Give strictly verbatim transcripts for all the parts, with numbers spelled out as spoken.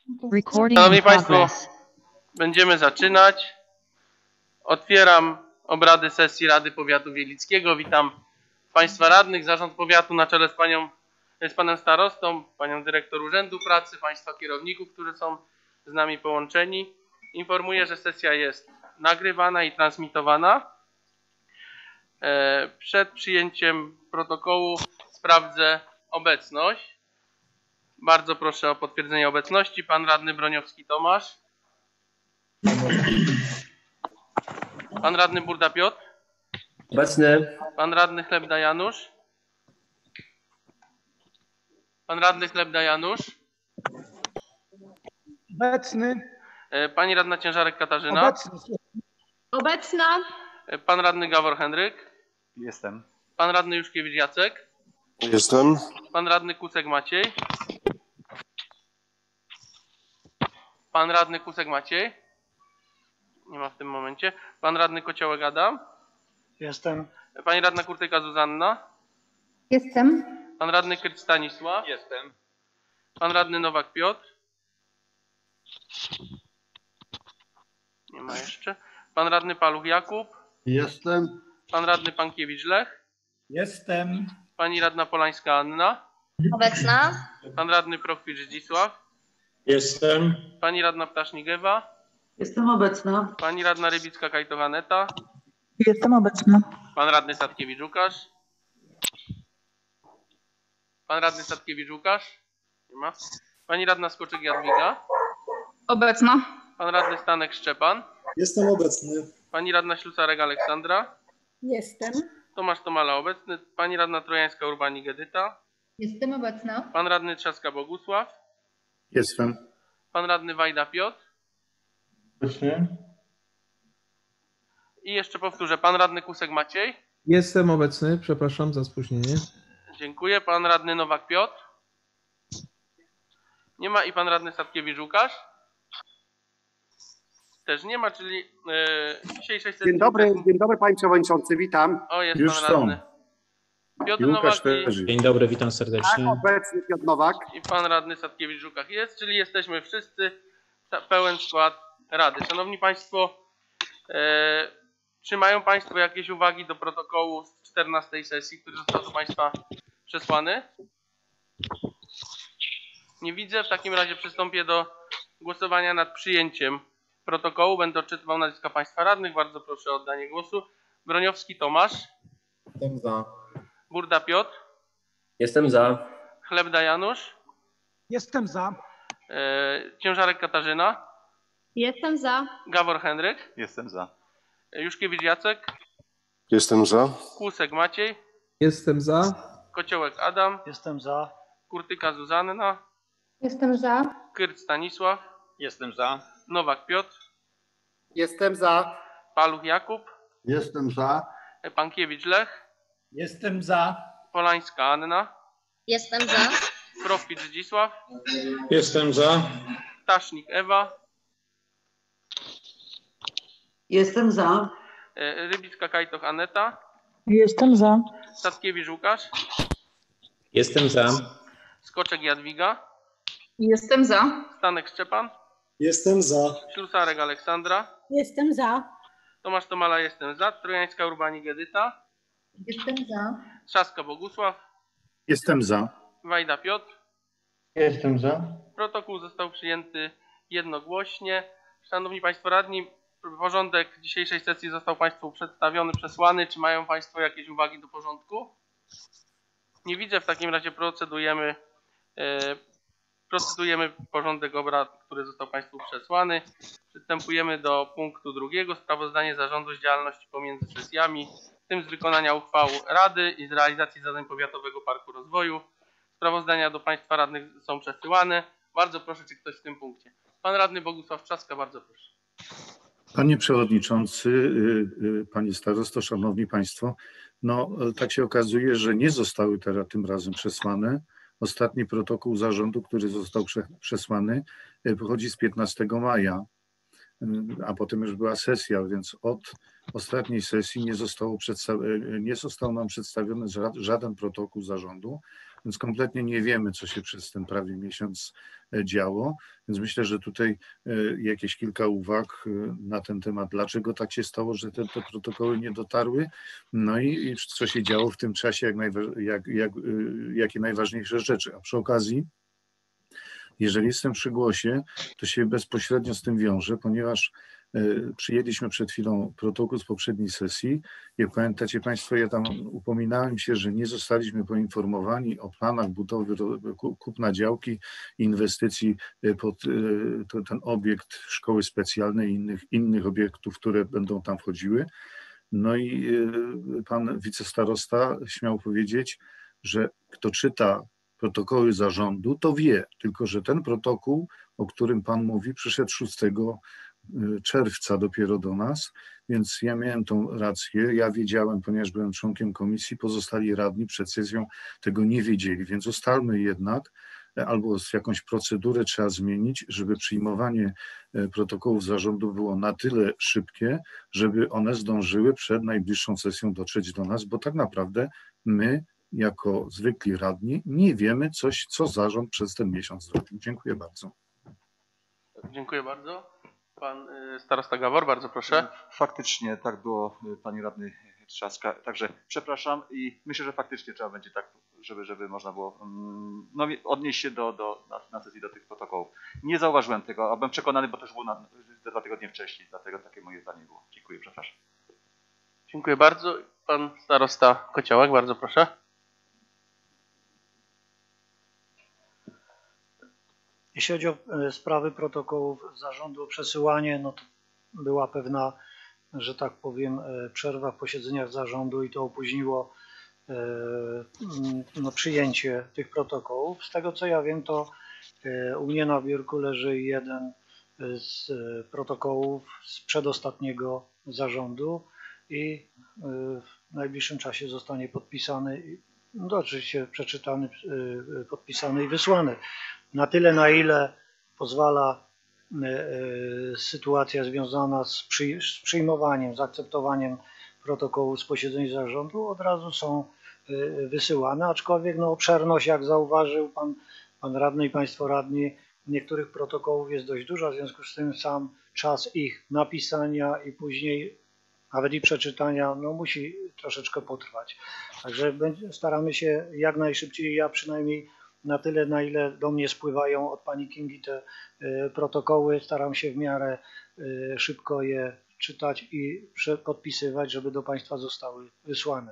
Szanowni Państwo, będziemy zaczynać. Otwieram obrady sesji Rady Powiatu Wielickiego. Witam Państwa radnych, zarząd powiatu na czele z, panią, z panem starostą, panią dyrektor Urzędu Pracy, Państwa kierowników, którzy są z nami połączeni. Informuję, że sesja jest nagrywana i transmitowana. Przed przyjęciem protokołu sprawdzę obecność. Bardzo proszę o potwierdzenie obecności. Pan radny Broniowski Tomasz. Pan radny Burda Piotr. Obecny. Pan radny Chlebda Janusz. Pan radny Chlebda Janusz. Obecny. Pani radna Ciężarek Katarzyna. Obecny. Obecna. Pan radny Gawor Henryk. Jestem. Pan radny Juszkiewicz Jacek. Jestem. Pan radny Kucek Maciej. Pan radny Kusek Maciej. Nie ma w tym momencie. Pan radny Kociołek Adam. Jestem. Pani radna Kurtyka Zuzanna. Jestem. Pan radny Kryc Stanisław. Jestem. Pan radny Nowak Piotr. Nie ma jeszcze. Pan radny Paluch Jakub. Jestem. Pan radny Pankiewicz Lech. Jestem. Pani radna Polańska Anna. Obecna. Pan radny Prochwicz Zdzisław. Jestem. Pani radna Ptasznik Ewa. Jestem obecna. Pani radna Rybicka Kajtowaneta. Jestem obecna. Pan radny Sadkiewicz Łukasz. Pan radny Sadkiewicz Łukasz. Nie ma. Pani radna Skoczek Jadwiga. Obecna. Pan radny Stanek Szczepan. Jestem obecny. Pani radna Ślusarek Aleksandra. Jestem. Tomasz Tomala obecny. Pani radna Trojańska Urbanik Edyta. Jestem obecna. Pan radny Trzaska Bogusław. Jestem. Pan radny Wajda Piotr. Obecny. I jeszcze powtórzę, pan radny Kusek Maciej. Jestem obecny, przepraszam za spóźnienie. Dziękuję. Pan radny Nowak Piotr. Nie ma. I pan radny Sadkiewicz Łukasz. Też nie ma, czyli yy, dzisiejszej sesji... Dzień dobry, dzień dobry panie przewodniczący, witam. O, jest Już pan radny. Piotr I Łukasz Nowak i, też. Dzień dobry, witam Tak, serdecznie. obecny Piotr Nowak. i pan radny Sadkiewicz Łukasz jest, czyli jesteśmy wszyscy, pełen skład Rady. Szanowni Państwo, yy, czy mają Państwo jakieś uwagi do protokołu z czternastej sesji, który został do Państwa przesłany? Nie widzę. W takim razie przystąpię do głosowania nad przyjęciem protokołu. Będę odczytywał nazwiska Państwa radnych. Bardzo proszę o oddanie głosu. Broniowski Tomasz. Jestem za. Burda Piotr. Jestem za. Chlebda Janusz. Jestem za. Yy, Ciężarek Katarzyna. Jestem za. Gawor Henryk. Jestem za. Juszkiewicz Jacek. Jestem za. Kłusek Maciej. Jestem za. Kociołek Adam. Jestem za. Kurtyka Zuzanna. Jestem za. Kryc Stanisław. Jestem za. Nowak Piotr. Jestem za. Paluch Jakub. Jestem za. Pankiewicz Lech. Jestem za. Polańska Anna. Jestem za. Prochwicz Zdzisław. Jestem za. Ptasznik Ewa. Jestem za. Rybicka Kajtoch Aneta. Jestem za. Sadkiewicz Łukasz. Jestem za. Skoczek Jadwiga. Jestem za. Stanek Szczepan. Jestem za. Ślusarek Aleksandra. Jestem za. Tomasz Tomala jestem za. Trojańska Urbanik Edyta. Jestem za. Trzaska Bogusław. Jestem za. Wajda Piotr. Jestem za. Protokół został przyjęty jednogłośnie. Szanowni Państwo radni, porządek dzisiejszej sesji został Państwu przedstawiony, przesłany. Czy mają Państwo jakieś uwagi do porządku? Nie widzę. W takim razie procedujemy, e, procedujemy porządek obrad, który został Państwu przesłany. Przystępujemy do punktu drugiego. Sprawozdanie zarządu z działalności pomiędzy sesjami, w tym z wykonania uchwał Rady i z realizacji zadań Powiatowego Parku Rozwoju. Sprawozdania do Państwa radnych są przesyłane. Bardzo proszę, czy ktoś w tym punkcie. Pan radny Bogusław Trzaska, bardzo proszę. Panie Przewodniczący, Panie Starosto, Szanowni Państwo, no tak się okazuje, że nie zostały teraz tym razem przesłane. Ostatni protokół zarządu, który został przesłany, pochodzi z piętnastego maja, a potem już była sesja, więc od ostatniej sesji nie, zostało nie został nam przedstawiony żaden protokół zarządu. więc kompletnie nie wiemy, co się przez ten prawie miesiąc działo. Więc myślę, że tutaj jakieś kilka uwag na ten temat, dlaczego tak się stało, że te, te protokoły nie dotarły, no i, i co się działo w tym czasie, jak najwa- jak, jak, jakie najważniejsze rzeczy. A przy okazji, jeżeli jestem przy głosie, to się bezpośrednio z tym wiąże, ponieważ przyjęliśmy przed chwilą protokół z poprzedniej sesji. Jak pamiętacie Państwo, ja tam upominałem się, że nie zostaliśmy poinformowani o planach budowy kupna działki, inwestycji pod ten obiekt szkoły specjalnej i innych, innych obiektów, które będą tam wchodziły. No i pan wicestarosta śmiał powiedzieć, że kto czyta protokoły zarządu, to wie, tylko że ten protokół, o którym pan mówi, przyszedł szóstego czerwca dopiero do nas, więc ja miałem tą rację, ja wiedziałem, ponieważ byłem członkiem komisji, pozostali radni przed sesją tego nie wiedzieli, więc ustalmy jednak, albo jakąś procedurę trzeba zmienić, żeby przyjmowanie protokołów zarządu było na tyle szybkie, żeby one zdążyły przed najbliższą sesją dotrzeć do nas, bo tak naprawdę my jako zwykli radni nie wiemy coś, co zarząd przez ten miesiąc zrobił. Dziękuję bardzo. Dziękuję bardzo. Pan starosta Gawor, bardzo proszę. Faktycznie tak było, pani radny Trzaska. Także przepraszam i myślę, że faktycznie trzeba będzie tak, żeby, żeby można było no, odnieść się do, do, na, na sesji do tych protokołów. Nie zauważyłem tego, a byłem przekonany, bo też było na, dwa tygodnie wcześniej, dlatego takie moje zdanie było. Dziękuję, przepraszam. Dziękuję bardzo. Pan starosta Kociołek, bardzo proszę. Jeśli chodzi o sprawy protokołów zarządu o przesyłanie, no to była pewna, że tak powiem, przerwa w posiedzeniach zarządu i to opóźniło no, przyjęcie tych protokołów. Z tego co ja wiem, to u mnie na biurku leży jeden z protokołów z przedostatniego zarządu i w najbliższym czasie zostanie podpisany, no oczywiście przeczytany, podpisany i wysłany. Na tyle, na ile pozwala sytuacja związana z, przy, z przyjmowaniem, z akceptowaniem protokołu z posiedzeń zarządu, od razu są wysyłane, aczkolwiek no, obszerność, jak zauważył pan, pan radny i państwo radni, niektórych protokołów jest dość duża, w związku z tym sam czas ich napisania i później nawet i przeczytania no, musi troszeczkę potrwać. Także staramy się jak najszybciej, ja przynajmniej na tyle, na ile do mnie spływają od pani Kingi te y, protokoły, staram się w miarę y, szybko je czytać i podpisywać, żeby do państwa zostały wysłane.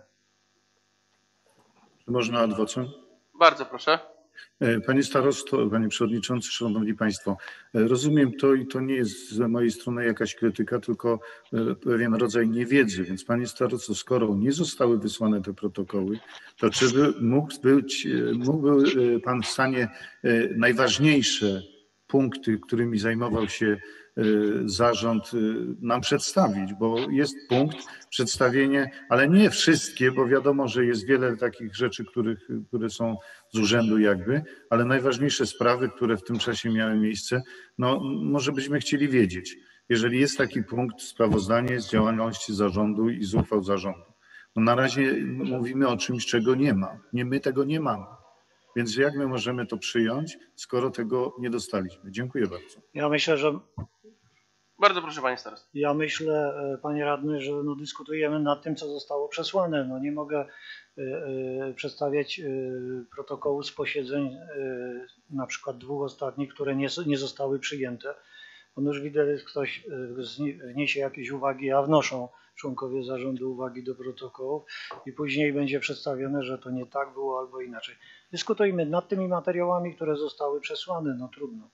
Można adwocem? Bardzo proszę. Panie starosto, panie przewodniczący, szanowni państwo, rozumiem to i to nie jest z mojej strony jakaś krytyka, tylko pewien rodzaj niewiedzy, więc panie starosto, skoro nie zostały wysłane te protokoły, to czy by mógł być, mógłby pan w stanie najważniejsze punkty, którymi zajmował się zarząd, nam przedstawić, bo jest punkt, przedstawienie, ale nie wszystkie, bo wiadomo, że jest wiele takich rzeczy, których, które są z urzędu jakby, ale najważniejsze sprawy, które w tym czasie miały miejsce, no może byśmy chcieli wiedzieć. Jeżeli jest taki punkt, sprawozdanie z działalności zarządu i z uchwał zarządu. No na razie mówimy o czymś, czego nie ma. Nie, my tego nie mamy. Więc jak my możemy to przyjąć, skoro tego nie dostaliśmy? Dziękuję bardzo. Ja myślę, że Bardzo proszę, panie starosto. Ja myślę, panie radny, że no, dyskutujemy nad tym, co zostało przesłane. No, nie mogę y, y, przedstawiać y, protokołu z posiedzeń y, na przykład dwóch ostatnich, które nie, nie zostały przyjęte. On już widać, że ktoś y, wniesie jakieś uwagi, a wnoszą członkowie zarządu uwagi do protokołów i później będzie przedstawione, że to nie tak było albo inaczej. Dyskutujmy nad tymi materiałami, które zostały przesłane. No trudno.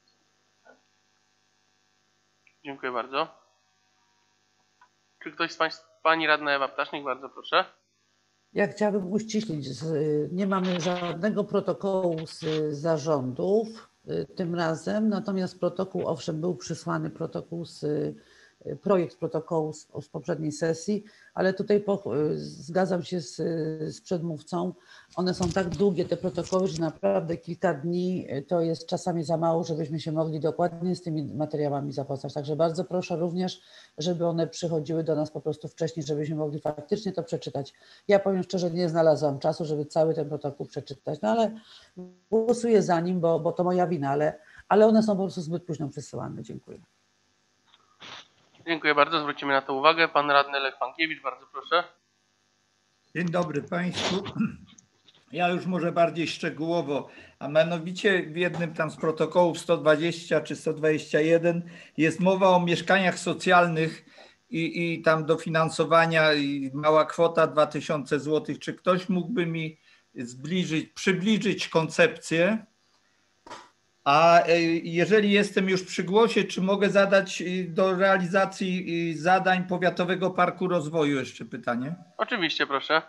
Dziękuję bardzo. Czy ktoś z państwa, pani radna Ewa Ptasznik, bardzo proszę. Ja chciałabym uściślić, nie mamy żadnego protokołu z zarządów tym razem, natomiast protokół, owszem, był przysłany protokół z projekt protokołu z, z poprzedniej sesji, ale tutaj po, zgadzam się z, z przedmówcą. One są tak długie, te protokoły, że naprawdę kilka dni to jest czasami za mało, żebyśmy się mogli dokładnie z tymi materiałami zapoznać. Także bardzo proszę również, żeby one przychodziły do nas po prostu wcześniej, żebyśmy mogli faktycznie to przeczytać. Ja powiem szczerze, nie znalazłam czasu, żeby cały ten protokół przeczytać, no ale głosuję za nim, bo, bo to moja wina, ale, ale one są po prostu zbyt późno przesyłane. Dziękuję. Dziękuję bardzo, zwrócimy na to uwagę. Pan radny Lech Pankiewicz, bardzo proszę. Dzień dobry Państwu. Ja już może bardziej szczegółowo, a mianowicie w jednym tam z protokołów sto dwadzieścia czy sto dwadzieścia jeden jest mowa o mieszkaniach socjalnych i, i tam dofinansowania i mała kwota dwa tysiące złotych. Czy ktoś mógłby mi zbliżyć, przybliżyć koncepcję? A jeżeli jestem już przy głosie, czy mogę zadać do realizacji zadań Powiatowego Parku Rozwoju jeszcze pytanie? Oczywiście, proszę.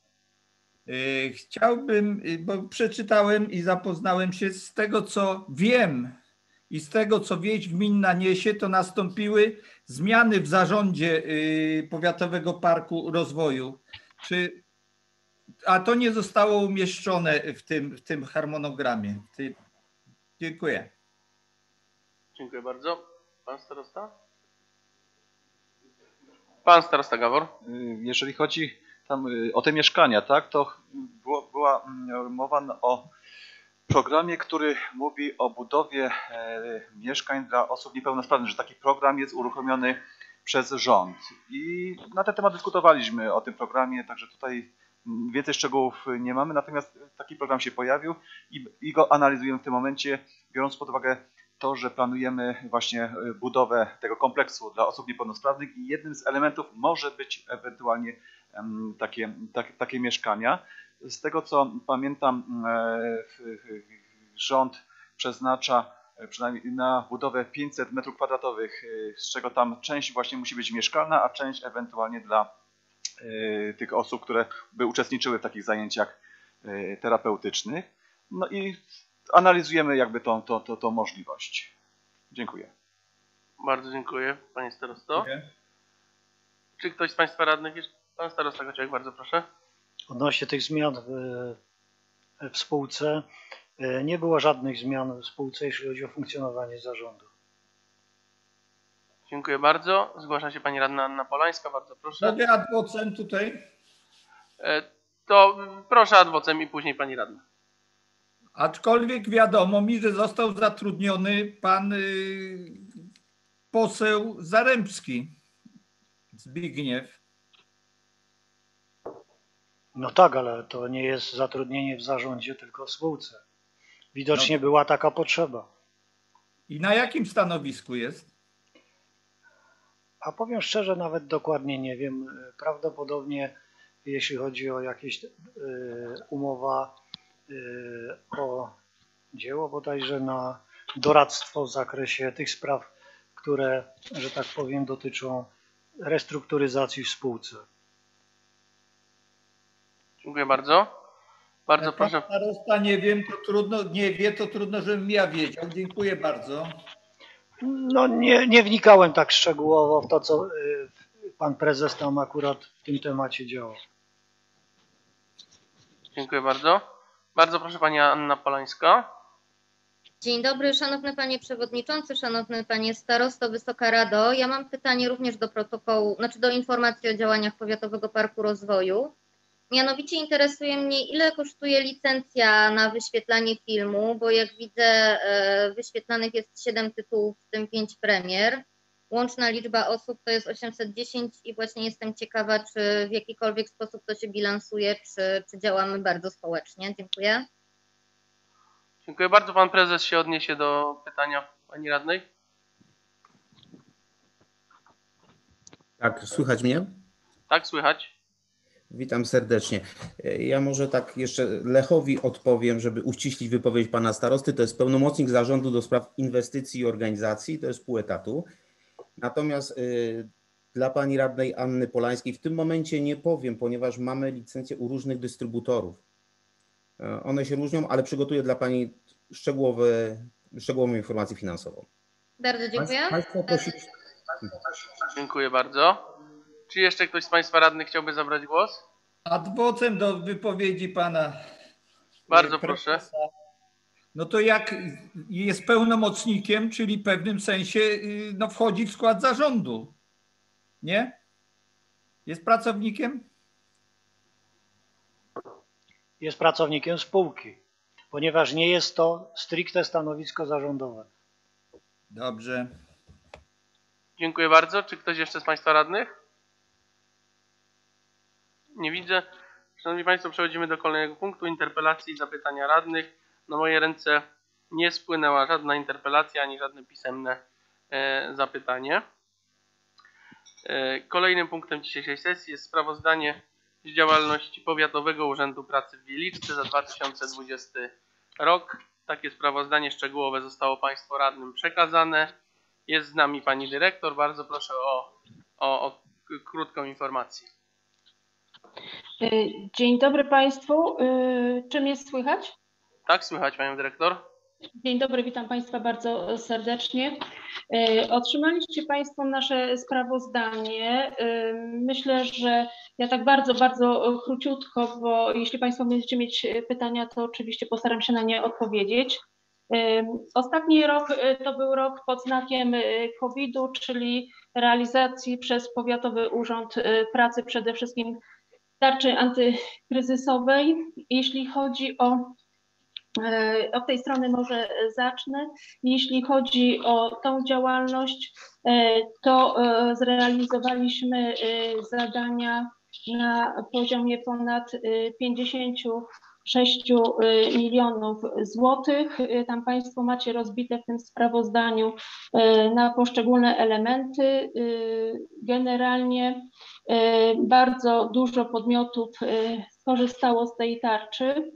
Chciałbym, bo przeczytałem i zapoznałem się z tego, co wiem i z tego, co wieść gminna niesie, to nastąpiły zmiany w zarządzie Powiatowego Parku Rozwoju. Czy, a to nie zostało umieszczone w tym, w tym harmonogramie? W tym, dziękuję. Dziękuję bardzo. Pan starosta? Pan starosta Gawor. Jeżeli chodzi tam o te mieszkania, tak, to było, była mowa o programie, który mówi o budowie mieszkań dla osób niepełnosprawnych, że taki program jest uruchomiony przez rząd. I na ten temat dyskutowaliśmy o tym programie, także tutaj więcej szczegółów nie mamy, natomiast taki program się pojawił i, i go analizujemy w tym momencie, biorąc pod uwagę to, że planujemy właśnie budowę tego kompleksu dla osób niepełnosprawnych i jednym z elementów może być ewentualnie takie, tak, takie mieszkania. Z tego co pamiętam, rząd przeznacza przynajmniej na budowę pięćset metrów kwadratowych, z czego tam część właśnie musi być mieszkalna, a część ewentualnie dla tych osób, które by uczestniczyły w takich zajęciach terapeutycznych. No i analizujemy jakby tą, tą, tą, tą możliwość. Dziękuję. Bardzo dziękuję, panie starosto. Dziękuję. Czy ktoś z państwa radnych jeszcze? Pan starosta Kociak, bardzo proszę. Odnośnie tych zmian w, w spółce, nie było żadnych zmian w spółce, jeśli chodzi o funkcjonowanie zarządu. Dziękuję bardzo. Zgłasza się pani radna Anna Polańska, bardzo proszę. Mogę adwocem tutaj? To proszę adwocem i później pani radna. Aczkolwiek wiadomo mi, że został zatrudniony pan y, poseł Zarębski, Zbigniew. No tak, ale to nie jest zatrudnienie w zarządzie, tylko w spółce. Widocznie no. była taka potrzeba. I na jakim stanowisku jest? A powiem szczerze, nawet dokładnie nie wiem. Prawdopodobnie jeśli chodzi o jakieś y, umowa y, o dzieło, bodajże na doradztwo w zakresie tych spraw, które, że tak powiem, dotyczą restrukturyzacji w spółce. Dziękuję bardzo. Bardzo Jak proszę. Starosta nie wiem, to trudno, nie wie, to trudno, żebym ja wiedział. Dziękuję bardzo. No nie, nie wnikałem tak szczegółowo w to, co y, pan prezes tam akurat w tym temacie działał. Dziękuję bardzo. Bardzo proszę pani Anna Polańska. Dzień dobry, szanowny panie przewodniczący, szanowny panie starosto, Wysoka Rado. Ja mam pytanie również do protokołu, znaczy do informacji o działaniach Powiatowego Parku Rozwoju. Mianowicie interesuje mnie, ile kosztuje licencja na wyświetlanie filmu, bo jak widzę, wyświetlanych jest siedem tytułów, w tym pięć premier. Łączna liczba osób to jest osiemset dziesięć i właśnie jestem ciekawa, czy w jakikolwiek sposób to się bilansuje, czy, czy działamy bardzo społecznie. Dziękuję. Dziękuję bardzo. Pan prezes się odniesie do pytania pani radnej. Tak, słychać mnie? Tak, słychać. Witam serdecznie. Ja może tak jeszcze Lechowi odpowiem, żeby uściślić wypowiedź pana starosty. To jest pełnomocnik zarządu do spraw inwestycji i organizacji, to jest pół etatu. Natomiast y, dla pani radnej Anny Polańskiej w tym momencie nie powiem, ponieważ mamy licencje u różnych dystrybutorów. Y, one się różnią, ale przygotuję dla pani szczegółowe, szczegółową informację finansową. Bardzo dziękuję. Państwo, prosili, Dziękuję bardzo. Czy jeszcze ktoś z Państwa radnych chciałby zabrać głos? Adwocem do wypowiedzi pana. Bardzo prezesa. proszę. No to jak jest pełnomocnikiem, czyli w pewnym sensie no, wchodzi w skład zarządu, nie? Jest pracownikiem? Jest pracownikiem spółki, ponieważ nie jest to stricte stanowisko zarządowe. Dobrze. Dziękuję bardzo. Czy ktoś jeszcze z Państwa radnych? Nie widzę. Szanowni Państwo, przechodzimy do kolejnego punktu. Interpelacji i zapytania radnych. Na moje ręce nie spłynęła żadna interpelacja ani żadne pisemne e, zapytanie. E, kolejnym punktem dzisiejszej sesji jest sprawozdanie z działalności Powiatowego Urzędu Pracy w Wieliczce za dwa tysiące dwudziesty rok. Takie sprawozdanie szczegółowe zostało Państwu radnym przekazane. Jest z nami Pani Dyrektor. Bardzo proszę o, o, o krótką informację. Dzień dobry Państwu. Czy mnie słychać? Tak, słychać Panią Dyrektor. Dzień dobry, witam Państwa bardzo serdecznie. Otrzymaliście Państwo nasze sprawozdanie. Myślę, że ja tak bardzo, bardzo króciutko, bo jeśli Państwo będziecie mieć pytania, to oczywiście postaram się na nie odpowiedzieć. Ostatni rok to był rok pod znakiem kowida, czyli realizacji przez Powiatowy Urząd Pracy przede wszystkim tarczy antykryzysowej. Jeśli chodzi o, od tej strony może zacznę. Jeśli chodzi o tą działalność, to zrealizowaliśmy zadania na poziomie ponad pięćdziesięciu sześciu milionów złotych. Tam Państwo macie rozbite w tym sprawozdaniu na poszczególne elementy. Generalnie bardzo dużo podmiotów skorzystało z tej tarczy.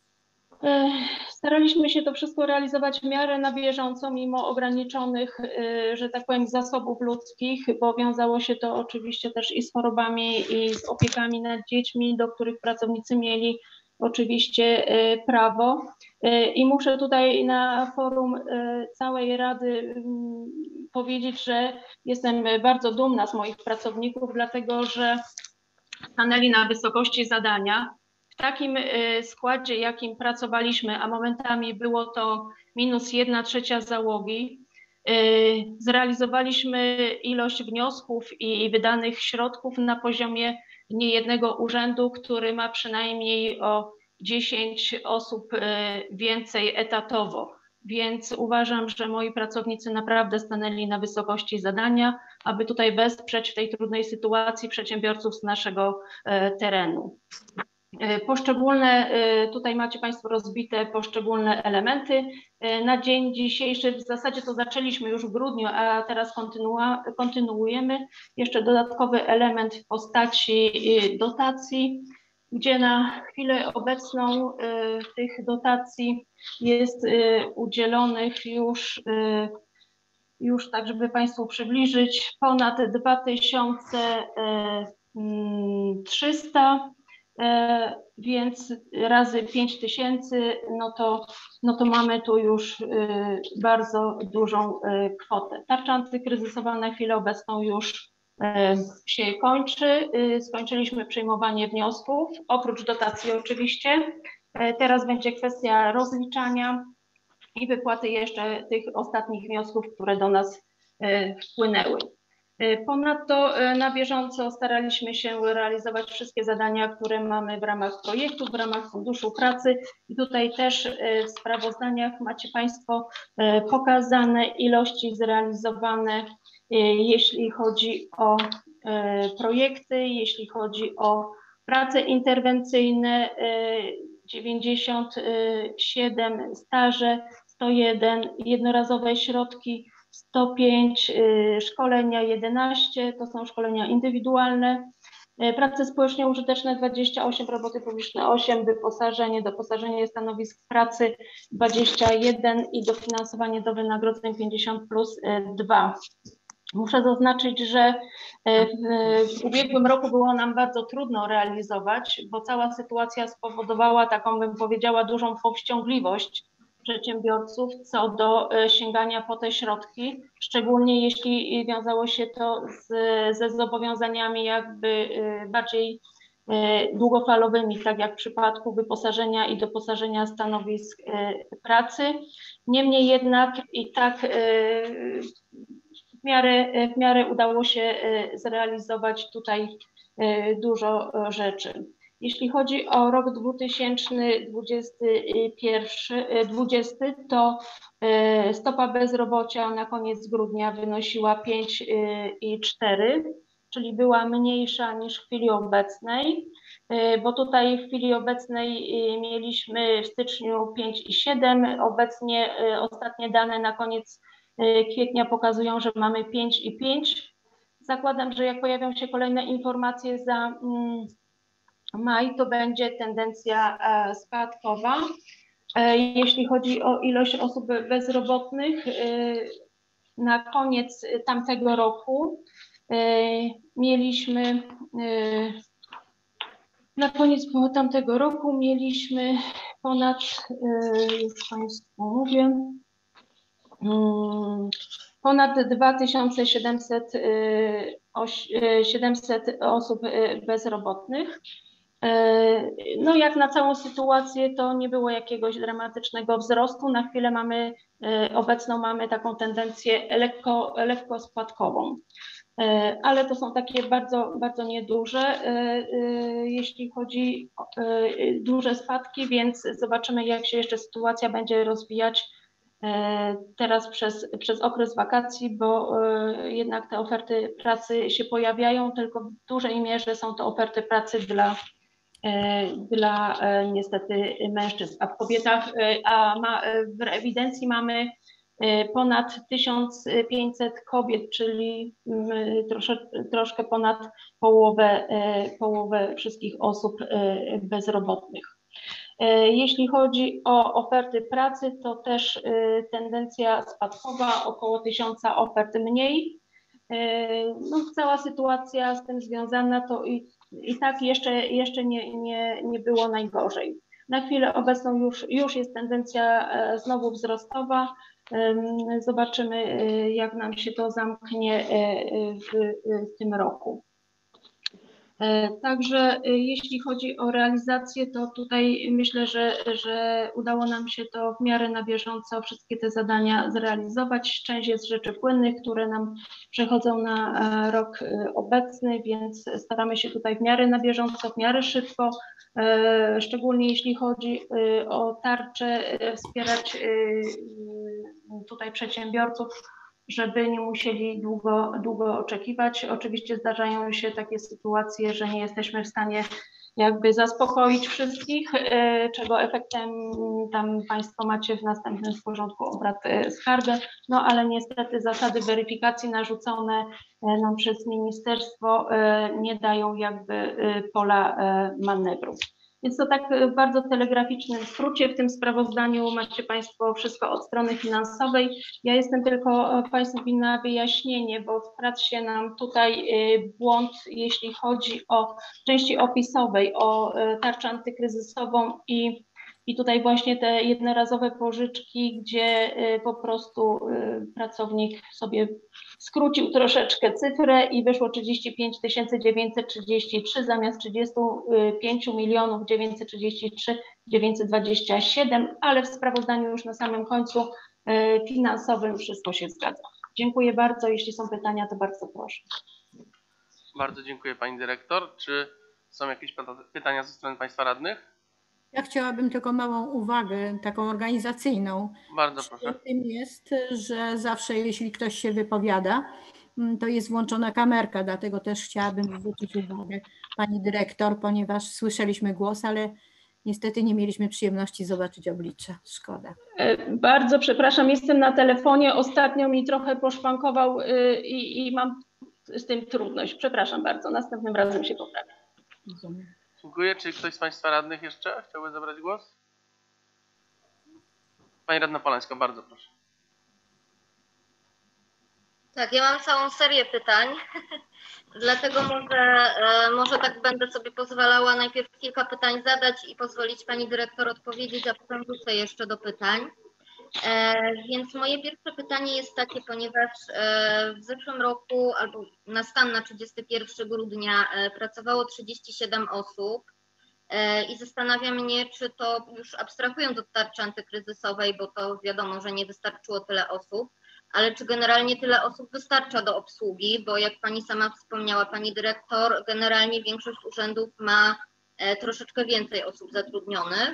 Staraliśmy się to wszystko realizować w miarę na bieżąco, mimo ograniczonych, że tak powiem, zasobów ludzkich, bo wiązało się to oczywiście też i z chorobami, i z opiekami nad dziećmi, do których pracownicy mieli oczywiście prawo. I muszę tutaj na forum całej Rady powiedzieć, że jestem bardzo dumna z moich pracowników, dlatego że stanęli na wysokości zadania. W takim składzie, jakim pracowaliśmy, a momentami było to minus jedna trzecia załogi, zrealizowaliśmy ilość wniosków i wydanych środków na poziomie niejednego urzędu, który ma przynajmniej o dziesięć osób więcej etatowo. Więc uważam, że moi pracownicy naprawdę stanęli na wysokości zadania, aby tutaj wesprzeć w tej trudnej sytuacji przedsiębiorców z naszego terenu. Poszczególne, tutaj macie Państwo rozbite poszczególne elementy. Na dzień dzisiejszy w zasadzie to zaczęliśmy już w grudniu, a teraz kontynuua, kontynuujemy. Jeszcze dodatkowy element w postaci dotacji, gdzie na chwilę obecną tych dotacji jest udzielonych już, już tak, żeby Państwu przybliżyć, ponad dwa tysiące trzysta. Więc razy pięć tysięcy, no to, no to mamy tu już bardzo dużą kwotę. Tarcza antykryzysowa na chwilę obecną już się kończy. Skończyliśmy przyjmowanie wniosków, oprócz dotacji oczywiście. Teraz będzie kwestia rozliczania i wypłaty jeszcze tych ostatnich wniosków, które do nas wpłynęły. Ponadto na bieżąco staraliśmy się realizować wszystkie zadania, które mamy w ramach projektu, w ramach Funduszu Pracy i tutaj też w sprawozdaniach macie Państwo pokazane ilości zrealizowane, jeśli chodzi o projekty, jeśli chodzi o prace interwencyjne, dziewięćdziesiąt siedem staże, sto jeden jednorazowe środki, sto pięć szkolenia, jedenaście to są szkolenia indywidualne, prace społecznie użyteczne dwadzieścia osiem, roboty publiczne osiem, wyposażenie, doposażenie stanowisk pracy dwadzieścia jeden i dofinansowanie do wynagrodzeń pięćdziesiąt plus dwa. Muszę zaznaczyć, że w ubiegłym roku było nam bardzo trudno realizować, bo cała sytuacja spowodowała taką, bym powiedziała, dużą powściągliwość przedsiębiorców co do sięgania po te środki, szczególnie jeśli wiązało się to z, ze zobowiązaniami jakby bardziej długofalowymi, tak jak w przypadku wyposażenia i doposażenia stanowisk pracy. Niemniej jednak i tak w miarę, w miarę udało się zrealizować tutaj dużo rzeczy. Jeśli chodzi o rok dwa tysiące dwudziesty, to stopa bezrobocia na koniec grudnia wynosiła pięć przecinek cztery, czyli była mniejsza niż w chwili obecnej, bo tutaj w chwili obecnej mieliśmy w styczniu pięć przecinek siedem, obecnie ostatnie dane na koniec kwietnia pokazują, że mamy pięć przecinek pięć. Zakładam, że jak pojawią się kolejne informacje za maj, to będzie tendencja spadkowa. Jeśli chodzi o ilość osób bezrobotnych, na koniec tamtego roku mieliśmy, na koniec tamtego roku mieliśmy ponad, już Państwu mówię, ponad dwa tysiące siedemset osób bezrobotnych. No jak na całą sytuację to nie było jakiegoś dramatycznego wzrostu. Na chwilę mamy, obecną mamy taką tendencję lekko, lekko spadkową. Ale to są takie bardzo, bardzo nieduże, jeśli chodzi o duże spadki, więc zobaczymy, jak się jeszcze sytuacja będzie rozwijać teraz przez, przez okres wakacji, bo jednak te oferty pracy się pojawiają, tylko w dużej mierze są to oferty pracy dla, dla niestety mężczyzn, a w kobietach, a ma, w ewidencji mamy ponad tysiąc pięćset kobiet, czyli trosze, troszkę ponad połowę, połowę wszystkich osób bezrobotnych. Jeśli chodzi o oferty pracy, to też tendencja spadkowa, około tysiąca ofert mniej. No, cała sytuacja z tym związana to i, i tak jeszcze, jeszcze nie, nie, nie było najgorzej. Na chwilę obecną już, już jest tendencja znowu wzrostowa. Zobaczymy, jak nam się to zamknie w, w tym roku. Także jeśli chodzi o realizację, to tutaj myślę, że, że udało nam się to w miarę na bieżąco wszystkie te zadania zrealizować. Część jest rzeczy płynnych, które nam przechodzą na rok obecny, więc staramy się tutaj w miarę na bieżąco, w miarę szybko, szczególnie jeśli chodzi o tarczę, wspierać tutaj przedsiębiorców, żeby nie musieli długo, długo oczekiwać. Oczywiście zdarzają się takie sytuacje, że nie jesteśmy w stanie jakby zaspokoić wszystkich, czego efektem tam Państwo macie w następnym w porządku obrad skargę, no ale niestety zasady weryfikacji narzucone nam przez ministerstwo nie dają jakby pola manewru. Więc to tak w bardzo telegraficznym skrócie. W tym sprawozdaniu macie Państwo wszystko od strony finansowej. Ja jestem tylko Państwu winna wyjaśnienie, bo wkradł się nam tutaj błąd, jeśli chodzi o części opisowej, o tarczę antykryzysową i, i tutaj właśnie te jednorazowe pożyczki, gdzie po prostu pracownik sobie skrócił troszeczkę cyfrę i wyszło trzydzieści pięć tysięcy dziewięćset trzydzieści trzy zamiast trzydzieści pięć milionów dziewięćset trzydzieści trzy tysiące dziewięćset dwadzieścia siedem, ale w sprawozdaniu już na samym końcu finansowym wszystko się zgadza. Dziękuję bardzo. Jeśli są pytania, to bardzo proszę. Bardzo dziękuję Pani Dyrektor. Czy są jakieś pytania ze strony Państwa radnych? Ja chciałabym tylko małą uwagę, taką organizacyjną. Bardzo proszę. Tym jest, że zawsze jeśli ktoś się wypowiada, to jest włączona kamerka, dlatego też chciałabym zwrócić uwagę Pani Dyrektor, ponieważ słyszeliśmy głos, ale niestety nie mieliśmy przyjemności zobaczyć oblicza. Szkoda. Bardzo przepraszam, jestem na telefonie, ostatnio mi trochę poszwankował i, i mam z tym trudność. Przepraszam bardzo, następnym razem się poprawię. Rozumiem. Dziękuję. Czy ktoś z Państwa radnych jeszcze chciałby zabrać głos? Pani Radna Polańska, bardzo proszę. Tak, ja mam całą serię pytań, dlatego może, może tak będę sobie pozwalała najpierw kilka pytań zadać i pozwolić Pani Dyrektor odpowiedzieć, a potem wrócę jeszcze do pytań. Więc moje pierwsze pytanie jest takie, ponieważ w zeszłym roku albo na stan na trzydziestego pierwszego grudnia pracowało trzydzieści siedem osób i zastanawia mnie, czy to już abstrahując od tarczy antykryzysowej, bo to wiadomo, że nie wystarczyło tyle osób, ale czy generalnie tyle osób wystarcza do obsługi, bo jak pani sama wspomniała, pani dyrektor, generalnie większość urzędów ma troszeczkę więcej osób zatrudnionych.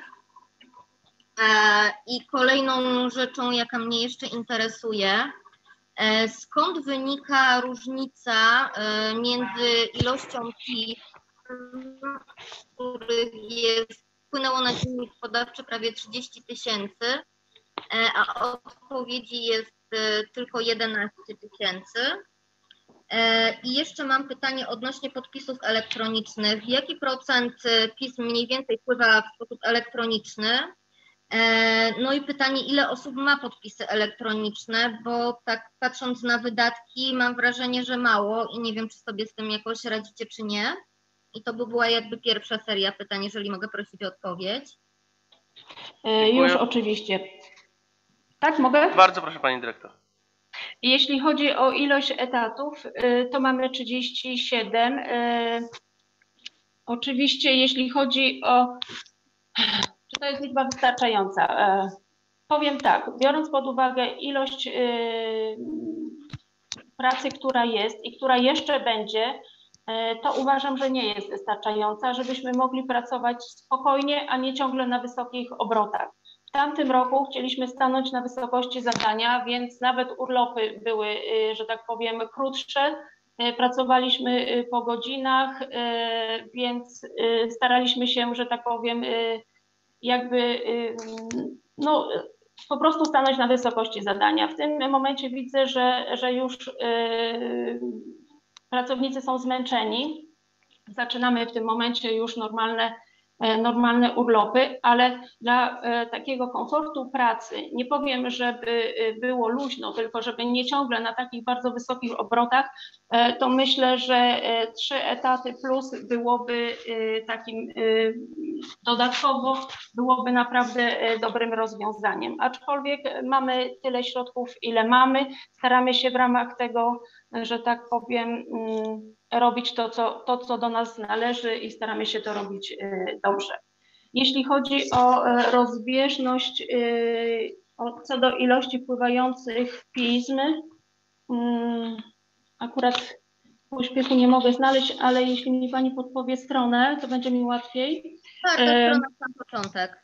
I kolejną rzeczą, jaka mnie jeszcze interesuje, skąd wynika różnica między ilością P I S, których jest, wpłynęło na dziennik podawczy prawie trzydzieści tysięcy, a odpowiedzi jest tylko jedenaście tysięcy. I jeszcze mam pytanie odnośnie podpisów elektronicznych. Jaki procent pism mniej więcej wpływa w sposób elektroniczny? No i pytanie, ile osób ma podpisy elektroniczne, bo tak patrząc na wydatki mam wrażenie, że mało i nie wiem, czy sobie z tym jakoś radzicie, czy nie. I to by była jakby pierwsza seria pytań, jeżeli mogę prosić o odpowiedź. Dziękuję. Już oczywiście. Tak, mogę? Bardzo proszę pani dyrektor. Jeśli chodzi o ilość etatów, to mamy trzydzieści siedem. Oczywiście jeśli chodzi o... Czy to jest liczba wystarczająca? Powiem tak, biorąc pod uwagę ilość pracy, która jest i która jeszcze będzie, to uważam, że nie jest wystarczająca, żebyśmy mogli pracować spokojnie, a nie ciągle na wysokich obrotach. W tamtym roku chcieliśmy stanąć na wysokości zadania, więc nawet urlopy były, że tak powiem, krótsze. Pracowaliśmy po godzinach, więc staraliśmy się, że tak powiem, jakby no, po prostu stanąć na wysokości zadania. W tym momencie widzę, że, że już pracownicy są zmęczeni. Zaczynamy w tym momencie już normalne, normalne urlopy, ale dla takiego komfortu pracy, nie powiem, żeby było luźno, tylko żeby nie ciągle na takich bardzo wysokich obrotach, to myślę, że trzy etaty plus byłoby takim dodatkowo, byłoby naprawdę dobrym rozwiązaniem. Aczkolwiek mamy tyle środków, ile mamy, staramy się w ramach tego, że tak powiem, robić to co, to, co do nas należy i staramy się to robić dobrze. Jeśli chodzi o rozbieżność co do ilości wpływających pism, akurat w pośpiechu nie mogę znaleźć, ale jeśli mi pani podpowie stronę, to będzie mi łatwiej. Tak, to strona sam początek.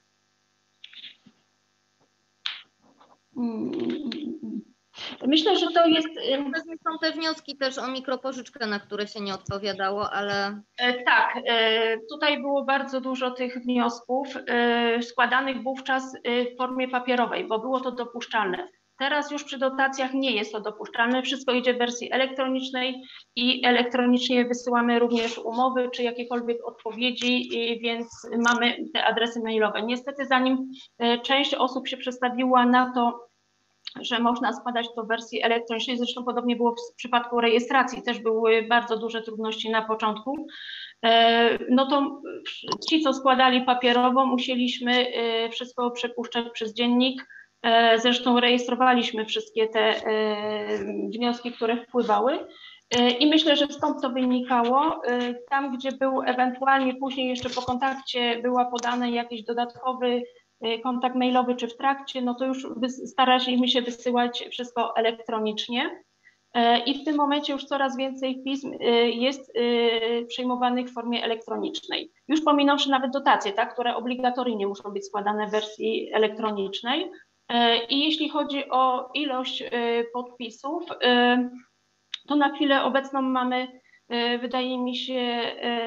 Myślę, że to jest... Pewnie są te wnioski też o mikropożyczkę, na które się nie odpowiadało, ale... Tak, tutaj było bardzo dużo tych wniosków składanych wówczas w formie papierowej, bo było to dopuszczalne. Teraz już przy dotacjach nie jest to dopuszczalne, wszystko idzie w wersji elektronicznej i elektronicznie wysyłamy również umowy czy jakiekolwiek odpowiedzi, więc mamy te adresy mailowe. Niestety zanim część osób się przestawiła na to, że można składać to w wersji elektronicznej, zresztą podobnie było w przypadku rejestracji, też były bardzo duże trudności na początku, no to ci, co składali papierowo, musieliśmy wszystko przepuszczać przez dziennik, zresztą rejestrowaliśmy wszystkie te wnioski, które wpływały i myślę, że stąd to wynikało. Tam, gdzie był ewentualnie później jeszcze po kontakcie była podany jakiś dodatkowy kontakt mailowy czy w trakcie, no to już staraliśmy się wysyłać wszystko elektronicznie i w tym momencie już coraz więcej pism jest przyjmowanych w formie elektronicznej. Już pominąwszy nawet dotacje, tak, które obligatoryjnie muszą być składane w wersji elektronicznej. I jeśli chodzi o ilość podpisów, to na chwilę obecną mamy, wydaje mi się,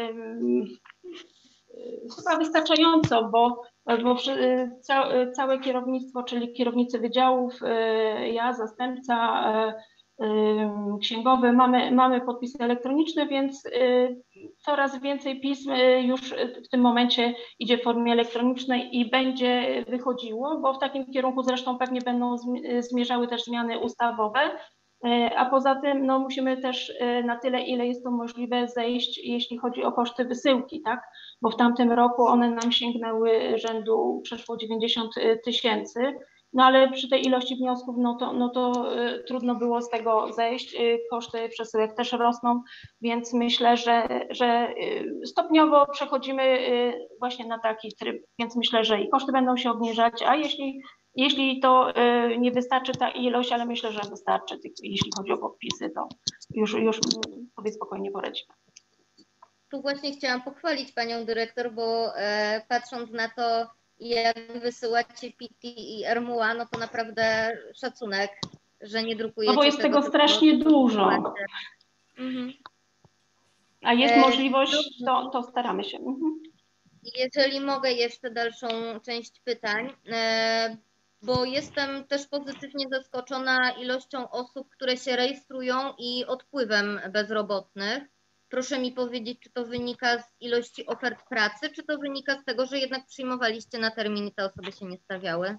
chyba wystarczająco, bo, bo całe kierownictwo, czyli kierownicy wydziałów, ja, zastępca, księgowy, mamy, mamy podpisy elektroniczne, więc coraz więcej pism już w tym momencie idzie w formie elektronicznej i będzie wychodziło, bo w takim kierunku zresztą pewnie będą zmierzały też zmiany ustawowe, a poza tym no, musimy też na tyle, ile jest to możliwe, zejść, jeśli chodzi o koszty wysyłki, tak? Bo w tamtym roku one nam sięgnęły rzędu przeszło dziewięćdziesiąt tysięcy no ale przy tej ilości wniosków, no to, no to y, trudno było z tego zejść. Y, koszty przesyłek też rosną, więc myślę, że, że y, stopniowo przechodzimy y, właśnie na taki tryb, więc myślę, że i koszty będą się obniżać, a jeśli, jeśli to y, nie wystarczy ta ilość, ale myślę, że wystarczy, jeśli chodzi o podpisy, to już, już sobie spokojnie poradzimy. Tu właśnie chciałam pochwalić panią dyrektor, bo e, patrząc na to, jak wysyłacie P T i R M U A, no to naprawdę szacunek, że nie drukujecie. No bo jest tego strasznie dużo. Mhm. A jest E, możliwość, to, to staramy się. Mhm. Jeżeli mogę jeszcze dalszą część pytań, e, bo jestem też pozytywnie zaskoczona ilością osób, które się rejestrują i odpływem bezrobotnych. Proszę mi powiedzieć, czy to wynika z ilości ofert pracy, czy to wynika z tego, że jednak przyjmowaliście na termin i te osoby się nie stawiały?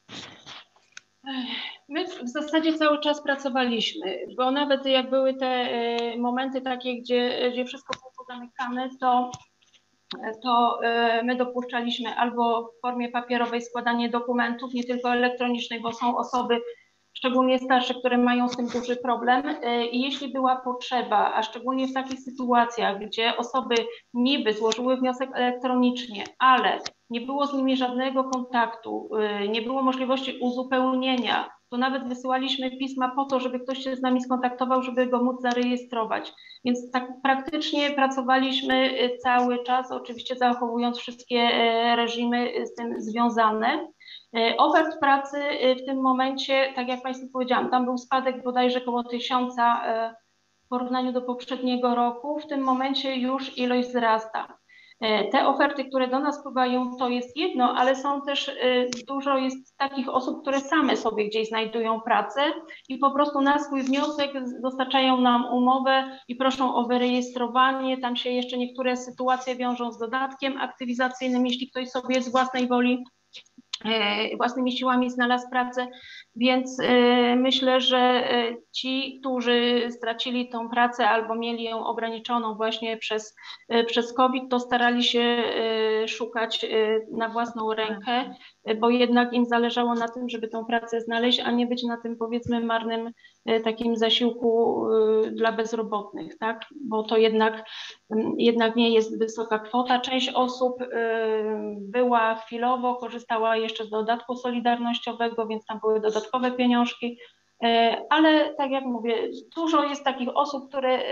My w zasadzie cały czas pracowaliśmy, bo nawet jak były te momenty takie, gdzie, gdzie wszystko było pozamykane, to, to my dopuszczaliśmy albo w formie papierowej składanie dokumentów, nie tylko elektronicznej, bo są osoby, szczególnie starsze, które mają z tym duży problem i jeśli była potrzeba, a szczególnie w takich sytuacjach, gdzie osoby niby złożyły wniosek elektronicznie, ale nie było z nimi żadnego kontaktu, nie było możliwości uzupełnienia, to nawet wysyłaliśmy pisma po to, żeby ktoś się z nami skontaktował, żeby go móc zarejestrować. Więc tak praktycznie pracowaliśmy cały czas, oczywiście zachowując wszystkie reżimy z tym związane. Ofert pracy w tym momencie, tak jak Państwu powiedziałam, tam był spadek bodajże około tysiąca w porównaniu do poprzedniego roku. W tym momencie już ilość wzrasta. Te oferty, które do nas wpływają, to jest jedno, ale są też dużo jest takich osób, które same sobie gdzieś znajdują pracę i po prostu na swój wniosek dostarczają nam umowę i proszą o wyrejestrowanie. Tam się jeszcze niektóre sytuacje wiążą z dodatkiem aktywizacyjnym, jeśli ktoś sobie z własnej woli własnymi siłami znalazł pracę, więc myślę, że ci, którzy stracili tą pracę albo mieli ją ograniczoną właśnie przez, przez COVID, to starali się szukać na własną rękę, bo jednak im zależało na tym, żeby tą pracę znaleźć, a nie być na tym, powiedzmy, marnym takim zasiłku dla bezrobotnych, tak? Bo to jednak, jednak nie jest wysoka kwota. Część osób była chwilowo, korzystała jeszcze z dodatku solidarnościowego, więc tam były dodatkowe pieniążki, ale tak jak mówię, dużo jest takich osób, które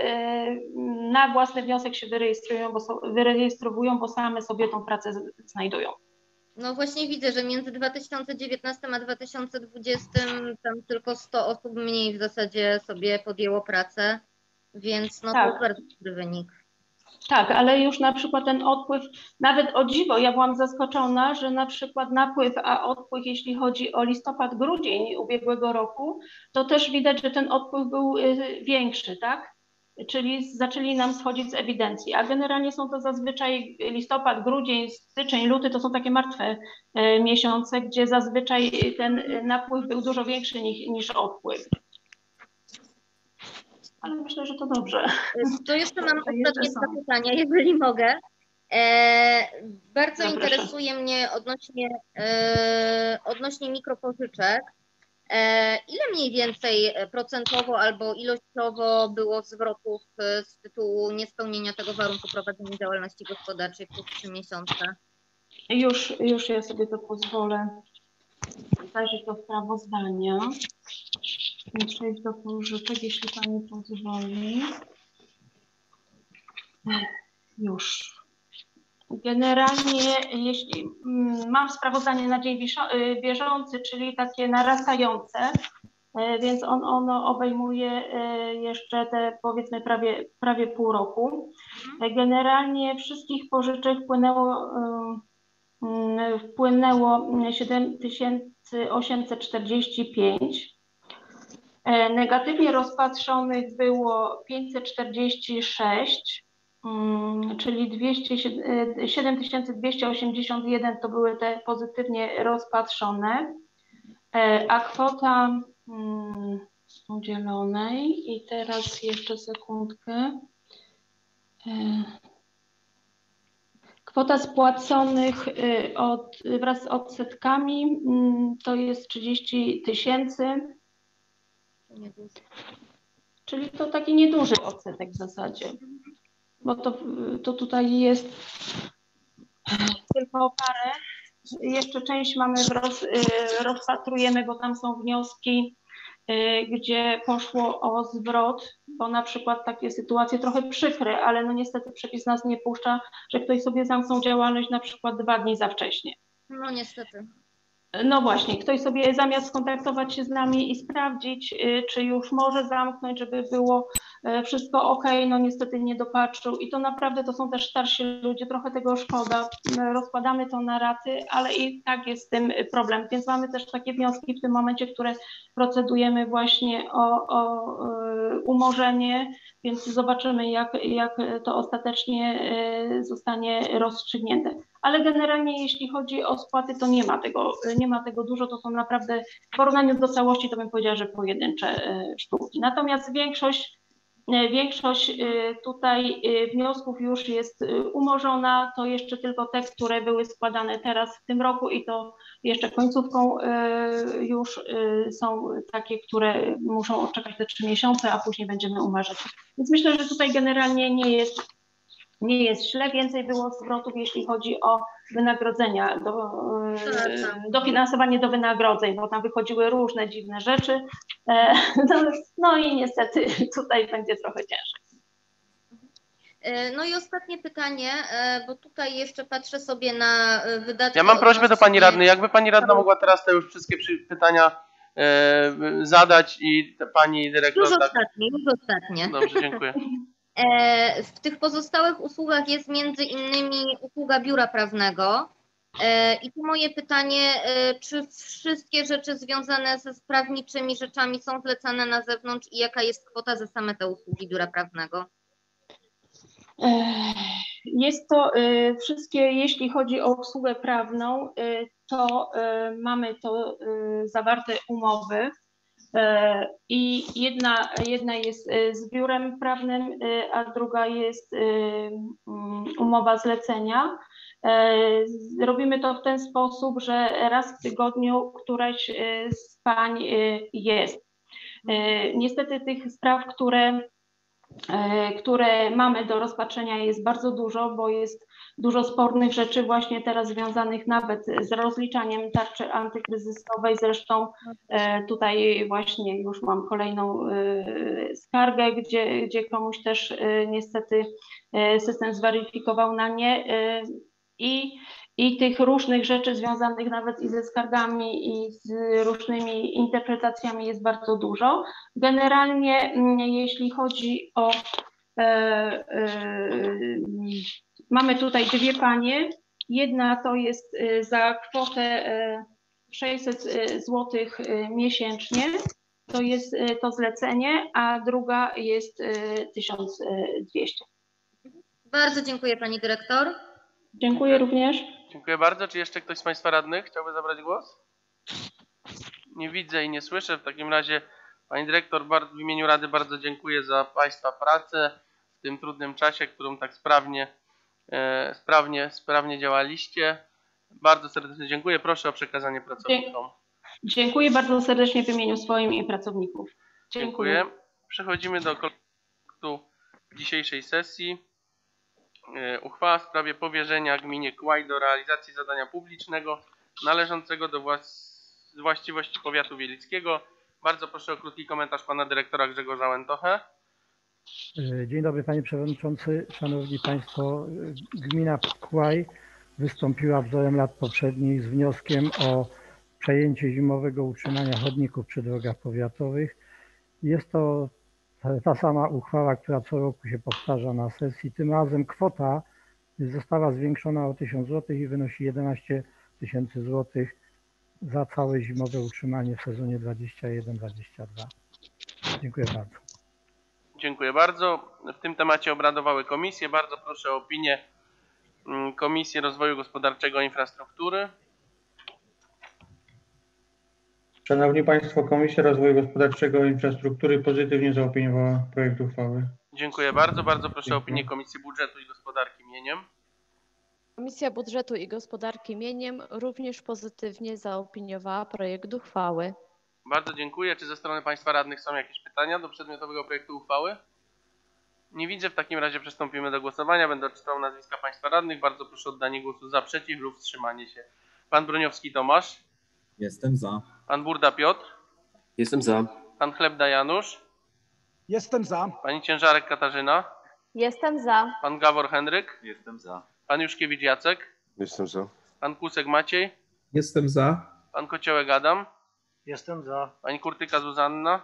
na własny wniosek się wyrejestrują, bo, wyrejestrowują, bo same sobie tą pracę znajdują. No właśnie widzę, że między dwa tysiące dziewiętnastym a dwa tysiące dwudziestym tam tylko sto osób mniej w zasadzie sobie podjęło pracę, więc no tak. To bardzo dobry wynik. Tak, ale już na przykład ten odpływ, nawet o dziwo, ja byłam zaskoczona, że na przykład napływ, a odpływ, jeśli chodzi o listopad, grudzień ubiegłego roku, to też widać, że ten odpływ był większy, tak? Czyli zaczęli nam schodzić z ewidencji, a generalnie są to zazwyczaj listopad, grudzień, styczeń, luty, to są takie martwe miesiące, gdzie zazwyczaj ten napływ był dużo większy niż, niż odpływ. Ale myślę, że to dobrze. To jeszcze mam ostatnie dwa pytania, jeżeli mogę. E, bardzo Zapraszam. interesuje mnie odnośnie, e, odnośnie mikropożyczek. E, ile mniej więcej procentowo albo ilościowo było zwrotów z tytułu niespełnienia tego warunku prowadzenia działalności gospodarczej przez trzy miesiące? Już, już ja sobie to pozwolę zajrzeć do sprawozdania. Przejść do pożyczek, jeśli Pani pozwoli. Już. Generalnie, jeśli mam sprawozdanie na dzień bieżący, czyli takie narastające, więc on, ono obejmuje jeszcze te, powiedzmy, prawie, prawie pół roku. Generalnie wszystkich pożyczek wpłynęło, wpłynęło siedem tysięcy osiemset czterdzieści pięć. Negatywnie rozpatrzonych było pięćset czterdzieści sześć, czyli siedem tysięcy dwieście osiemdziesiąt jeden to były te pozytywnie rozpatrzone, a kwota udzielonej, i teraz jeszcze sekundkę, Kwota spłaconych y, od, wraz z odsetkami mm, to jest trzydzieści tysięcy, czyli to taki nieduży odsetek w zasadzie, bo to, to tutaj jest tylko parę. Jeszcze część mamy, w roz, y, rozpatrujemy, bo tam są wnioski, y, gdzie poszło o zwrot, bo na przykład takie sytuacje trochę przykre, ale no niestety przepis nas nie puszcza, że ktoś sobie zamknął działalność na przykład dwa dni za wcześnie. No niestety. No właśnie, ktoś sobie zamiast skontaktować się z nami i sprawdzić, y, czy już może zamknąć, żeby było y, wszystko ok, no niestety nie dopatrzył i to naprawdę to są też starsi ludzie, trochę tego szkoda, My rozkładamy to na raty, ale i tak jest z tym problem, więc mamy też takie wnioski w tym momencie, które procedujemy właśnie o, o y, umorzenie, więc zobaczymy jak, jak to ostatecznie y, zostanie rozstrzygnięte. Ale generalnie jeśli chodzi o spłaty, to nie ma tego, nie ma tego dużo, to są naprawdę w porównaniu do całości to bym powiedziała, że pojedyncze sztuki. Natomiast większość, większość tutaj wniosków już jest umorzona, to jeszcze tylko te, które były składane teraz w tym roku i to jeszcze końcówką już są takie, które muszą odczekać te trzy miesiące, a później będziemy umarzać. Więc myślę, że tutaj generalnie nie jest Nie jest źle, więcej było zwrotów, jeśli chodzi o wynagrodzenia, do, dofinansowanie do wynagrodzeń, bo tam wychodziły różne dziwne rzeczy. No, no i niestety tutaj będzie trochę ciężej. No i ostatnie pytanie, bo tutaj jeszcze patrzę sobie na wydatki. Ja mam prośbę do pani radnej, jakby pani radna mogła teraz te już wszystkie pytania e, zadać i pani dyrektor... Już tak... ostatnie, już ostatnie. Dobrze, dziękuję. W tych pozostałych usługach jest między innymi usługa biura prawnego. I tu moje pytanie, czy wszystkie rzeczy związane ze prawniczymi rzeczami są zlecane na zewnątrz i jaka jest kwota za same te usługi biura prawnego? Jest to wszystkie, jeśli chodzi o usługę prawną, to mamy to zawarte umowy. I jedna, jedna jest z biurem prawnym, a druga jest umowa zlecenia. Robimy to w ten sposób, że raz w tygodniu któraś z pań jest. Niestety tych spraw, które, które mamy do rozpatrzenia jest bardzo dużo, bo jest dużo spornych rzeczy właśnie teraz związanych nawet z rozliczaniem tarczy antykryzysowej. Zresztą tutaj właśnie już mam kolejną skargę, gdzie, gdzie komuś też niestety system zweryfikował na nie i, i tych różnych rzeczy związanych nawet i ze skargami i z różnymi interpretacjami jest bardzo dużo. Generalnie jeśli chodzi o e, e, mamy tutaj dwie panie. Jedna to jest za kwotę sześćset złotych miesięcznie, to jest to zlecenie, a druga jest tysiąc dwieście. Bardzo dziękuję pani dyrektor. Dziękuję również. Dziękuję bardzo. Czy jeszcze ktoś z państwa radnych chciałby zabrać głos? Nie widzę i nie słyszę. W takim razie pani dyrektor w imieniu Rady bardzo dziękuję za państwa pracę w tym trudnym czasie, którą tak sprawnie Sprawnie, sprawnie działaliście. Bardzo serdecznie dziękuję. Proszę o przekazanie pracownikom. Dziękuję bardzo serdecznie w imieniu swoim i pracowników. Dziękuję. Dziękuję. Przechodzimy do punktu dzisiejszej sesji. Uchwała w sprawie powierzenia gminie Kłaj do realizacji zadania publicznego należącego do włas właściwości powiatu wielickiego. Bardzo proszę o krótki komentarz pana dyrektora Grzegorza Łętochę. Dzień dobry panie przewodniczący, szanowni państwo. Gmina Kłaj wystąpiła wzorem lat poprzednich z wnioskiem o przejęcie zimowego utrzymania chodników przy drogach powiatowych. Jest to ta sama uchwała, która co roku się powtarza na sesji. Tym razem kwota została zwiększona o tysiąc złotych i wynosi jedenaście tysięcy złotych za całe zimowe utrzymanie w sezonie dwudziestym pierwszym dwudziestym drugim. Dziękuję bardzo. Dziękuję bardzo. W tym temacie obradowały komisje. Bardzo proszę o opinię Komisji Rozwoju Gospodarczego i Infrastruktury. Szanowni Państwo, Komisja Rozwoju Gospodarczego i Infrastruktury pozytywnie zaopiniowała projekt uchwały. Dziękuję bardzo. Bardzo proszę o opinię Komisji Budżetu i Gospodarki Mieniem. Komisja Budżetu i Gospodarki Mieniem również pozytywnie zaopiniowała projekt uchwały. Bardzo dziękuję. Czy ze strony Państwa radnych są jakieś pytania do przedmiotowego projektu uchwały? Nie widzę. W takim razie przystąpimy do głosowania. Będę odczytał nazwiska Państwa radnych. Bardzo proszę o oddanie głosu za, przeciw lub wstrzymanie się. Pan Broniowski Tomasz. Jestem za. Pan Burda Piotr. Jestem za. Pan Chlebda Janusz. Jestem za. Pani Ciężarek Katarzyna. Jestem za. Pan Gawor Henryk. Jestem za. Pan Juszkiewicz Jacek. Jestem za. Pan Kusek Maciej. Jestem za. Pan Kociołek Adam. Jestem za. Pani Kurtyka Zuzanna.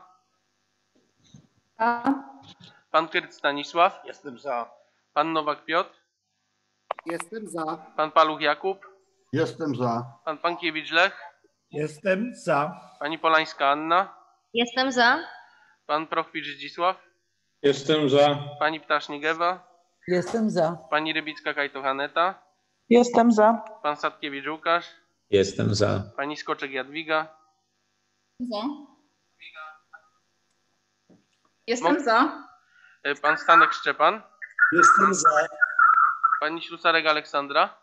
Za. Pan Kyrt Stanisław. Jestem za. Pan Nowak Piotr. Jestem za. Pan Paluch Jakub. Jestem za. Pan Pankiewicz Lech. Jestem za. Pani Polańska Anna. Jestem za. Pan Prochwicz Zdzisław. Jestem za. Pani Ptasznik Ewa. Jestem za. Pani Rybicka Kajto-Haneta. Jestem za. Pan Sadkiewicz Łukasz. Jestem za. Pani Skoczek Jadwiga. Za. Jestem za. Pan Stanek Szczepan. Jestem za. Pani Ślusarek Aleksandra.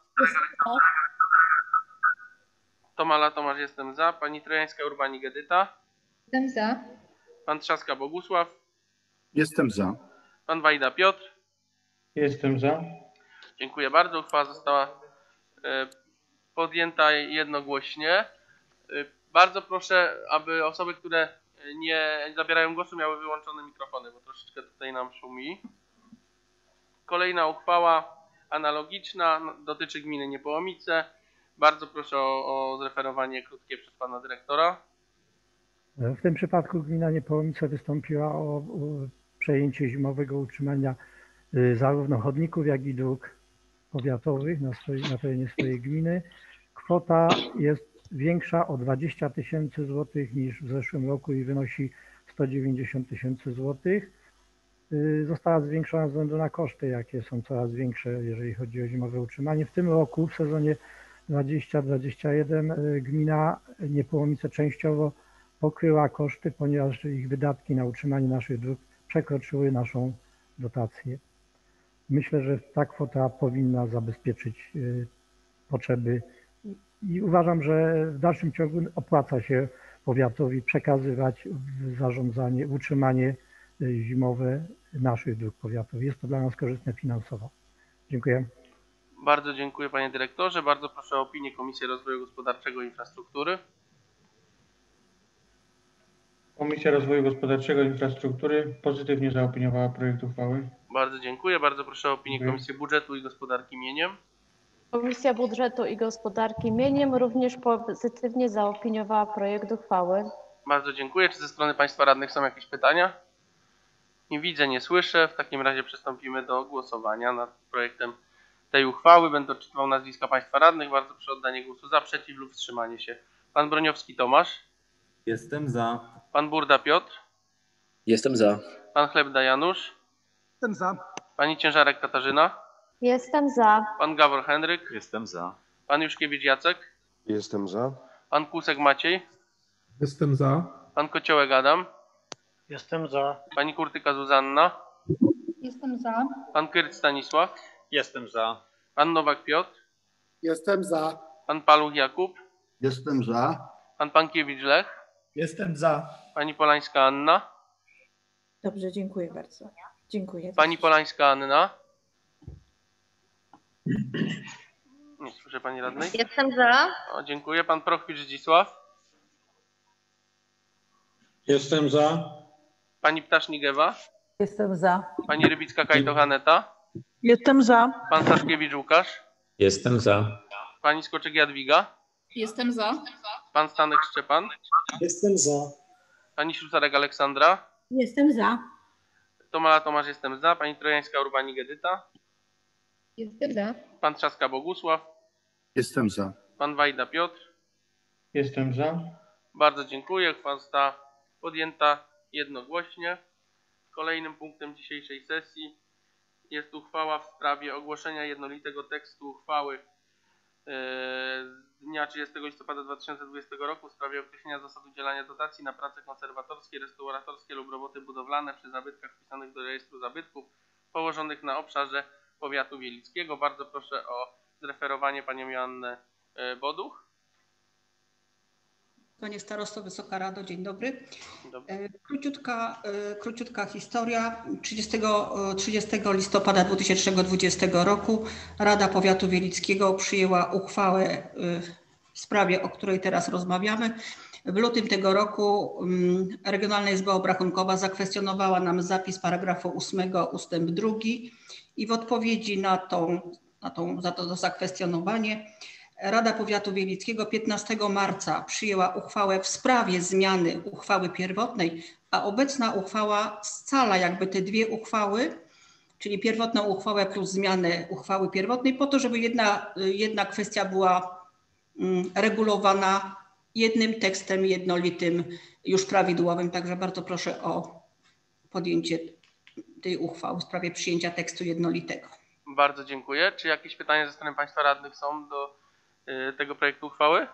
Tomala Tomasz jestem za. Pani Trojańska Urbanik Edyta. Jestem za. Pan Trzaska Bogusław. Jestem za. Pan Wajda Piotr. Jestem za. Dziękuję bardzo. Uchwała została e, podjęta jednogłośnie. E, bardzo proszę, aby osoby, które nie zabierają głosu, miały wyłączone mikrofony, bo troszeczkę tutaj nam szumi. Kolejna uchwała analogiczna, dotyczy gminy Niepołomice. Bardzo proszę o, o zreferowanie krótkie przez pana dyrektora. W tym przypadku gmina Niepołomice wystąpiła o, o przejęcie zimowego utrzymania y, zarówno chodników, jak i dróg powiatowych na, swojej, na terenie swojej gminy. Kwota jest większa o dwadzieścia tysięcy złotych niż w zeszłym roku i wynosi sto dziewięćdziesiąt tysięcy złotych. Y, została zwiększona ze względu na koszty, jakie są coraz większe, jeżeli chodzi o zimowe utrzymanie. W tym roku, w sezonie dwudziestym dwudziestym pierwszym, gmina Niepołomice częściowo pokryła koszty, ponieważ ich wydatki na utrzymanie naszych dróg przekroczyły naszą dotację. Myślę, że ta kwota powinna zabezpieczyć potrzeby i uważam, że w dalszym ciągu opłaca się powiatowi przekazywać w zarządzanie, w utrzymanie zimowe naszych dróg powiatowych. Jest to dla nas korzystne finansowo. Dziękuję. Bardzo dziękuję panie dyrektorze. Bardzo proszę o opinię Komisji Rozwoju Gospodarczego i Infrastruktury. Komisja Rozwoju Gospodarczego i Infrastruktury pozytywnie zaopiniowała projekt uchwały. Bardzo dziękuję. Bardzo proszę o opinię Dziękuję. Komisji Budżetu i Gospodarki Mieniem. Komisja Budżetu i Gospodarki Mieniem również pozytywnie zaopiniowała projekt uchwały. Bardzo dziękuję. Czy ze strony państwa radnych są jakieś pytania? Nie widzę, nie słyszę. W takim razie przystąpimy do głosowania nad projektem tej uchwały. Będę odczytywał nazwiska państwa radnych. Bardzo proszę o oddanie głosu za, przeciw lub wstrzymanie się. Pan Broniowski Tomasz. Jestem za. Pan Burda Piotr. Jestem za. Pan Chlebda Janusz. Jestem za. Pani Ciężarek Katarzyna. Jestem za. Pan Gawor Henryk. Jestem za. Pan Juszkiewicz Jacek. Jestem za. Pan Kusek Maciej. Jestem za. Pan Kociołek Adam. Jestem za. Pani Kurtyka Zuzanna. Jestem za. Pan Kyrt Stanisław. Jestem za. Pan Nowak Piotr. Jestem za. Pan Paluch Jakub. Jestem za. Pan Pankiewicz Lech. Jestem za. Pani Polańska Anna. Dobrze, dziękuję bardzo. Dziękuję. Pani Polańska Anna. Nie słyszę pani radnej. Jestem za. O, dziękuję. Pan Prochwicz Zdzisław. Jestem za. Pani Ptasznik Ewa. Jestem za. Pani Rybicka Kajto-Haneta. Jestem za. Pan Sadkiewicz Łukasz. Jestem za. Pani Skoczek Jadwiga. Jestem za. Pan Stanek Szczepan. Jestem za. Pani Ślusarek Aleksandra. Jestem za. Tomala Tomasz jestem za. Pani Trojańska Urbanik Edyta. Jestem za. Pan Trzaska Bogusław. Jestem za. Pan Wajda Piotr. Jestem za. Bardzo dziękuję. Uchwała została podjęta jednogłośnie. Kolejnym punktem dzisiejszej sesji jest uchwała w sprawie ogłoszenia jednolitego tekstu uchwały z dnia trzydziestego listopada dwa tysiące dwudziestego roku w sprawie określenia zasad udzielania dotacji na prace konserwatorskie, restauratorskie lub roboty budowlane przy zabytkach wpisanych do rejestru zabytków położonych na obszarze powiatu wielickiego. Bardzo proszę o zreferowanie panią Joannę e, Boduch. Panie Starosto, Wysoka Rado, dzień dobry. Dobry. E, Króciutka, e, króciutka historia. trzydziestego, trzydziestego listopada dwa tysiące dwudziestego roku Rada Powiatu Wielickiego przyjęła uchwałę e, w sprawie, o której teraz rozmawiamy. W lutym tego roku mm, Regionalna Izba Obrachunkowa zakwestionowała nam zapis paragrafu ósmego ustęp drugi i w odpowiedzi na, tą, na tą, za to zakwestionowanie Rada Powiatu Wielickiego piętnastego marca przyjęła uchwałę w sprawie zmiany uchwały pierwotnej, a obecna uchwała scala jakby te dwie uchwały, czyli pierwotną uchwałę plus zmianę uchwały pierwotnej, po to, żeby jedna, jedna kwestia była mm, regulowana jednym tekstem jednolitym, już prawidłowym. Także bardzo proszę o podjęcie tej uchwały w sprawie przyjęcia tekstu jednolitego. Bardzo dziękuję. Czy jakieś pytania ze strony Państwa radnych są do y, tego projektu uchwały?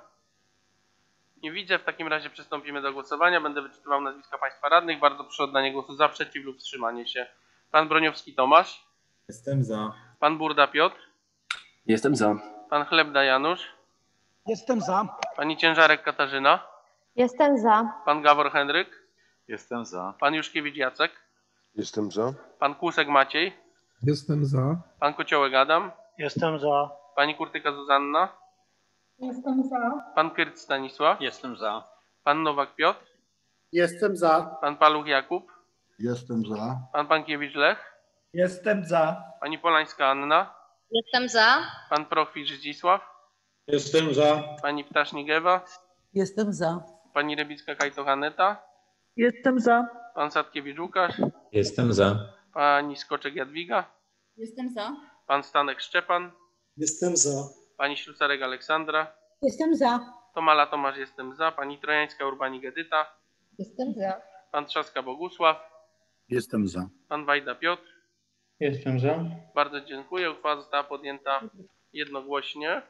Nie widzę. W takim razie przystąpimy do głosowania. Będę wyczytywał nazwiska Państwa radnych. Bardzo proszę o oddanie głosu za, przeciw lub wstrzymanie się. Pan Broniowski Tomasz. Jestem za. Pan Burda Piotr. Jestem za. Pan Chlebda Janusz. Jestem za. Pani Ciężarek Katarzyna. Jestem za. Pan Gawor Henryk. Jestem za. Pan Juszkiewicz Jacek. Jestem za. Pan Kłusek Maciej. Jestem za. Pan Kociołek Adam. Jestem za. Pani Kurtyka Zuzanna. Jestem za. Pan Kyrt Stanisław. Jestem za. Pan Nowak Piotr. Jestem za. Pan Paluch Jakub. Jestem za. Pan Pankiewicz Lech. Jestem za. Pani Polańska Anna. Jestem za. Pan Prochwicz Zdzisław. Jestem za. Pani Ptasznik Ewa. Jestem za. Pani Rybicka Kajto Haneta. Jestem za. Pan Sadkiewicz Łukasz. Jestem za. Pani Skoczek Jadwiga. Jestem za. Pan Stanek Szczepan. Jestem za. Pani Ślusarek Aleksandra. Jestem za. Tomala Tomasz jestem za. Pani Trojańska Urbanik Edyta. Jestem za. Pan Trzaska Bogusław. Jestem za. Pan Wajda Piotr. Jestem za. Bardzo dziękuję. Uchwała została podjęta jednogłośnie.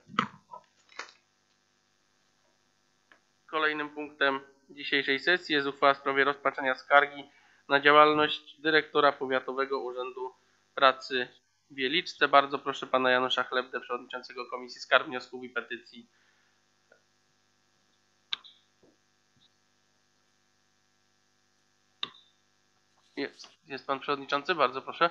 Kolejnym punktem dzisiejszej sesji jest uchwała w sprawie rozpatrzenia skargi na działalność dyrektora Powiatowego Urzędu Pracy w Wieliczce. Bardzo proszę pana Janusza Chlebdę, przewodniczącego Komisji Skarg, Wniosków i Petycji. Jest, jest pan przewodniczący? Bardzo proszę.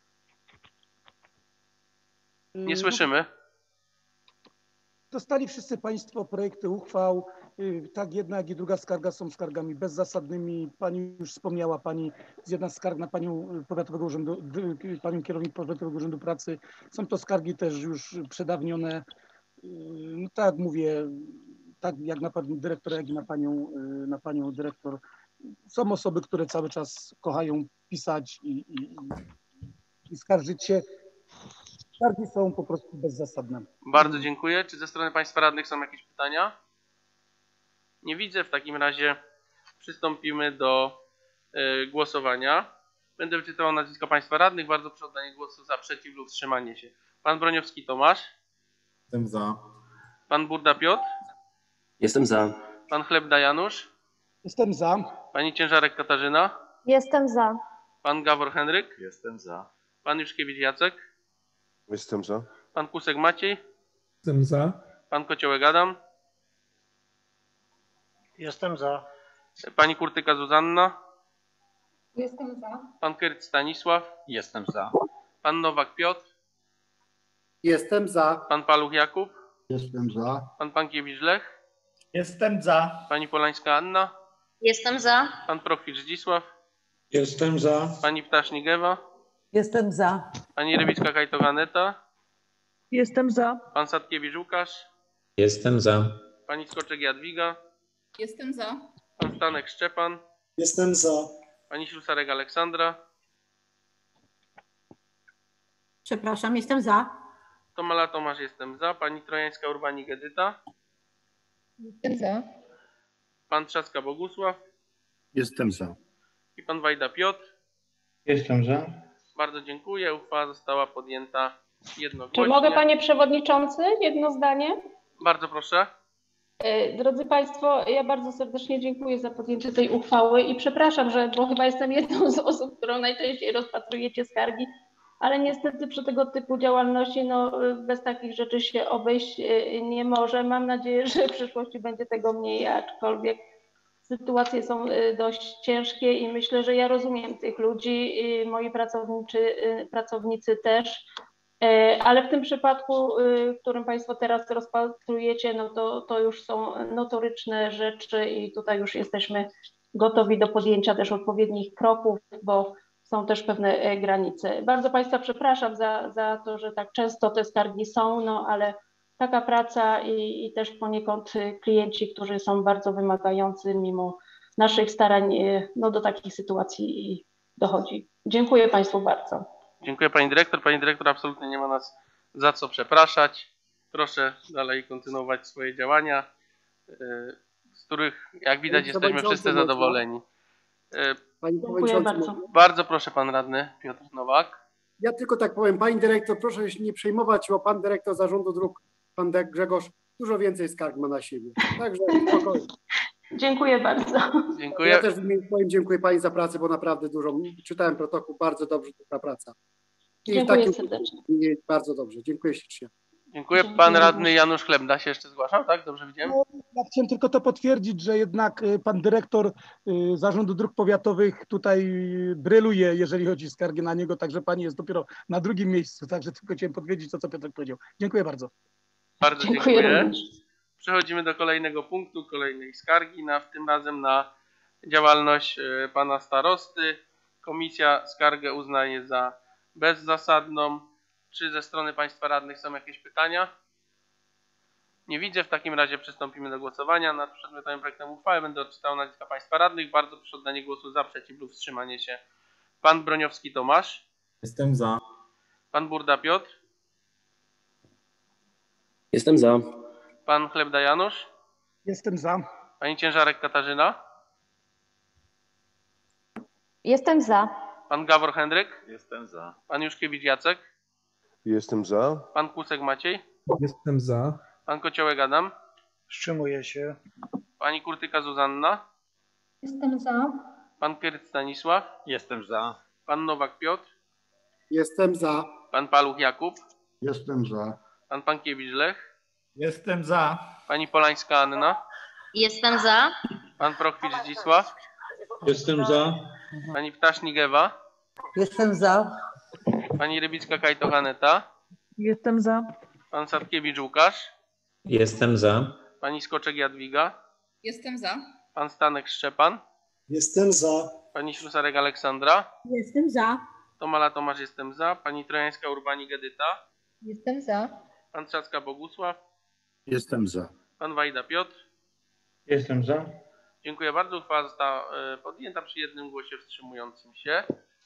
Nie słyszymy. Dostali wszyscy Państwo projekty uchwał. Tak jedna, jak i druga skarga są skargami bezzasadnymi. Pani już wspomniała, Pani z jedna z skarg na Panią Powiatowego Urzędu, Panią Kierownik Powiatowego Urzędu Pracy. Są to skargi też już przedawnione. No tak jak mówię, tak jak na Panią Dyrektor, jak i na Panią, na Panią Dyrektor. Są osoby, które cały czas kochają pisać i, i, i skarżyć się. Skargi są po prostu bezzasadne. Bardzo dziękuję. Czy ze strony Państwa radnych są jakieś pytania? Nie widzę. W takim razie przystąpimy do y, głosowania. Będę wyczytywał nazwiska Państwa radnych. Bardzo proszę o oddanie głosu za, przeciw lub wstrzymanie się. Pan Broniowski Tomasz. Jestem za. Pan Burda Piotr. Jestem za. Pan Chlebda Janusz. Jestem za. Pani Ciężarek Katarzyna. Jestem za. Pan Gawor Henryk. Jestem za. Pan Juszkiewicz Jacek. Jestem za. Pan Kusek Maciej. Jestem za. Pan Kociołek Adam. Jestem za. Pani Kurtyka Zuzanna. Jestem za. Pan Kyrt Stanisław. Jestem za. Pan Nowak Piotr. Jestem za. Pan Paluch Jakub. Jestem za. Pan Pankiewicz Lech. Jestem za. Pani Polańska Anna. Jestem za. Pan Prochwicz Zdzisław. Jestem za. Pani Ptasznik Ewa. Jestem za. Pani Rybicka Kajto Haneta. Jestem za. Pan Sadkiewicz Łukasz. Jestem za. Pani Skoczek Jadwiga. Jestem za. Pan Stanek Szczepan. Jestem za. Pani Ślusarek Aleksandra. Przepraszam, jestem za. Tomala Tomasz jestem za. Pani Trojańska Urbanik Edyta. Jestem za. Pan Trzaska Bogusław. Jestem za. I pan Wajda Piotr. Jestem za. Bardzo dziękuję. Uchwała została podjęta Czy jednogłośnie. mogę, panie przewodniczący, jedno zdanie? Bardzo proszę. E, Drodzy Państwo, ja bardzo serdecznie dziękuję za podjęcie tej uchwały i przepraszam, że, bo chyba jestem jedną z osób, którą najczęściej rozpatrujecie skargi, ale niestety przy tego typu działalności no, bez takich rzeczy się obejść nie może. Mam nadzieję, że w przyszłości będzie tego mniej, aczkolwiek sytuacje są dość ciężkie i myślę, że ja rozumiem tych ludzi, moi pracownicy, pracownicy też, ale w tym przypadku, w którym Państwo teraz rozpatrujecie, no to, to już są notoryczne rzeczy i tutaj już jesteśmy gotowi do podjęcia też odpowiednich kroków, bo są też pewne granice. Bardzo Państwa przepraszam za, za to, że tak często te skargi są, no ale taka praca i, i też poniekąd klienci, którzy są bardzo wymagający mimo naszych starań, no do takich sytuacji dochodzi. Dziękuję Państwu bardzo. Dziękuję Pani Dyrektor. Pani Dyrektor, absolutnie nie ma nas za co przepraszać. Proszę dalej kontynuować swoje działania, z których jak widać jesteśmy wszyscy zadowoleni. Pani Dziękuję bardzo. Bardzo proszę Pan Radny Piotr Nowak. Ja tylko tak powiem, Pani Dyrektor, proszę się nie przejmować, bo Pan Dyrektor Zarządu Dróg, Pan Grzegorz, dużo więcej skarg ma na siebie. Także spokojnie. Dziękuję bardzo. Dziękuję. Ja też w imieniu swoim dziękuję Pani za pracę, bo naprawdę dużo, czytałem protokół, bardzo dobrze ta praca. I dziękuję w takim, serdecznie. Bardzo dobrze, dziękuję ślicznie. Dziękuję. Pan Radny Janusz Chlebda się jeszcze zgłaszał, tak? Dobrze widziałem? No, ja chciałem tylko to potwierdzić, że jednak Pan Dyrektor Zarządu Dróg Powiatowych tutaj bryluje, jeżeli chodzi o skargi na niego, także Pani jest dopiero na drugim miejscu, także tylko chciałem potwierdzić to, co Piotrek powiedział. Dziękuję bardzo. Bardzo dziękuję. dziękuję. Przechodzimy do kolejnego punktu, kolejnej skargi, na, w tym razem na działalność Pana Starosty. Komisja skargę uznaje za bezzasadną. Czy ze strony Państwa radnych są jakieś pytania? Nie widzę. W takim razie przystąpimy do głosowania. Nad przedmiotowym projektem uchwały będę odczytał nazwiska Państwa radnych. Bardzo proszę o oddanie głosu za, przeciw lub wstrzymanie się. Pan Broniowski Tomasz. Jestem za. Pan Burda Piotr. Jestem za. Pan Chlebda Janusz. Jestem za. Pani Ciężarek Katarzyna. Jestem za. Pan Gawor Henryk. Jestem za. Pan Juszkiewicz Jacek. Jestem za. Pan Kłusek Maciej. Jestem za. Pan Kociołek Adam. Wstrzymuję się. Pani Kurtyka Zuzanna. Jestem za. Pan Kirt Stanisław. Jestem za. Pan Nowak Piotr. Jestem za. Pan Paluch Jakub. Jestem za. Pan Pankiewicz Lech. Jestem za. Pani Polańska Anna. Jestem za. Pan Prochwicz Zdzisław. Jestem za. Pani Ptasznik Ewa. Jestem za. Pani Rybicka Kajto Aneta. Jestem za. Pan Sadkiewicz Łukasz. Jestem za. Pani Skoczek Jadwiga. Jestem za. Pan Stanek Szczepan. Jestem za. Pani Ślusarek Aleksandra. Jestem za. Tomala Tomasz jestem za. Pani Trojańska Urbanik Edyta. Jestem za. Pan Trzacka Bogusław. Jestem za. Pan Wajda Piotr. Jestem za. Dziękuję bardzo. Uchwała została podjęta przy jednym głosie wstrzymującym się.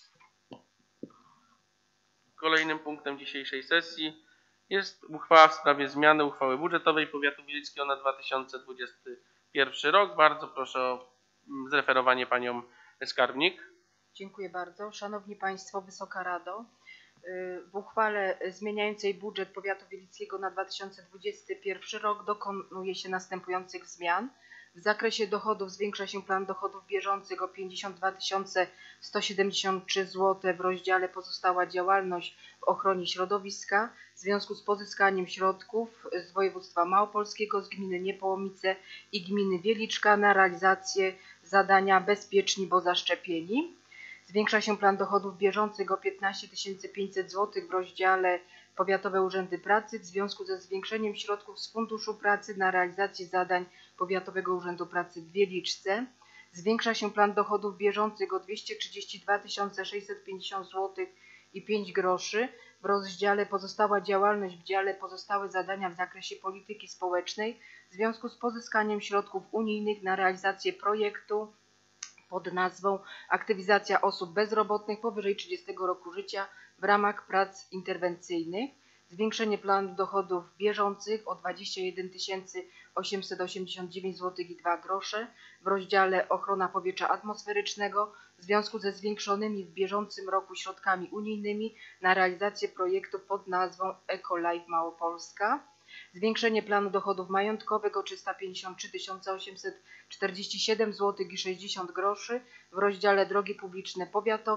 Kolejnym punktem dzisiejszej sesji jest uchwała w sprawie zmiany uchwały budżetowej Powiatu Wielickiego na dwa tysiące dwudziesty pierwszy rok. Bardzo proszę o zreferowanie Panią Skarbnik. Dziękuję bardzo. Szanowni Państwo, Wysoka Rado. W uchwale zmieniającej budżet Powiatu Wielickiego na dwa tysiące dwudziesty pierwszy rok dokonuje się następujących zmian. W zakresie dochodów zwiększa się plan dochodów bieżących o pięćdziesiąt dwa tysiące sto siedemdziesiąt trzy złote w rozdziale Pozostała działalność w ochronie środowiska w związku z pozyskaniem środków z województwa małopolskiego, z gminy Niepołomice i gminy Wieliczka na realizację zadania Bezpieczni, bo zaszczepieni. Zwiększa się plan dochodów bieżących o piętnaście tysięcy pięćset złotych w rozdziale Powiatowe Urzędy Pracy w związku ze zwiększeniem środków z Funduszu Pracy na realizację zadań Powiatowego Urzędu Pracy w Wieliczce. Zwiększa się plan dochodów bieżących o dwieście trzydzieści dwa tysiące sześćset pięćdziesiąt złotych i pięć groszy w rozdziale Pozostała działalność w dziale Pozostałe zadania w zakresie polityki społecznej w związku z pozyskaniem środków unijnych na realizację projektu pod nazwą Aktywizacja osób bezrobotnych powyżej trzydziestego roku życia w ramach prac interwencyjnych. Zwiększenie planu dochodów bieżących o dwadzieścia jeden tysięcy osiemset osiemdziesiąt dziewięć złotych i dwa grosze w rozdziale Ochrona powietrza atmosferycznego w związku ze zwiększonymi w bieżącym roku środkami unijnymi na realizację projektu pod nazwą EcoLife Małopolska. Zwiększenie planu dochodów majątkowych o trzysta pięćdziesiąt trzy tysiące osiemset czterdzieści siedem złotych i sześćdziesiąt groszy w rozdziale Drogi publiczne powiatowe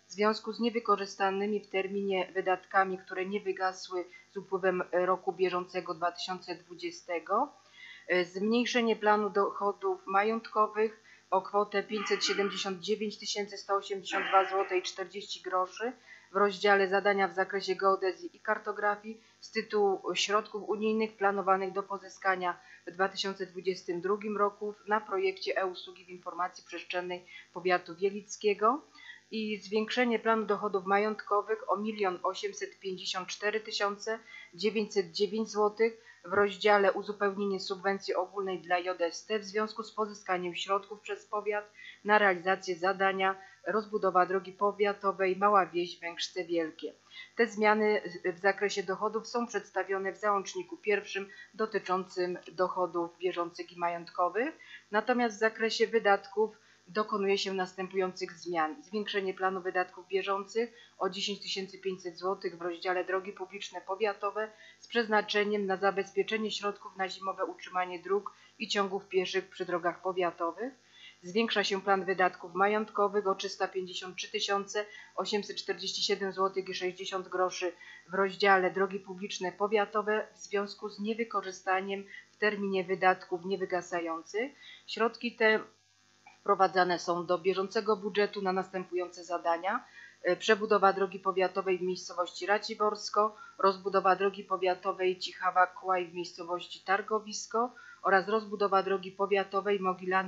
w związku z niewykorzystanymi w terminie wydatkami, które nie wygasły z upływem roku bieżącego dwa tysiące dwudziestego. Zmniejszenie planu dochodów majątkowych o kwotę pięćset siedemdziesiąt dziewięć tysięcy sto osiemdziesiąt dwa złote i czterdzieści groszy w rozdziale zadania w zakresie geodezji i kartografii z tytułu środków unijnych planowanych do pozyskania w dwa tysiące dwudziestym drugim roku na projekcie e-usługi w informacji przestrzennej powiatu wielickiego i zwiększenie planu dochodów majątkowych o milion osiemset pięćdziesiąt cztery tysiące dziewięćset dziewięć złotych w rozdziale uzupełnienie subwencji ogólnej dla J S T w związku z pozyskaniem środków przez powiat na realizację zadania rozbudowa drogi powiatowej Mała Wieś Węgrzce Wielkie. Te zmiany w zakresie dochodów są przedstawione w załączniku pierwszym dotyczącym dochodów bieżących i majątkowych, natomiast w zakresie wydatków dokonuje się następujących zmian. Zwiększenie planu wydatków bieżących o dziesięć tysięcy pięćset złotych w rozdziale drogi publiczne powiatowe z przeznaczeniem na zabezpieczenie środków na zimowe utrzymanie dróg i ciągów pieszych przy drogach powiatowych. Zwiększa się plan wydatków majątkowych o trzysta pięćdziesiąt trzy tysiące osiemset czterdzieści siedem złotych i sześćdziesiąt groszy w rozdziale drogi publiczne powiatowe w związku z niewykorzystaniem w terminie wydatków niewygasających. Środki te wprowadzane są do bieżącego budżetu na następujące zadania: przebudowa drogi powiatowej w miejscowości Raciborsko, rozbudowa drogi powiatowej Cichawa-Kłaj w miejscowości Targowisko oraz rozbudowa drogi powiatowej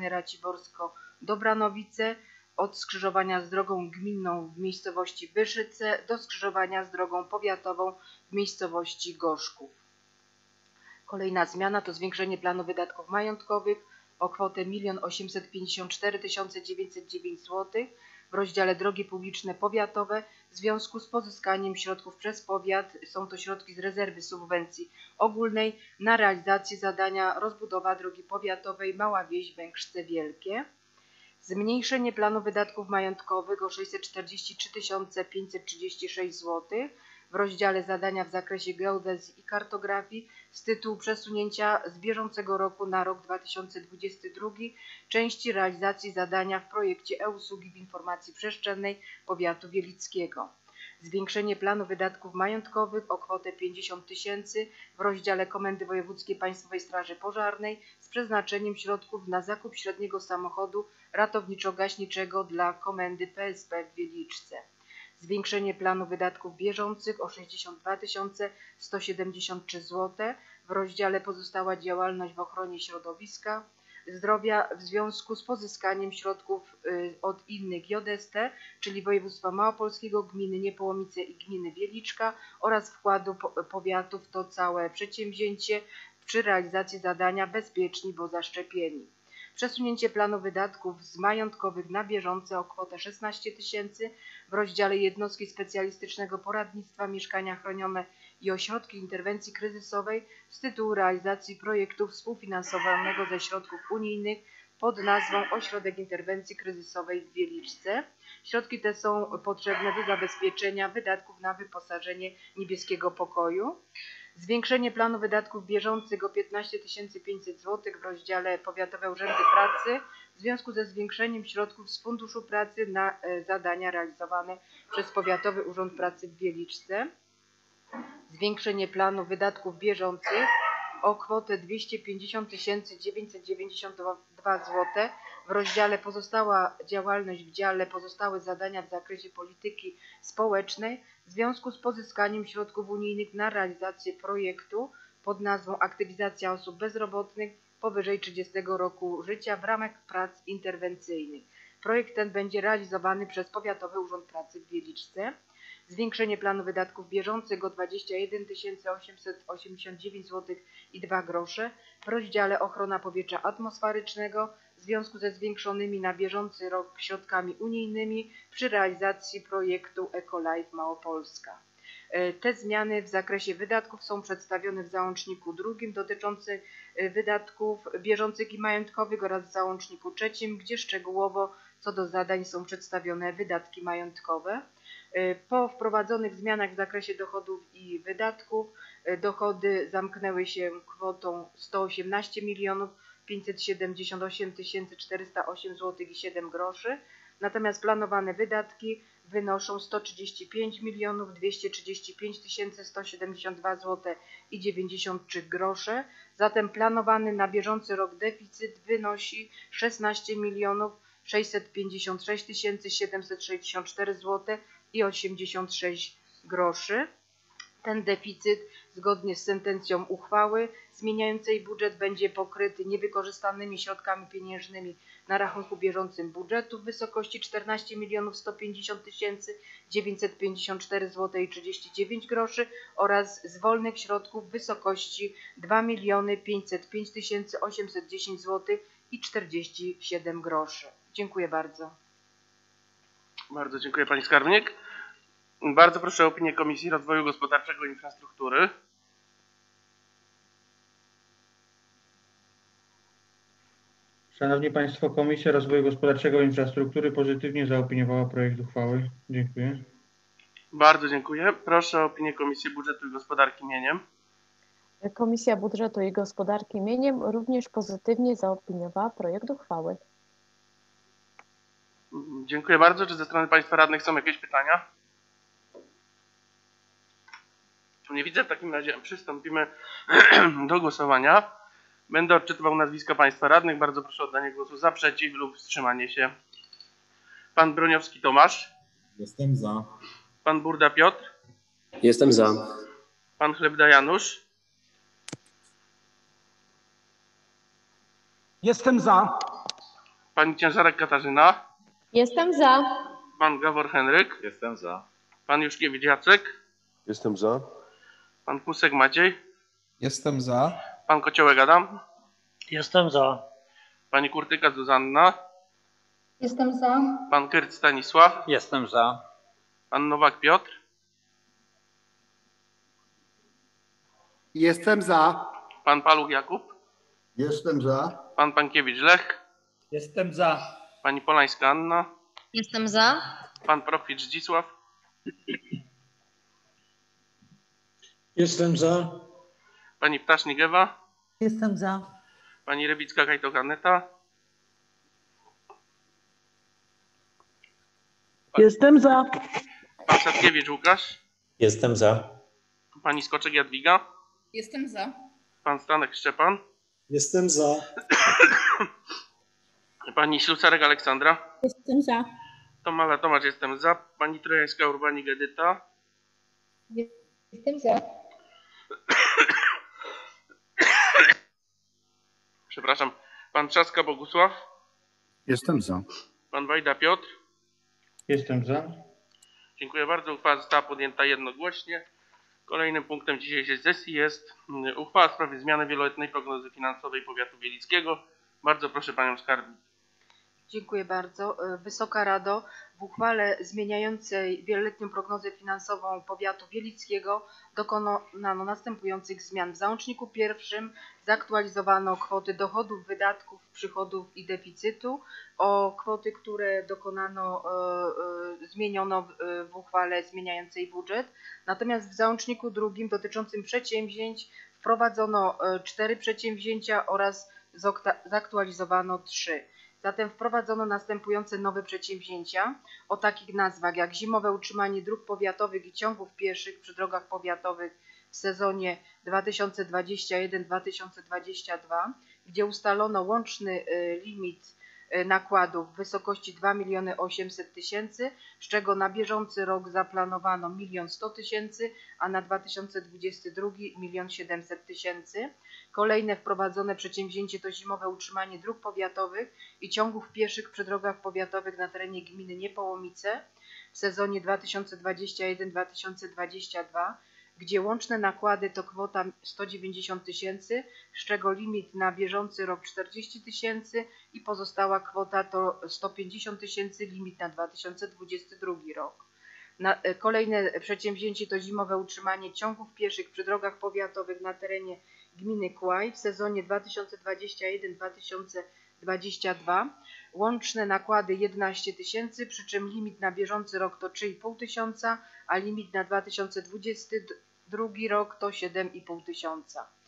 Mogilany-Raciborsko-Dobranowice od skrzyżowania z drogą gminną w miejscowości Wyszyce do skrzyżowania z drogą powiatową w miejscowości Gorzków. Kolejna zmiana to zwiększenie planu wydatków majątkowych o kwotę milion osiemset pięćdziesiąt cztery tysiące dziewięćset dziewięć złotych w rozdziale drogi publiczne powiatowe w związku z pozyskaniem środków przez powiat. Są to środki z rezerwy subwencji ogólnej na realizację zadania rozbudowa drogi powiatowej Mała Wieś Węgrzce Wielkie. Zmniejszenie planu wydatków majątkowych o sześćset czterdzieści trzy tysiące pięćset trzydzieści sześć złotych w rozdziale zadania w zakresie geodezji i kartografii z tytułu przesunięcia z bieżącego roku na rok dwa tysiące dwudziesty drugi części realizacji zadania w projekcie e-usługi w informacji przestrzennej powiatu wielickiego. Zwiększenie planu wydatków majątkowych o kwotę pięćdziesiąt tysięcy w rozdziale Komendy Wojewódzkiej Państwowej Straży Pożarnej z przeznaczeniem środków na zakup średniego samochodu ratowniczo-gaśniczego dla Komendy P S P w Wieliczce. Zwiększenie planu wydatków bieżących o sześćdziesiąt dwa tysiące sto siedemdziesiąt trzy złote w rozdziale Pozostała działalność w ochronie środowiska, zdrowia w związku z pozyskaniem środków od innych J S T, czyli województwa małopolskiego, gminy Niepołomice i gminy Wieliczka oraz wkładu powiatu w to całe przedsięwzięcie przy realizacji zadania Bezpieczni, bo zaszczepieni. Przesunięcie planu wydatków z majątkowych na bieżące o kwotę szesnaście tysięcy w rozdziale Jednostki Specjalistycznego Poradnictwa, Mieszkania Chronione i Ośrodki Interwencji Kryzysowej z tytułu realizacji projektu współfinansowanego ze środków unijnych pod nazwą Ośrodek Interwencji Kryzysowej w Wieliczce. Środki te są potrzebne do zabezpieczenia wydatków na wyposażenie Niebieskiego Pokoju. Zwiększenie planu wydatków bieżących o piętnaście tysięcy pięćset złotych w rozdziale Powiatowe Urzędy Pracy w związku ze zwiększeniem środków z Funduszu Pracy na zadania realizowane przez Powiatowy Urząd Pracy w Wieliczce. Zwiększenie planu wydatków bieżących o kwotę dwieście pięćdziesiąt tysięcy dziewięćset dziewięćdziesiąt dwa złote w rozdziale Pozostała działalność w dziale Pozostałe zadania w zakresie polityki społecznej w związku z pozyskaniem środków unijnych na realizację projektu pod nazwą Aktywizacja osób bezrobotnych powyżej trzydziestego roku życia w ramach prac interwencyjnych. Projekt ten będzie realizowany przez Powiatowy Urząd Pracy w Wieliczce. Zwiększenie planu wydatków bieżących o dwadzieścia jeden tysięcy osiemset osiemdziesiąt dziewięć złotych i dwa grosze w rozdziale Ochrona powietrza atmosferycznego w związku ze zwiększonymi na bieżący rok środkami unijnymi przy realizacji projektu EcoLife Małopolska. Te zmiany w zakresie wydatków są przedstawione w załączniku drugim dotyczącym wydatków bieżących i majątkowych oraz w załączniku trzecim, gdzie szczegółowo co do zadań są przedstawione wydatki majątkowe. Po wprowadzonych zmianach w zakresie dochodów i wydatków dochody zamknęły się kwotą sto osiemnaście milionów pięćset siedemdziesiąt osiem tysięcy czterysta osiem złotych i siedem groszy, natomiast planowane wydatki wynoszą sto trzydzieści pięć milionów dwieście trzydzieści pięć tysięcy sto siedemdziesiąt dwa złote i dziewięćdziesiąt trzy grosze. Zatem planowany na bieżący rok deficyt wynosi szesnaście milionów sześćset pięćdziesiąt sześć tysięcy siedemset sześćdziesiąt cztery złote i osiemdziesiąt sześć groszy. Ten deficyt zgodnie z sentencją uchwały zmieniającej budżet będzie pokryty niewykorzystanymi środkami pieniężnymi na rachunku bieżącym budżetu w wysokości czternaście milionów sto pięćdziesiąt tysięcy dziewięćset pięćdziesiąt cztery złote i trzydzieści dziewięć groszy oraz z wolnych środków w wysokości dwa miliony pięćset pięć tysięcy osiemset dziesięć złotych i czterdzieści siedem groszy. Dziękuję bardzo. Bardzo dziękuję pani skarbnik. Bardzo proszę o opinię Komisji Rozwoju Gospodarczego i Infrastruktury. Szanowni Państwo, Komisja Rozwoju Gospodarczego i Infrastruktury pozytywnie zaopiniowała projekt uchwały. Dziękuję. Bardzo dziękuję. Proszę o opinię Komisji Budżetu i Gospodarki Mieniem. Komisja Budżetu i Gospodarki Mieniem również pozytywnie zaopiniowała projekt uchwały. Dziękuję bardzo. Czy ze strony Państwa radnych są jakieś pytania? Nie widzę. W takim razie przystąpimy do głosowania. Będę odczytywał nazwiska Państwa radnych. Bardzo proszę o oddanie głosu za, przeciw lub wstrzymanie się. Pan Broniowski Tomasz. Jestem za. Pan Burda Piotr. Jestem za. Pan Chlebda Janusz. Jestem za. Pani Ciężarek Katarzyna. Jestem za. Pan Gawor Henryk. Jestem za. Pan Juszkiewicz Jacek. Jestem za. Pan Pusek Maciej. Jestem za. Pan Kociołek Adam. Jestem za. Pani Kurtyka Zuzanna. Jestem za. Pan Kyrt Stanisław. Jestem za. Pan Nowak Piotr. Jestem za. Pan Paluch Jakub. Jestem za. Pan Pankiewicz Lech. Jestem za. Pani Polańska Anna. Jestem za. Pan Prokwicz Zdzisław. Jestem za. Pani Ptasznik Ewa. Jestem za. Pani Rybicka Kajto Aneta. Jestem za. Pan Sadkiewicz Łukasz. Jestem za. Pani Skoczek Jadwiga. Jestem za. Pan Stanek Szczepan. Jestem za. Pani Ślusarek Aleksandra. Jestem za. Tomala Tomasz, jestem za. Pani Trojańska Urbanik Edyta. Jestem za. Przepraszam. Pan Trzaska Bogusław. Jestem za. Pan Wajda Piotr. Jestem za. Dziękuję bardzo. Uchwała została podjęta jednogłośnie. Kolejnym punktem dzisiejszej sesji jest uchwała w sprawie zmiany wieloletniej prognozy finansowej powiatu wielickiego. Bardzo proszę panią skarbnik. Dziękuję bardzo. Wysoka Rado, w uchwale zmieniającej wieloletnią prognozę finansową powiatu wielickiego dokonano następujących zmian. W załączniku pierwszym zaktualizowano kwoty dochodów, wydatków, przychodów i deficytu o kwoty, które dokonano, e, e, zmieniono w, w uchwale zmieniającej budżet. Natomiast w załączniku drugim dotyczącym przedsięwzięć wprowadzono e, cztery przedsięwzięcia oraz zaktualizowano trzy. Zatem wprowadzono następujące nowe przedsięwzięcia o takich nazwach jak zimowe utrzymanie dróg powiatowych i ciągów pieszych przy drogach powiatowych w sezonie dwa tysiące dwudziestym pierwszym do dwa tysiące dwudziestego drugiego, gdzie ustalono łączny limit nakładów w wysokości dwa miliony osiemset tysięcy, z czego na bieżący rok zaplanowano milion sto tysięcy, a na dwa tysiące dwudziesty drugi milion siedemset tysięcy. Kolejne wprowadzone przedsięwzięcie to zimowe utrzymanie dróg powiatowych i ciągów pieszych przy drogach powiatowych na terenie gminy Niepołomice w sezonie dwa tysiące dwudziestym pierwszym do dwa tysiące dwudziestego drugiego, gdzie łączne nakłady to kwota sto dziewięćdziesiąt tysięcy, z czego limit na bieżący rok czterdzieści tysięcy i pozostała kwota to sto pięćdziesiąt tysięcy, limit na dwa tysiące dwudziesty drugi rok. Na, kolejne przedsięwzięcie to zimowe utrzymanie ciągów pieszych przy drogach powiatowych na terenie gminy Kłaj w sezonie dwa tysiące dwudziestym pierwszym do dwa tysiące dwudziestego drugiego. Łączne nakłady jedenaście tysięcy, przy czym limit na bieżący rok to trzy i pół tysiąca, a limit na dwa tysiące dwudziesty drugi rok to siedem i pół tysiąca.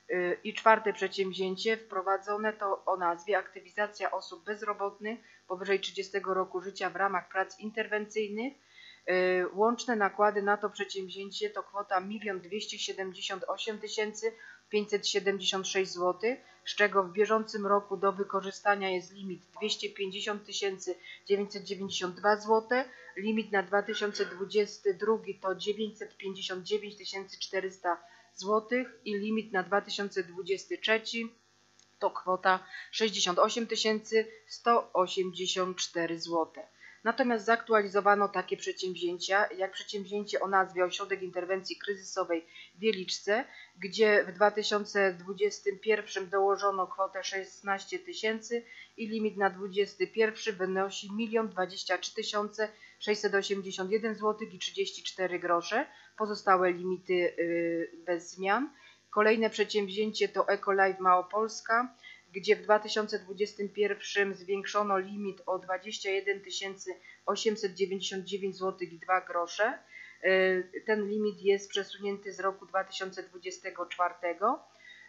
I czwarte przedsięwzięcie wprowadzone to o nazwie aktywizacja osób bezrobotnych powyżej trzydziestego roku życia w ramach prac interwencyjnych. Łączne nakłady na to przedsięwzięcie to kwota milion dwieście siedemdziesiąt osiem tysięcy pięćset siedemdziesiąt sześć złotych, z czego w bieżącym roku do wykorzystania jest limit dwieście pięćdziesiąt tysięcy dziewięćset dziewięćdziesiąt dwa złote, limit na dwa tysiące dwudziesty drugi to dziewięćset pięćdziesiąt dziewięć tysięcy czterysta złotych i limit na dwa tysiące dwudziesty trzeci to kwota sześćdziesiąt osiem tysięcy sto osiemdziesiąt cztery złote. Natomiast zaktualizowano takie przedsięwzięcia, jak przedsięwzięcie o nazwie Ośrodek Interwencji Kryzysowej w Wieliczce, gdzie w dwa tysiące dwudziestym pierwszym dołożono kwotę szesnaście tysięcy i limit na dwudziesty pierwszy wynosi milion dwadzieścia trzy tysiące sześćset osiemdziesiąt jeden złotych i trzydzieści cztery grosze. Pozostałe limity bez zmian. Kolejne przedsięwzięcie to EcoLife Małopolska, gdzie w dwa tysiące dwudziestym pierwszym zwiększono limit o dwadzieścia jeden tysięcy osiemset dziewięćdziesiąt dziewięć złotych i dwa grosze. Ten limit jest przesunięty z roku dwa tysiące dwudziestego czwartego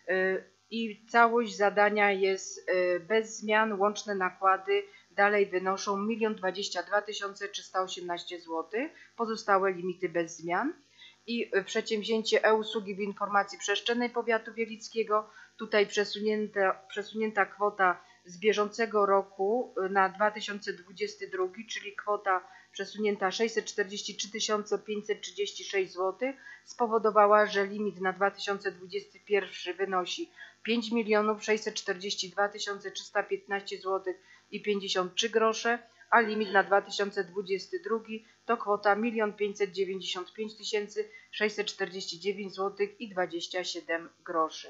i całość zadania jest bez zmian. Łączne nakłady dalej wynoszą milion dwadzieścia dwa tysiące trzysta osiemnaście złotych. Pozostałe limity bez zmian. I przedsięwzięcie e-usługi w informacji przestrzennej powiatu wielickiego. Tutaj przesunięta, przesunięta kwota z bieżącego roku na dwa tysiące dwudziesty drugi, czyli kwota przesunięta sześćset czterdzieści trzy tysiące pięćset trzydzieści sześć złotych, spowodowała, że limit na dwa tysiące dwudziesty pierwszy wynosi pięć milionów sześćset czterdzieści dwa tysiące trzysta piętnaście złotych i pięćdziesiąt trzy grosze, a limit na dwa tysiące dwudziesty drugi to kwota milion pięćset dziewięćdziesiąt pięć tysięcy sześćset czterdzieści dziewięć złotych i dwadzieścia siedem groszy.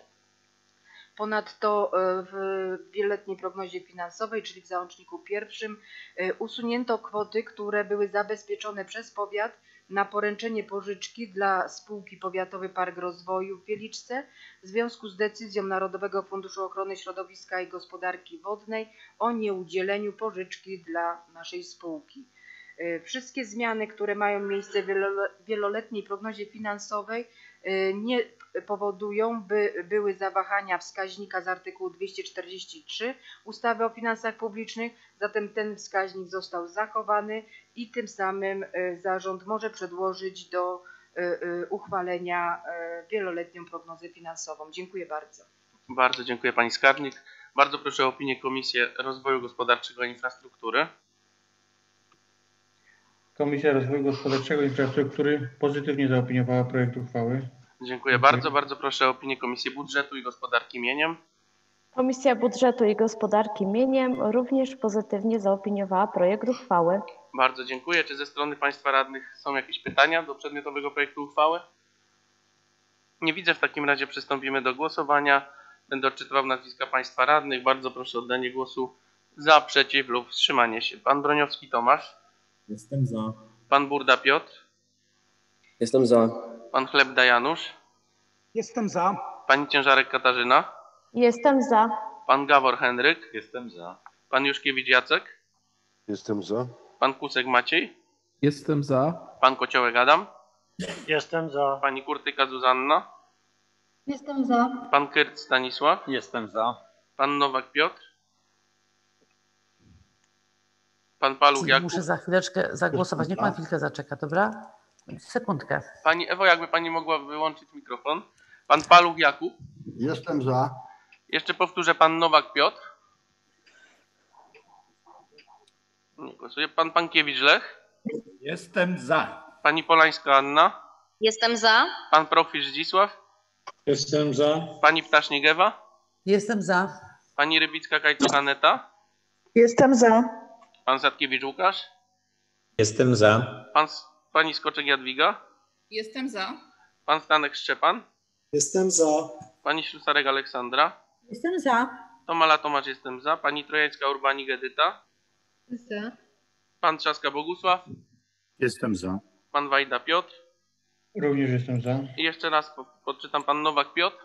Ponadto w wieloletniej prognozie finansowej, czyli w załączniku pierwszym, usunięto kwoty, które były zabezpieczone przez powiat na poręczenie pożyczki dla spółki Powiatowy Park Rozwoju w Wieliczce w związku z decyzją Narodowego Funduszu Ochrony Środowiska i Gospodarki Wodnej o nieudzieleniu pożyczki dla naszej spółki. Wszystkie zmiany, które mają miejsce w wieloletniej prognozie finansowej, nie powodują, by były zawahania wskaźnika z artykułu dwieście czterdzieści trzy ustawy o finansach publicznych, zatem ten wskaźnik został zachowany i tym samym zarząd może przedłożyć do uchwalenia wieloletnią prognozę finansową. Dziękuję bardzo. Bardzo dziękuję pani skarbnik. Bardzo proszę o opinię Komisji Rozwoju Gospodarczego i Infrastruktury. Komisja Rozwoju Gospodarczego i Infrastruktury pozytywnie zaopiniowała projekt uchwały. Dziękuję bardzo. Bardzo proszę o opinię Komisji Budżetu i Gospodarki Mieniem. Komisja Budżetu i Gospodarki Mieniem również pozytywnie zaopiniowała projekt uchwały. Bardzo dziękuję. Czy ze strony państwa radnych są jakieś pytania do przedmiotowego projektu uchwały? Nie widzę. W takim razie przystąpimy do głosowania. Będę odczytywał nazwiska państwa radnych. Bardzo proszę o oddanie głosu za, przeciw lub wstrzymanie się. Pan Broniowski Tomasz. Jestem za. Pan Burda Piotr. Jestem za. Pan Chlebda Janusz. Jestem za. Pani Ciężarek Katarzyna. Jestem za. Pan Gawor Henryk. Jestem za. Pan Juszkiewicz Jacek. Jestem za. Pan Kusek Maciej. Jestem za. Pan Kociołek Adam. Jestem za. Pani Kurtyka Zuzanna. Jestem za. Pan Kyrt Stanisław. Jestem za. Pan Nowak Piotr. Pan Paluch Jakub. Muszę za chwileczkę zagłosować. Niech pan chwilkę zaczeka, dobra? Sekundkę. Pani Ewo, jakby pani mogła wyłączyć mikrofon. Pan Paluch Jakub. Jestem za. Jeszcze powtórzę, pan Nowak Piotr. Nie głosuje. Pan Pankiewicz Lech. Jestem za. Pani Polańska Anna. Jestem za. Pan Profisz Zdzisław. Jestem za. Pani Ptasznik Ewa. Jestem za. Pani Rybicka Kajto-Haneta. Jestem za. Pan Sadkiewicz Łukasz. Jestem za. Pan, pani Skoczek Jadwiga. Jestem za. Pan Stanek Szczepan. Jestem za. Pani Ślusarek Aleksandra. Jestem za. Tomala Tomasz, jestem za. Pani Trojecka Urbanik Edyta. Za. Pan Trzaska Bogusław. Jestem za. Pan Wajda Piotr. Również jestem za. I jeszcze raz podczytam, pan Nowak Piotr.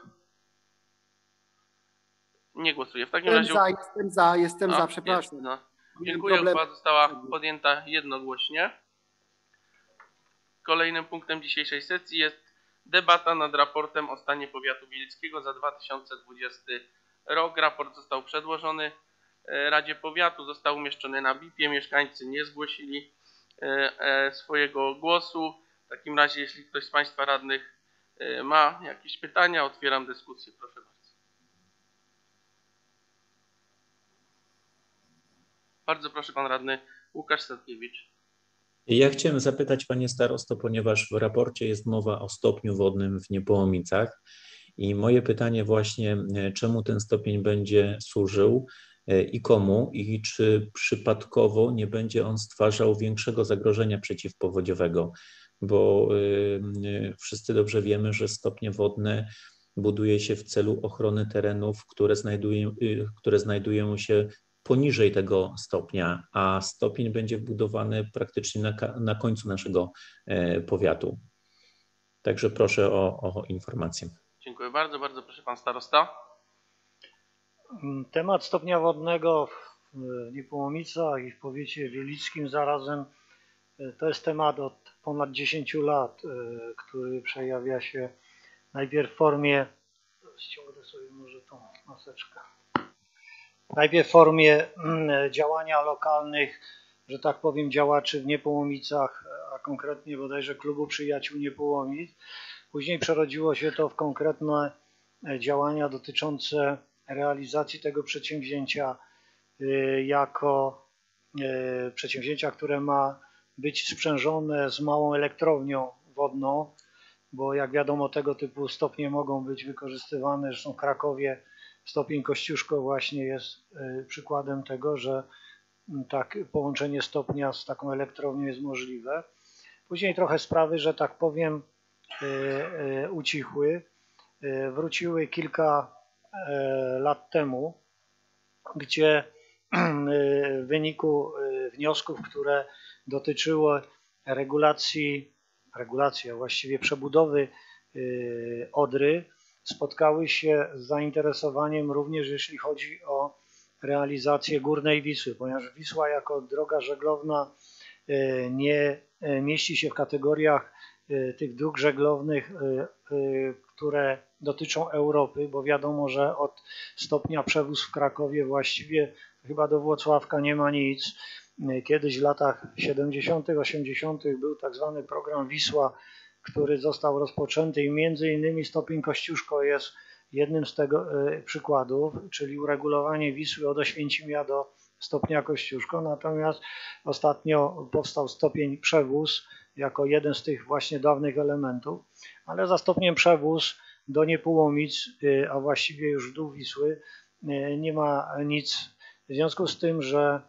Nie głosuje. W takim Jestem razie... za, jestem za, jestem A, za, przepraszam. Jest, no. Dziękuję, uchwała została podjęta jednogłośnie. Kolejnym punktem dzisiejszej sesji jest debata nad raportem o stanie powiatu wielickiego za dwa tysiące dwudziesty rok. Raport został przedłożony Radzie Powiatu, został umieszczony na bipie. Mieszkańcy nie zgłosili swojego głosu. W takim razie, jeśli ktoś z Państwa radnych ma jakieś pytania, otwieram dyskusję. Proszę bardzo. Bardzo proszę, pan radny Łukasz Sadkiewicz. Ja chciałem zapytać, panie starosto, ponieważ w raporcie jest mowa o stopniu wodnym w Niepołomicach i moje pytanie właśnie, czemu ten stopień będzie służył i komu, i czy przypadkowo nie będzie on stwarzał większego zagrożenia przeciwpowodziowego, bo wszyscy dobrze wiemy, że stopnie wodne buduje się w celu ochrony terenów, które znajdują, które znajdują się poniżej tego stopnia, a stopień będzie wbudowany praktycznie na, na końcu naszego powiatu. Także proszę o, o informację. Dziękuję bardzo. Bardzo proszę, pan starosta. Temat stopnia wodnego w Niepołomicach i w powiecie wielickim zarazem to jest temat od ponad dziesięciu lat, który przejawia się najpierw w formie, ściągnę sobie może tą maseczkę, najpierw w formie działania lokalnych, że tak powiem, działaczy w Niepołomicach, a konkretnie bodajże Klubu Przyjaciół Niepołomic. Później przerodziło się to w konkretne działania dotyczące realizacji tego przedsięwzięcia jako przedsięwzięcia, które ma być sprzężone z małą elektrownią wodną, bo jak wiadomo tego typu stopnie mogą być wykorzystywane. Zresztą w Krakowie stopień Kościuszko właśnie jest przykładem tego, że tak połączenie stopnia z taką elektrownią jest możliwe. Później trochę sprawy, że tak powiem, ucichły. Wróciły kilka lat temu, gdzie w wyniku wniosków, które dotyczyły regulacji, regulacji, a właściwie przebudowy Odry, spotkały się z zainteresowaniem również jeśli chodzi o realizację Górnej Wisły, ponieważ Wisła jako droga żeglowna nie mieści się w kategoriach tych dróg żeglownych, które dotyczą Europy, bo wiadomo, że od stopnia przewóz w Krakowie właściwie chyba do Włocławka nie ma nic. Kiedyś w latach siedemdziesiątych, osiemdziesiątych był tak zwany program Wisła, który został rozpoczęty i między innymi stopień Kościuszko jest jednym z tego przykładów, czyli uregulowanie Wisły od Oświęcimia do stopnia Kościuszko. Natomiast ostatnio powstał stopień przewóz jako jeden z tych właśnie dawnych elementów, ale za stopniem przewóz do Niepołomic, a właściwie już w dół Wisły, nie ma nic. W związku z tym, że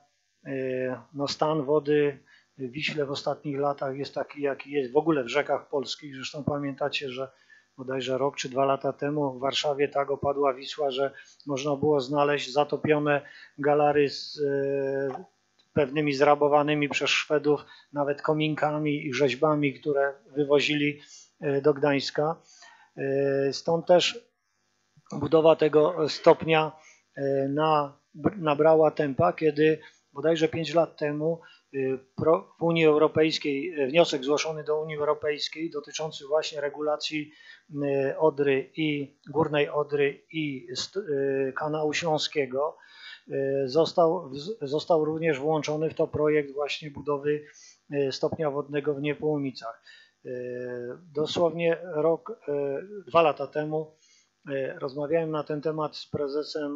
no, stan wody w Wiśle w ostatnich latach jest taki, jaki jest w ogóle w rzekach polskich. Zresztą pamiętacie, że bodajże rok czy dwa lata temu w Warszawie tak opadła Wisła, że można było znaleźć zatopione galary z pewnymi zrabowanymi przez Szwedów nawet kominkami i rzeźbami, które wywozili do Gdańska. Stąd też budowa tego stopnia na, nabrała tempa, kiedy bodajże pięć lat temu w Unii Europejskiej, wniosek zgłoszony do Unii Europejskiej dotyczący właśnie regulacji Odry i Górnej Odry i Kanału Śląskiego został, został również włączony w to projekt właśnie budowy stopnia wodnego w Niepołomicach. Dosłownie rok, dwa lata temu rozmawiałem na ten temat z prezesem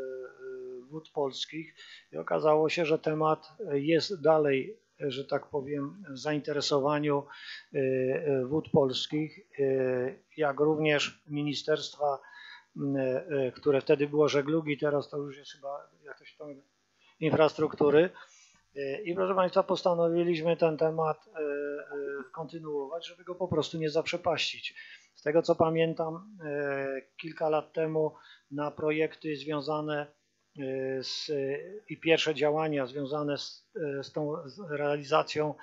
Wód Polskich i okazało się, że temat jest dalej, że tak powiem, w zainteresowaniu Wód Polskich, jak również Ministerstwa, które wtedy było żeglugi, teraz to już jest chyba jakoś tam infrastruktury. I proszę Państwa, postanowiliśmy ten temat kontynuować, żeby go po prostu nie zaprzepaścić. Z tego co pamiętam, kilka lat temu na projekty związane z, i pierwsze działania związane z, z tą realizacją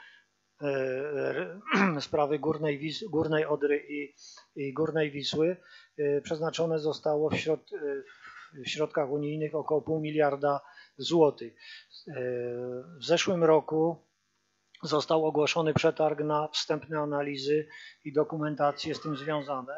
sprawy Górnej, Wis, Górnej Odry i, i Górnej Wisły przeznaczone zostało w, środ, w środkach unijnych około pół miliarda złotych. W zeszłym roku został ogłoszony przetarg na wstępne analizy i dokumentacje z tym związane.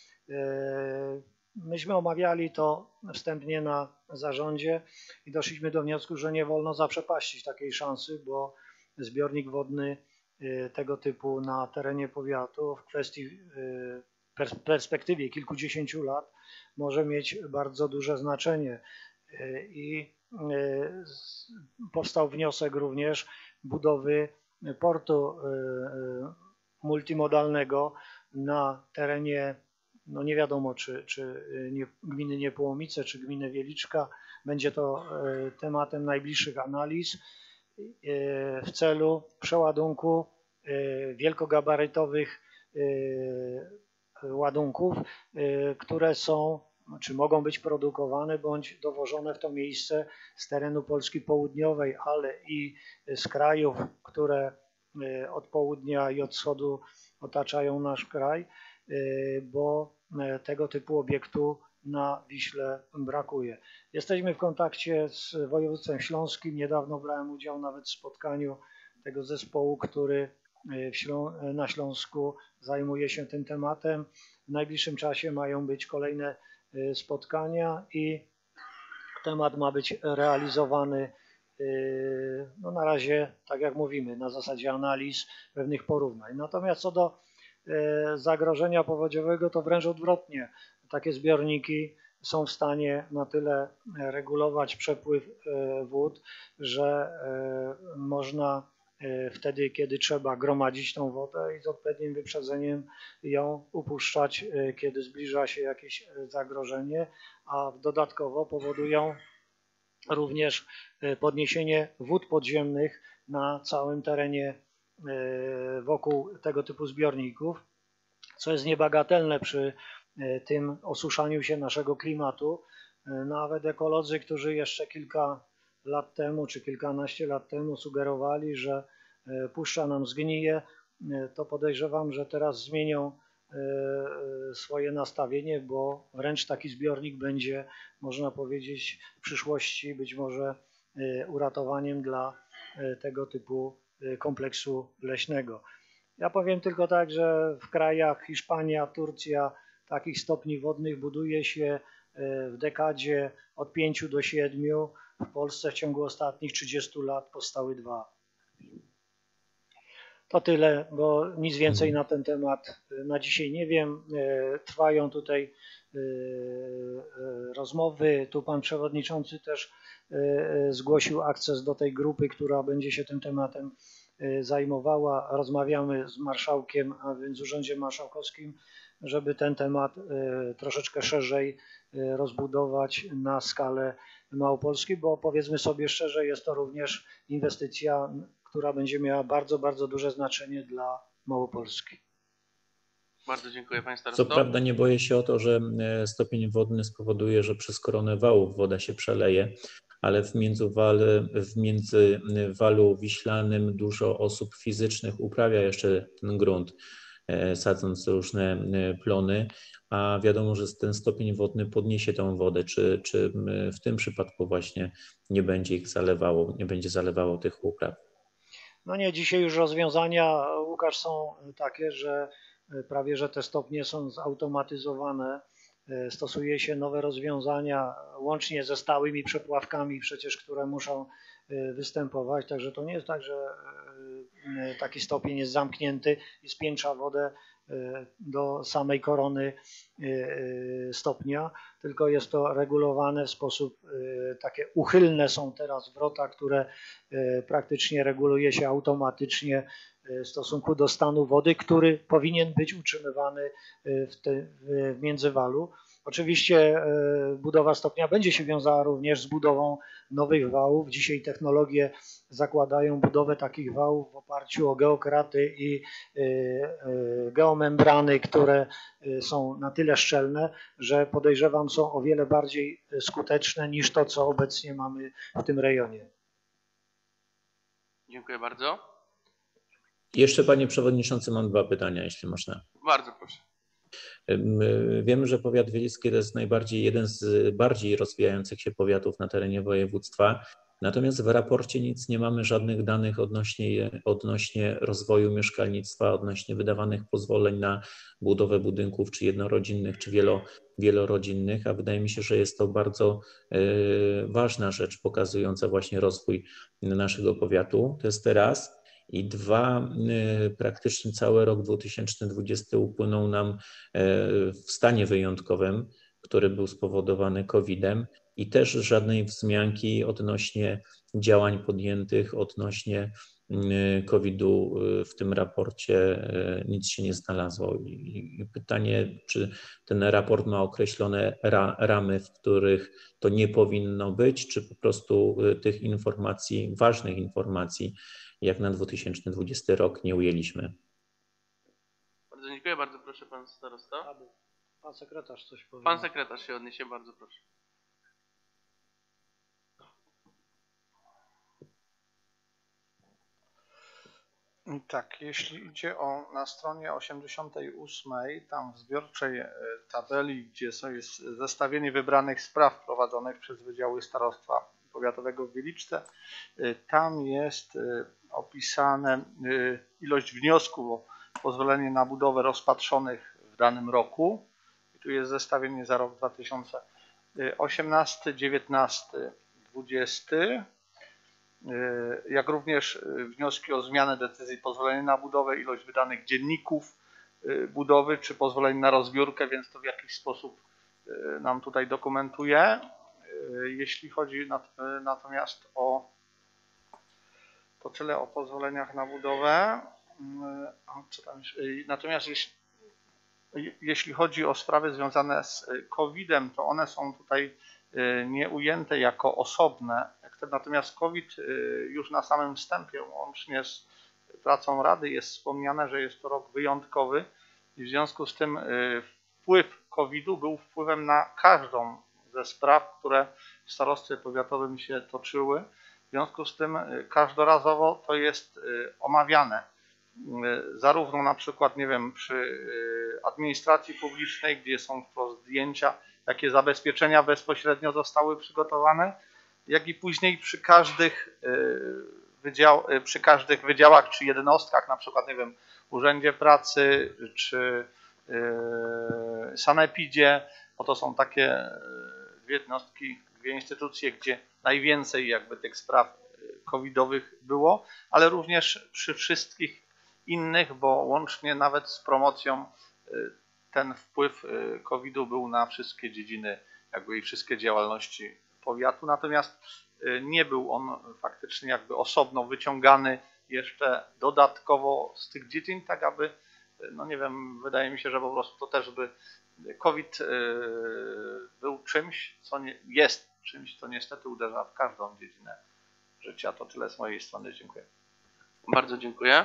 Myśmy omawiali to wstępnie na zarządzie i doszliśmy do wniosku, że nie wolno zaprzepaścić takiej szansy, bo zbiornik wodny tego typu na terenie powiatu w kwestii w perspektywie kilkudziesięciu lat może mieć bardzo duże znaczenie. I powstał wniosek również budowy portu multimodalnego na terenie, no nie wiadomo czy, czy nie, gminy Niepołomice, czy gminy Wieliczka. Będzie to tematem najbliższych analiz w celu przeładunku wielkogabarytowych ładunków, które są, czy mogą być produkowane bądź dowożone w to miejsce z terenu Polski Południowej, ale i z krajów, które od południa i od wschodu otaczają nasz kraj, bo tego typu obiektu na Wiśle brakuje. Jesteśmy w kontakcie z województwem śląskim. Niedawno brałem udział nawet w spotkaniu tego zespołu, który w Ślą na Śląsku zajmuje się tym tematem. W najbliższym czasie mają być kolejne spotkania i temat ma być realizowany no na razie, tak jak mówimy, na zasadzie analiz, pewnych porównań. Natomiast co do zagrożenia powodziowego, to wręcz odwrotnie. Takie zbiorniki są w stanie na tyle regulować przepływ wód, że można wtedy, kiedy trzeba, gromadzić tą wodę i z odpowiednim wyprzedzeniem ją upuszczać, kiedy zbliża się jakieś zagrożenie, a dodatkowo powodują również podniesienie wód podziemnych na całym terenie wokół tego typu zbiorników, co jest niebagatelne przy tym osuszaniu się naszego klimatu. Nawet ekolodzy, którzy jeszcze kilka lat temu czy kilkanaście lat temu sugerowali, że puszcza nam zgnije, to podejrzewam, że teraz zmienią swoje nastawienie, bo wręcz taki zbiornik będzie, można powiedzieć, w przyszłości być może uratowaniem dla tego typu kompleksu leśnego. Ja powiem tylko tak, że w krajach Hiszpania, Turcja takich stopni wodnych buduje się w dekadzie od pięciu do siedmiu. W Polsce w ciągu ostatnich trzydziestu lat powstały dwa. To tyle, bo nic więcej na ten temat na dzisiaj nie wiem. Trwają tutaj rozmowy. Tu pan przewodniczący też zgłosił akces do tej grupy, która będzie się tym tematem zajmowała. Rozmawiamy z marszałkiem, a więc z Urzędem Marszałkowskim, żeby ten temat troszeczkę szerzej rozbudować na skalę Małopolski, bo powiedzmy sobie szczerze, jest to również inwestycja, która będzie miała bardzo, bardzo duże znaczenie dla Małopolski. Bardzo dziękuję panie starosto. Co prawda nie boję się o to, że stopień wodny spowoduje, że przez koronę wałów woda się przeleje, ale w międzywale, w międzywalu wiślanym dużo osób fizycznych uprawia jeszcze ten grunt, sadząc różne plony, a wiadomo, że ten stopień wodny podniesie tą wodę. Czy, czy w tym przypadku właśnie nie będzie ich zalewało, nie będzie zalewało tych upraw? No nie, dzisiaj już rozwiązania, Łukasz, są takie, że prawie że te stopnie są zautomatyzowane. Stosuje się nowe rozwiązania, łącznie ze stałymi przepławkami przecież, które muszą występować, także to nie jest tak, że taki stopień jest zamknięty i spięcza wodę do samej korony stopnia, tylko jest to regulowane w sposób, takie uchylne są teraz wrota, które praktycznie reguluje się automatycznie w stosunku do stanu wody, który powinien być utrzymywany w, te, w międzywalu. Oczywiście budowa stopnia będzie się wiązała również z budową nowych wałów. Dzisiaj technologie zakładają budowę takich wałów w oparciu o geokraty i geomembrany, które są na tyle szczelne, że podejrzewam są o wiele bardziej skuteczne niż to, co obecnie mamy w tym rejonie. Dziękuję bardzo. Jeszcze panie przewodniczący, mam dwa pytania, jeśli można. Bardzo proszę. Wiemy, że powiat wielicki to jest najbardziej jeden z bardziej rozwijających się powiatów na terenie województwa Natomiast w raporcie nic nie mamy, żadnych danych odnośnie, odnośnie rozwoju mieszkalnictwa, odnośnie wydawanych pozwoleń na budowę budynków, czy jednorodzinnych, czy wielo, wielorodzinnych, a wydaje mi się, że jest to bardzo y, ważna rzecz pokazująca właśnie rozwój naszego powiatu. To jest teraz. I dwa, y, praktycznie cały rok dwa tysiące dwudziesty upłynął nam y, w stanie wyjątkowym, który był spowodowany kowidem. I też żadnej wzmianki odnośnie działań podjętych, odnośnie kowida w tym raporcie nic się nie znalazło. I pytanie, czy ten raport ma określone ra, ramy, w których to nie powinno być, czy po prostu tych informacji, ważnych informacji, jak na dwa tysiące dwudziesty rok nie ujęliśmy. Bardzo dziękuję, bardzo proszę pan starosta. Pan sekretarz coś powie. Pan sekretarz się odniesie, bardzo proszę. Tak, jeśli idzie o na stronie osiemdziesiątej ósmej, tam w zbiorczej tabeli, gdzie są, jest zestawienie wybranych spraw prowadzonych przez Wydziały Starostwa Powiatowego w Wieliczce, tam jest opisane ilość wniosków o pozwolenie na budowę rozpatrzonych w danym roku. I tu jest zestawienie za rok dwa tysiące osiemnasty, dziewiętnasty, dwudziesty. Jak również wnioski o zmianę decyzji pozwolenia na budowę, ilość wydanych dzienników budowy czy pozwoleń na rozbiórkę, więc to w jakiś sposób nam tutaj dokumentuje. Jeśli chodzi natomiast o to tyle o pozwoleniach na budowę. Co tam jeszcze? Natomiast jeśli, jeśli chodzi o sprawy związane z kowidem, to one są tutaj nie ujęte jako osobne. Natomiast COVID już na samym wstępie, łącznie z pracą Rady, jest wspomniane, że jest to rok wyjątkowy i w związku z tym wpływ kowida był wpływem na każdą ze spraw, które w starostwie powiatowym się toczyły. W związku z tym każdorazowo to jest omawiane. Zarówno na przykład, nie wiem, przy administracji publicznej, gdzie są wprost zdjęcia, jakie zabezpieczenia bezpośrednio zostały przygotowane, jak i później przy każdych, wydział, przy każdych wydziałach czy jednostkach, na przykład, nie wiem, Urzędzie Pracy czy sanepidzie, bo to są takie dwie jednostki, dwie instytucje, gdzie najwięcej jakby tych spraw covidowych było, ale również przy wszystkich innych, bo łącznie nawet z promocją ten wpływ covidu był na wszystkie dziedziny jakby i wszystkie działalności powiatu, natomiast nie był on faktycznie jakby osobno wyciągany jeszcze dodatkowo z tych dziedzin, tak aby, no nie wiem, wydaje mi się, że po prostu to też by COVID był czymś, co nie, jest czymś, co niestety uderza w każdą dziedzinę życia. To tyle z mojej strony. Dziękuję. Bardzo dziękuję.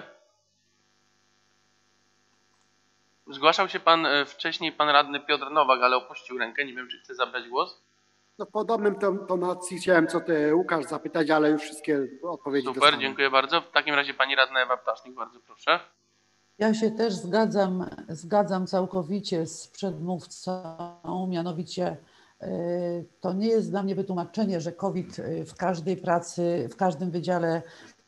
Zgłaszał się pan wcześniej, pan radny Piotr Nowak, ale opuścił rękę. Nie wiem, czy chce zabrać głos. No w podobnym tonacji chciałem co ty, Łukasz, zapytać, ale już wszystkie odpowiedzi Super, dostałem. dziękuję bardzo. W takim razie pani radna Ewa Ptasznik, bardzo proszę. Ja się też zgadzam, zgadzam całkowicie z przedmówcą, mianowicie to nie jest dla mnie wytłumaczenie, że COVID w każdej pracy, w każdym wydziale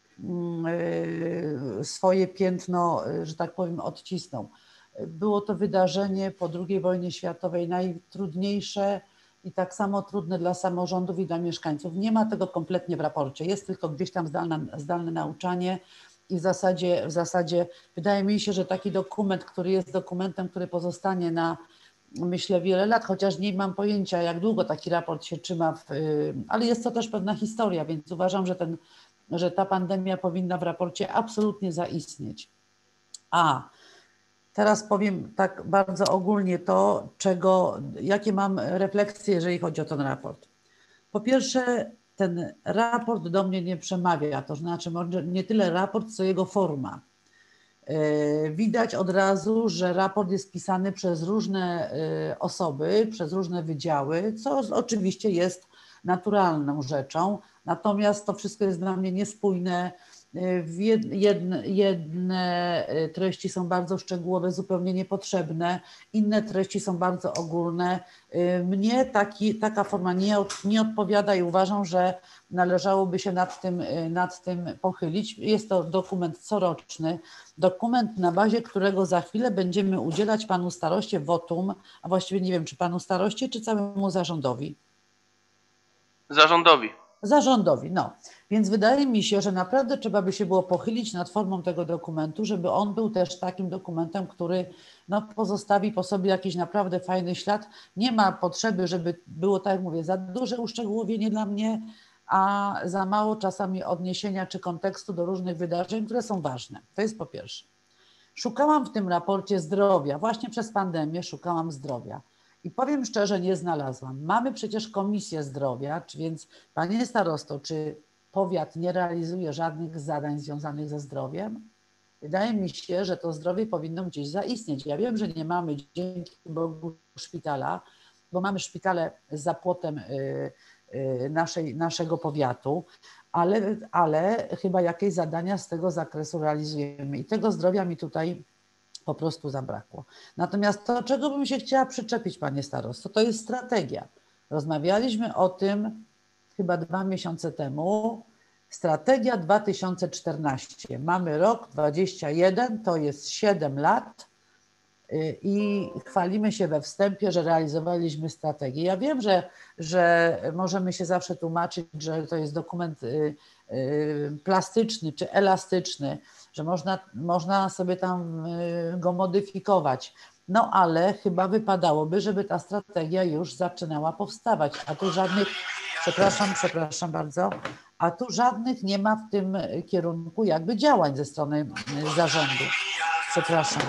swoje piętno, że tak powiem, odcisnął. Było to wydarzenie po drugiej wojnie światowej najtrudniejsze i tak samo trudne dla samorządów i dla mieszkańców. Nie ma tego kompletnie w raporcie, jest tylko gdzieś tam zdalne, zdalne nauczanie i w zasadzie, w zasadzie wydaje mi się, że taki dokument, który jest dokumentem, który pozostanie na, myślę, wiele lat, chociaż nie mam pojęcia, jak długo taki raport się trzyma, w, ale jest to też pewna historia, więc uważam, że, ten, że ta pandemia powinna w raporcie absolutnie zaistnieć. A teraz powiem tak bardzo ogólnie to, czego, jakie mam refleksje, jeżeli chodzi o ten raport. Po pierwsze, ten raport do mnie nie przemawia, to znaczy może nie tyle raport, co jego forma. Widać od razu, że raport jest pisany przez różne osoby, przez różne wydziały, co oczywiście jest naturalną rzeczą, natomiast to wszystko jest dla mnie niespójne, Jedne, jedne treści są bardzo szczegółowe, zupełnie niepotrzebne, inne treści są bardzo ogólne. Mnie taki, taka forma nie, nie odpowiada i uważam, że należałoby się nad tym, nad tym pochylić. Jest to dokument coroczny, dokument, na bazie którego za chwilę będziemy udzielać panu staroście wotum, a właściwie nie wiem, czy panu staroście, czy całemu zarządowi. Zarządowi. Zarządowi, no. Więc wydaje mi się, że naprawdę trzeba by się było pochylić nad formą tego dokumentu, żeby on był też takim dokumentem, który no, pozostawi po sobie jakiś naprawdę fajny ślad. Nie ma potrzeby, żeby było, tak jak mówię, za duże uszczegółowienie dla mnie, a za mało czasami odniesienia czy kontekstu do różnych wydarzeń, które są ważne. To jest po pierwsze. Szukałam w tym raporcie zdrowia, właśnie przez pandemię szukałam zdrowia. I powiem szczerze, nie znalazłam. Mamy przecież Komisję Zdrowia, więc panie starosto, czy powiat nie realizuje żadnych zadań związanych ze zdrowiem? Wydaje mi się, że to zdrowie powinno gdzieś zaistnieć. Ja wiem, że nie mamy, dzięki Bogu, szpitala, bo mamy szpitale za płotem naszej, naszego powiatu, ale, ale chyba jakieś zadania z tego zakresu realizujemy. I tego zdrowia mi tutaj po prostu zabrakło. Natomiast to, czego bym się chciała przyczepić, panie starosto, to jest strategia. Rozmawialiśmy o tym chyba dwa miesiące temu. Strategia dwa tysiące czternaście. Mamy rok dwadzieścia jeden, to jest siedem lat i chwalimy się we wstępie, że realizowaliśmy strategię. Ja wiem, że, że możemy się zawsze tłumaczyć, że to jest dokument plastyczny czy elastyczny, że można, można sobie tam go modyfikować. No ale chyba wypadałoby, żeby ta strategia już zaczynała powstawać, a tu żadnych, przepraszam, przepraszam bardzo, a tu żadnych nie ma w tym kierunku jakby działań ze strony zarządu. Przepraszam.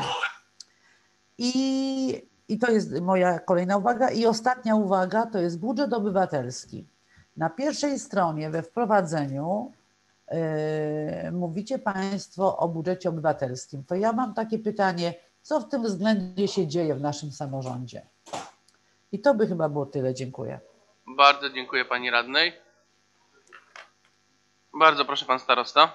I, i to jest moja kolejna uwaga. I ostatnia uwaga to jest budżet obywatelski. Na pierwszej stronie we wprowadzeniu Yy, mówicie państwo o budżecie obywatelskim. To ja mam takie pytanie, co w tym względzie się dzieje w naszym samorządzie? I to by chyba było tyle. Dziękuję. Bardzo dziękuję pani radnej. Bardzo proszę pan starosta.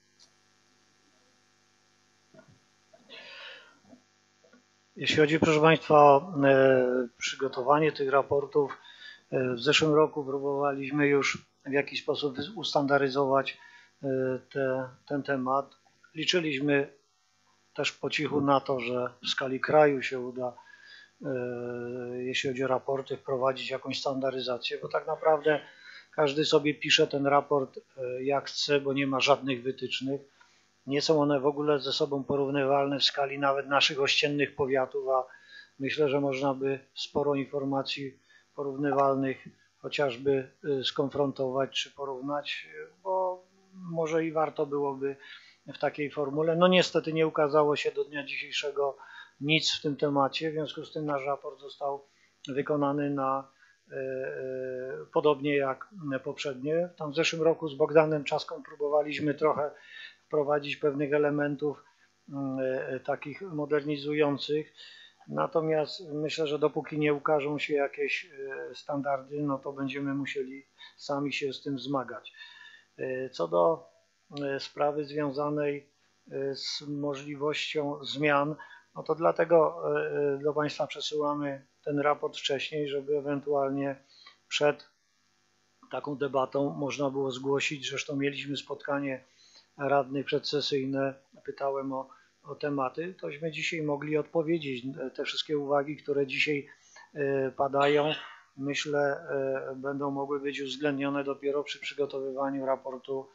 Jeśli chodzi, proszę państwa, o e, przygotowanie tych raportów, e, w zeszłym roku próbowaliśmy już w jakiś sposób ustandaryzować Te, ten temat. Liczyliśmy też po cichu na to, że w skali kraju się uda, jeśli chodzi o raporty, wprowadzić jakąś standaryzację, bo tak naprawdę każdy sobie pisze ten raport jak chce, bo nie ma żadnych wytycznych. Nie są one w ogóle ze sobą porównywalne w skali nawet naszych ościennych powiatów, a myślę, że można by sporo informacji porównywalnych chociażby skonfrontować czy porównać, bo może i warto byłoby w takiej formule. No niestety nie ukazało się do dnia dzisiejszego nic w tym temacie, w związku z tym nasz raport został wykonany na e, e, podobnie jak poprzednie. Tam w zeszłym roku z Bogdanem Czaską próbowaliśmy trochę wprowadzić pewnych elementów e, takich modernizujących, natomiast myślę, że dopóki nie ukażą się jakieś standardy, no to będziemy musieli sami się z tym zmagać. Co do sprawy związanej z możliwością zmian, no to dlatego do państwa przesyłamy ten raport wcześniej, żeby ewentualnie przed taką debatą można było zgłosić. Zresztą mieliśmy spotkanie radnych przedsesyjne, pytałem o, o tematy, tośmy dzisiaj mogli odpowiedzieć. Te wszystkie uwagi, które dzisiaj padają, myślę, będą mogły być uwzględnione dopiero przy przygotowywaniu raportu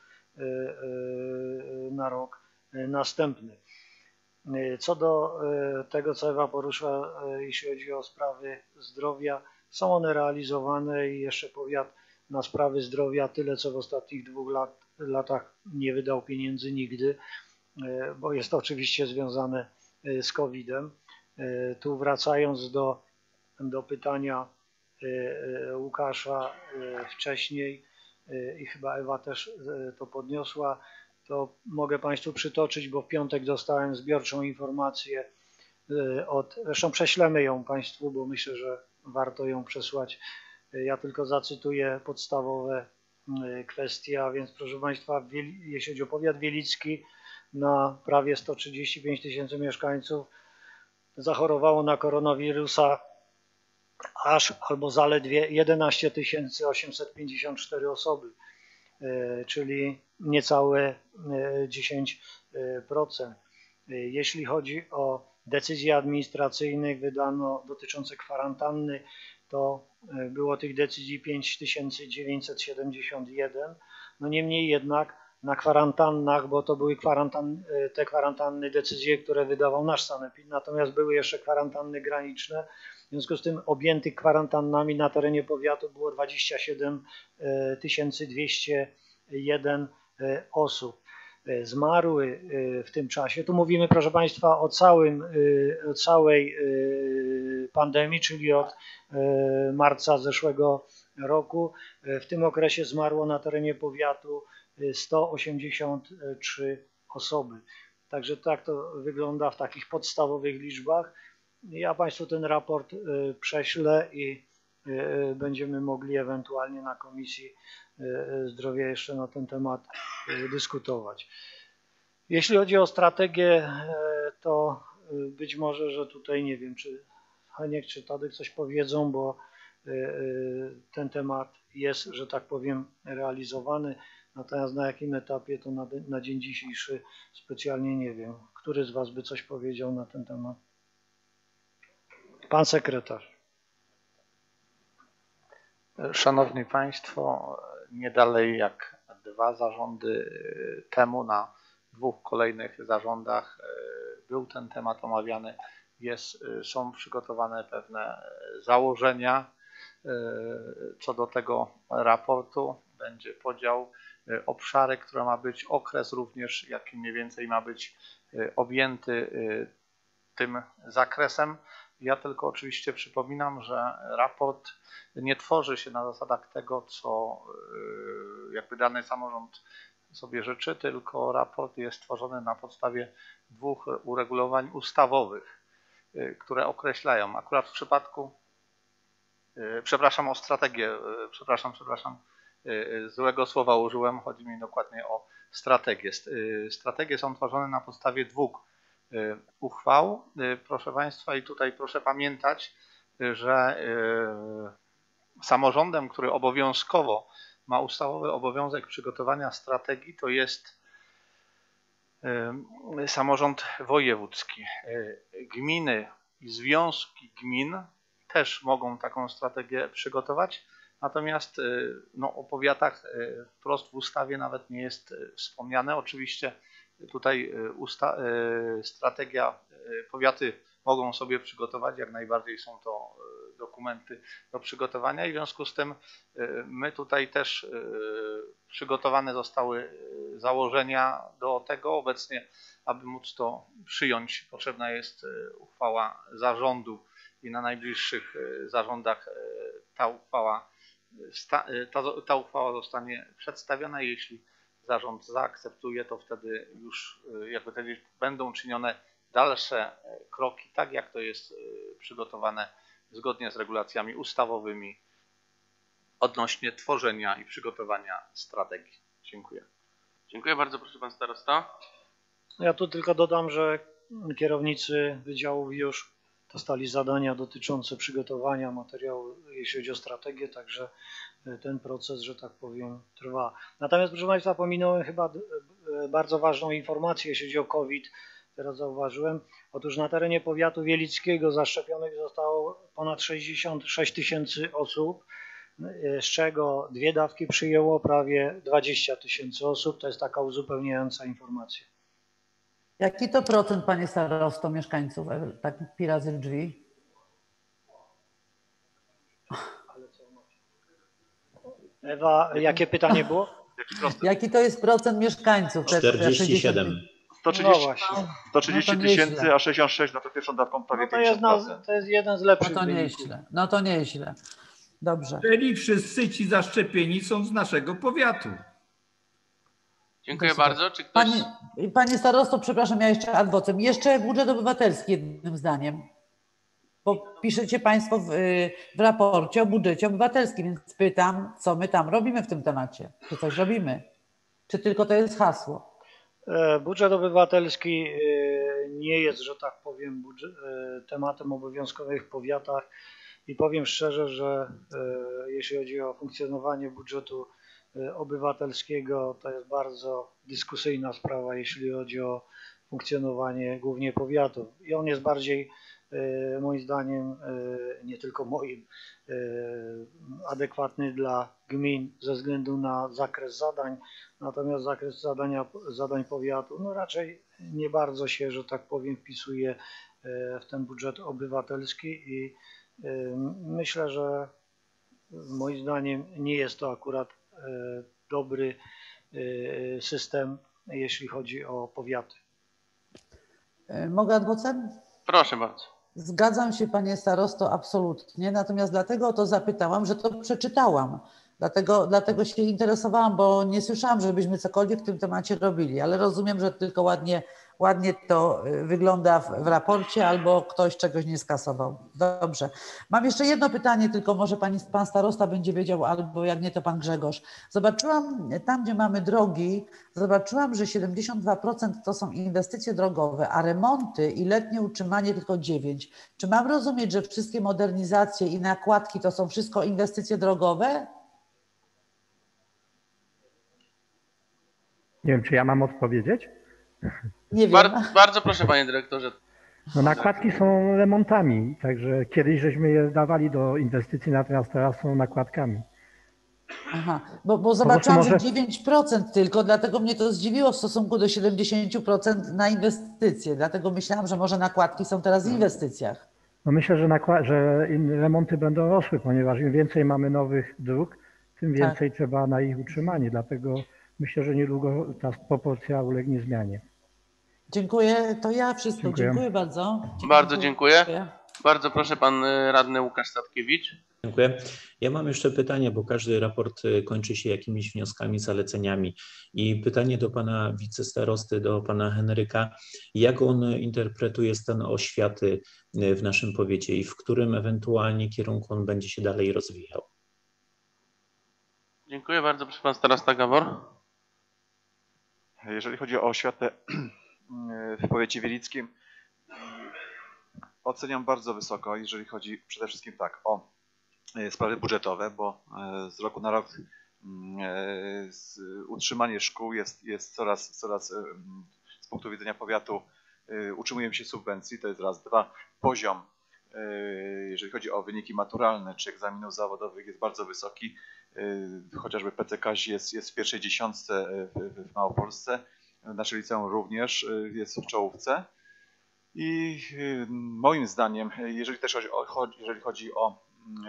na rok następny. Co do tego, co Ewa poruszyła, jeśli chodzi o sprawy zdrowia, są one realizowane i jeszcze powiat na sprawy zdrowia tyle, co w ostatnich dwóch lat, latach nie wydał pieniędzy nigdy, bo jest to oczywiście związane z kowidem. Tu wracając do, do pytania Łukasza wcześniej i chyba Ewa też to podniosła, to mogę Państwu przytoczyć, bo w piątek dostałem zbiorczą informację od, zresztą prześlemy ją Państwu, bo myślę, że warto ją przesłać. Ja tylko zacytuję podstawowe kwestia, więc proszę Państwa, jeśli chodzi o powiat wielicki, na prawie sto trzydzieści pięć tysięcy mieszkańców zachorowało na koronawirusa aż albo zaledwie jedenaście tysięcy osiemset pięćdziesiąt cztery osoby, czyli niecałe dziesięć procent. Jeśli chodzi o decyzje administracyjne wydano dotyczące kwarantanny, to było tych decyzji pięć tysięcy dziewięćset siedemdziesiąt jeden. No niemniej jednak na kwarantannach, bo to były kwarantan, te kwarantanny decyzje, które wydawał nasz sanepid, natomiast były jeszcze kwarantanny graniczne. W związku z tym objętych kwarantannami na terenie powiatu było dwadzieścia siedem tysięcy dwieście jeden osób. Zmarły w tym czasie, tu mówimy proszę Państwa o, całym, o całej pandemii, czyli od marca zeszłego roku. W tym okresie zmarło na terenie powiatu sto osiemdziesiąt trzy osoby. Także tak to wygląda w takich podstawowych liczbach. Ja Państwu ten raport prześlę i będziemy mogli ewentualnie na Komisji Zdrowia jeszcze na ten temat dyskutować. Jeśli chodzi o strategię, to być może, że tutaj nie wiem, czy Heniek czy Tadek coś powiedzą, bo ten temat jest, że tak powiem, realizowany. Natomiast na jakim etapie, to na, na dzień dzisiejszy specjalnie nie wiem. Który z Was by coś powiedział na ten temat? Pan sekretarz. Szanowni Państwo, nie dalej jak dwa zarządy temu na dwóch kolejnych zarządach był ten temat omawiany. Jest, są przygotowane pewne założenia co do tego raportu. Będzie podział obszary, który ma być, okres również, jaki mniej więcej ma być objęty tym zakresem. Ja tylko oczywiście przypominam, że raport nie tworzy się na zasadach tego, co jakby dany samorząd sobie życzy, tylko raport jest tworzony na podstawie dwóch uregulowań ustawowych, które określają. Akurat w przypadku, przepraszam o strategię, przepraszam, przepraszam, złego słowa użyłem, chodzi mi dokładnie o strategię. Strategie są tworzone na podstawie dwóch uchwał, proszę Państwa, i tutaj proszę pamiętać, że samorządem, który obowiązkowo ma ustawowy obowiązek przygotowania strategii, to jest samorząd wojewódzki. Gminy i związki gmin też mogą taką strategię przygotować, natomiast no, o powiatach wprost w ustawie nawet nie jest wspomniane. Oczywiście tutaj usta strategia, powiaty mogą sobie przygotować, jak najbardziej są to dokumenty do przygotowania i w związku z tym my tutaj też przygotowane zostały założenia do tego. Obecnie, aby móc to przyjąć, potrzebna jest uchwała zarządu i na najbliższych zarządach ta uchwała, ta, ta uchwała zostanie przedstawiona. Jeśli zarząd zaakceptuje, to wtedy już jakby wtedy będą czynione dalsze kroki, tak jak to jest przygotowane zgodnie z regulacjami ustawowymi odnośnie tworzenia i przygotowania strategii. Dziękuję. Dziękuję bardzo, proszę Pan Starosta. Ja tu tylko dodam, że kierownicy wydziałów już dostali zadania dotyczące przygotowania materiału, jeśli chodzi o strategię, także ten proces, że tak powiem, trwa. Natomiast, proszę Państwa, pominąłem chyba bardzo ważną informację, jeśli chodzi o COVID. Teraz zauważyłem. Otóż na terenie powiatu wielickiego zaszczepionych zostało ponad sześćdziesiąt sześć tysięcy osób, z czego dwie dawki przyjęło prawie dwadzieścia tysięcy osób. To jest taka uzupełniająca informacja. Jaki to procent, Panie Starosto, mieszkańców, tak pi razy w drzwi? Ewa, jakie pytanie było? Jaki to jest procent mieszkańców? czterdzieści siedem. sto trzydzieści tysięcy, no a sześćdziesiąt sześć, no to pierwszą dawką prawie no to jest, pięćdziesiąt procent. na, to jest jeden z lepszych No to wyników. nieźle. No to nieźle. Dobrze. Czyli wszyscy ci zaszczepieni są z naszego powiatu. Dziękuję bardzo. Czy ktoś... Panie, Panie Starosto, przepraszam, ja jeszcze ad vocem. Jeszcze budżet obywatelski jednym zdaniem. Bo piszecie Państwo w, w raporcie o budżecie obywatelskim, więc pytam, co my tam robimy w tym temacie? Czy coś robimy? Czy tylko to jest hasło? Budżet obywatelski nie jest, że tak powiem, budżet, tematem obowiązkowym w powiatach i powiem szczerze, że jeśli chodzi o funkcjonowanie budżetu obywatelskiego, to jest bardzo dyskusyjna sprawa, jeśli chodzi o funkcjonowanie głównie powiatów. I on jest bardziej, moim zdaniem, nie tylko moim, adekwatny dla gmin ze względu na zakres zadań, natomiast zakres zadania, zadań powiatu no raczej nie bardzo się, że tak powiem, wpisuje w ten budżet obywatelski i myślę, że moim zdaniem nie jest to akurat dobry system, jeśli chodzi o powiaty. Mogę adwocem? Proszę bardzo. Zgadzam się, panie starosto, absolutnie. Natomiast dlatego o to zapytałam, że to przeczytałam. Dlatego, dlatego się interesowałam, bo nie słyszałam, żebyśmy cokolwiek w tym temacie robili, ale rozumiem, że tylko ładnie, ładnie to wygląda w, w raporcie albo ktoś czegoś nie skasował. Dobrze. Mam jeszcze jedno pytanie, tylko może pani, pan starosta będzie wiedział, albo jak nie, to pan Grzegorz. Zobaczyłam tam, gdzie mamy drogi, zobaczyłam, że siedemdziesiąt dwa procent to są inwestycje drogowe, a remonty i letnie utrzymanie tylko dziewięć procent. Czy mam rozumieć, że wszystkie modernizacje i nakładki to są wszystko inwestycje drogowe? Nie wiem, czy ja mam odpowiedzieć? Nie wiem. Bar bardzo proszę, panie dyrektorze. No nakładki są remontami, także kiedyś żeśmy je dawali do inwestycji, natomiast teraz są nakładkami. Aha, bo, bo zobaczyłam, może... że dziewięć procent tylko, dlatego mnie to zdziwiło w stosunku do siedemdziesiąt procent na inwestycje, dlatego myślałam, że może nakładki są teraz w inwestycjach. No myślę, że, że remonty będą rosły, ponieważ im więcej mamy nowych dróg, tym więcej tak. trzeba na ich utrzymanie, dlatego myślę, że niedługo ta proporcja ulegnie zmianie. Dziękuję. To ja wszystko. Dziękuję, Dziękuję bardzo. Bardzo dziękuję. dziękuję. Bardzo proszę, pan radny Łukasz Statkiewicz. Dziękuję. Ja mam jeszcze pytanie, bo każdy raport kończy się jakimiś wnioskami, zaleceniami. I pytanie do pana wicestarosty, do pana Henryka. Jak on interpretuje stan oświaty w naszym powiecie i w którym ewentualnie kierunku on będzie się dalej rozwijał? Dziękuję bardzo. Proszę pan starosta Gawor. Jeżeli chodzi o oświatę w powiecie wielickim, oceniam bardzo wysoko, jeżeli chodzi przede wszystkim tak o sprawy budżetowe, bo z roku na rok utrzymanie szkół jest, jest coraz, coraz z punktu widzenia powiatu utrzymujemy się subwencji, to jest raz. Dwa, poziom, jeżeli chodzi o wyniki maturalne czy egzaminów zawodowych, jest bardzo wysoki. Chociażby P C K jest, jest w pierwszej dziesiątce w, w Małopolsce, nasze liceum również jest w czołówce. I moim zdaniem, jeżeli też chodzi, jeżeli chodzi o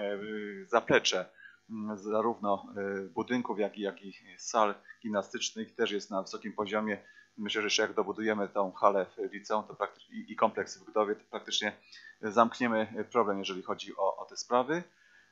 zaplecze zarówno budynków, jak i, jak i sal gimnastycznych, też jest na wysokim poziomie. Myślę, że jeszcze jak dobudujemy tą halę w liceum to i, i kompleks w Gdowie, to praktycznie zamkniemy problem, jeżeli chodzi o, o te sprawy.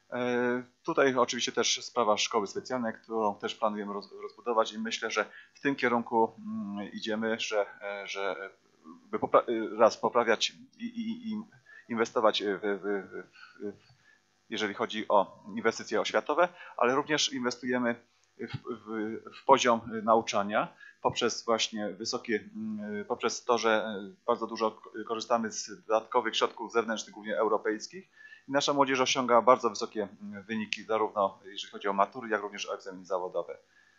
Tutaj oczywiście też sprawa szkoły specjalnej, którą też planujemy rozbudować i myślę, że w tym kierunku idziemy, że, że by popra raz poprawiać i, i, i inwestować, w, w, w, jeżeli chodzi o inwestycje oświatowe, ale również inwestujemy w, w, w poziom nauczania poprzez właśnie wysokie, poprzez to, że bardzo dużo korzystamy z dodatkowych środków zewnętrznych, głównie europejskich. I nasza młodzież osiąga bardzo wysokie wyniki, zarówno jeżeli chodzi o matury, jak również o egzaminy zawodowe.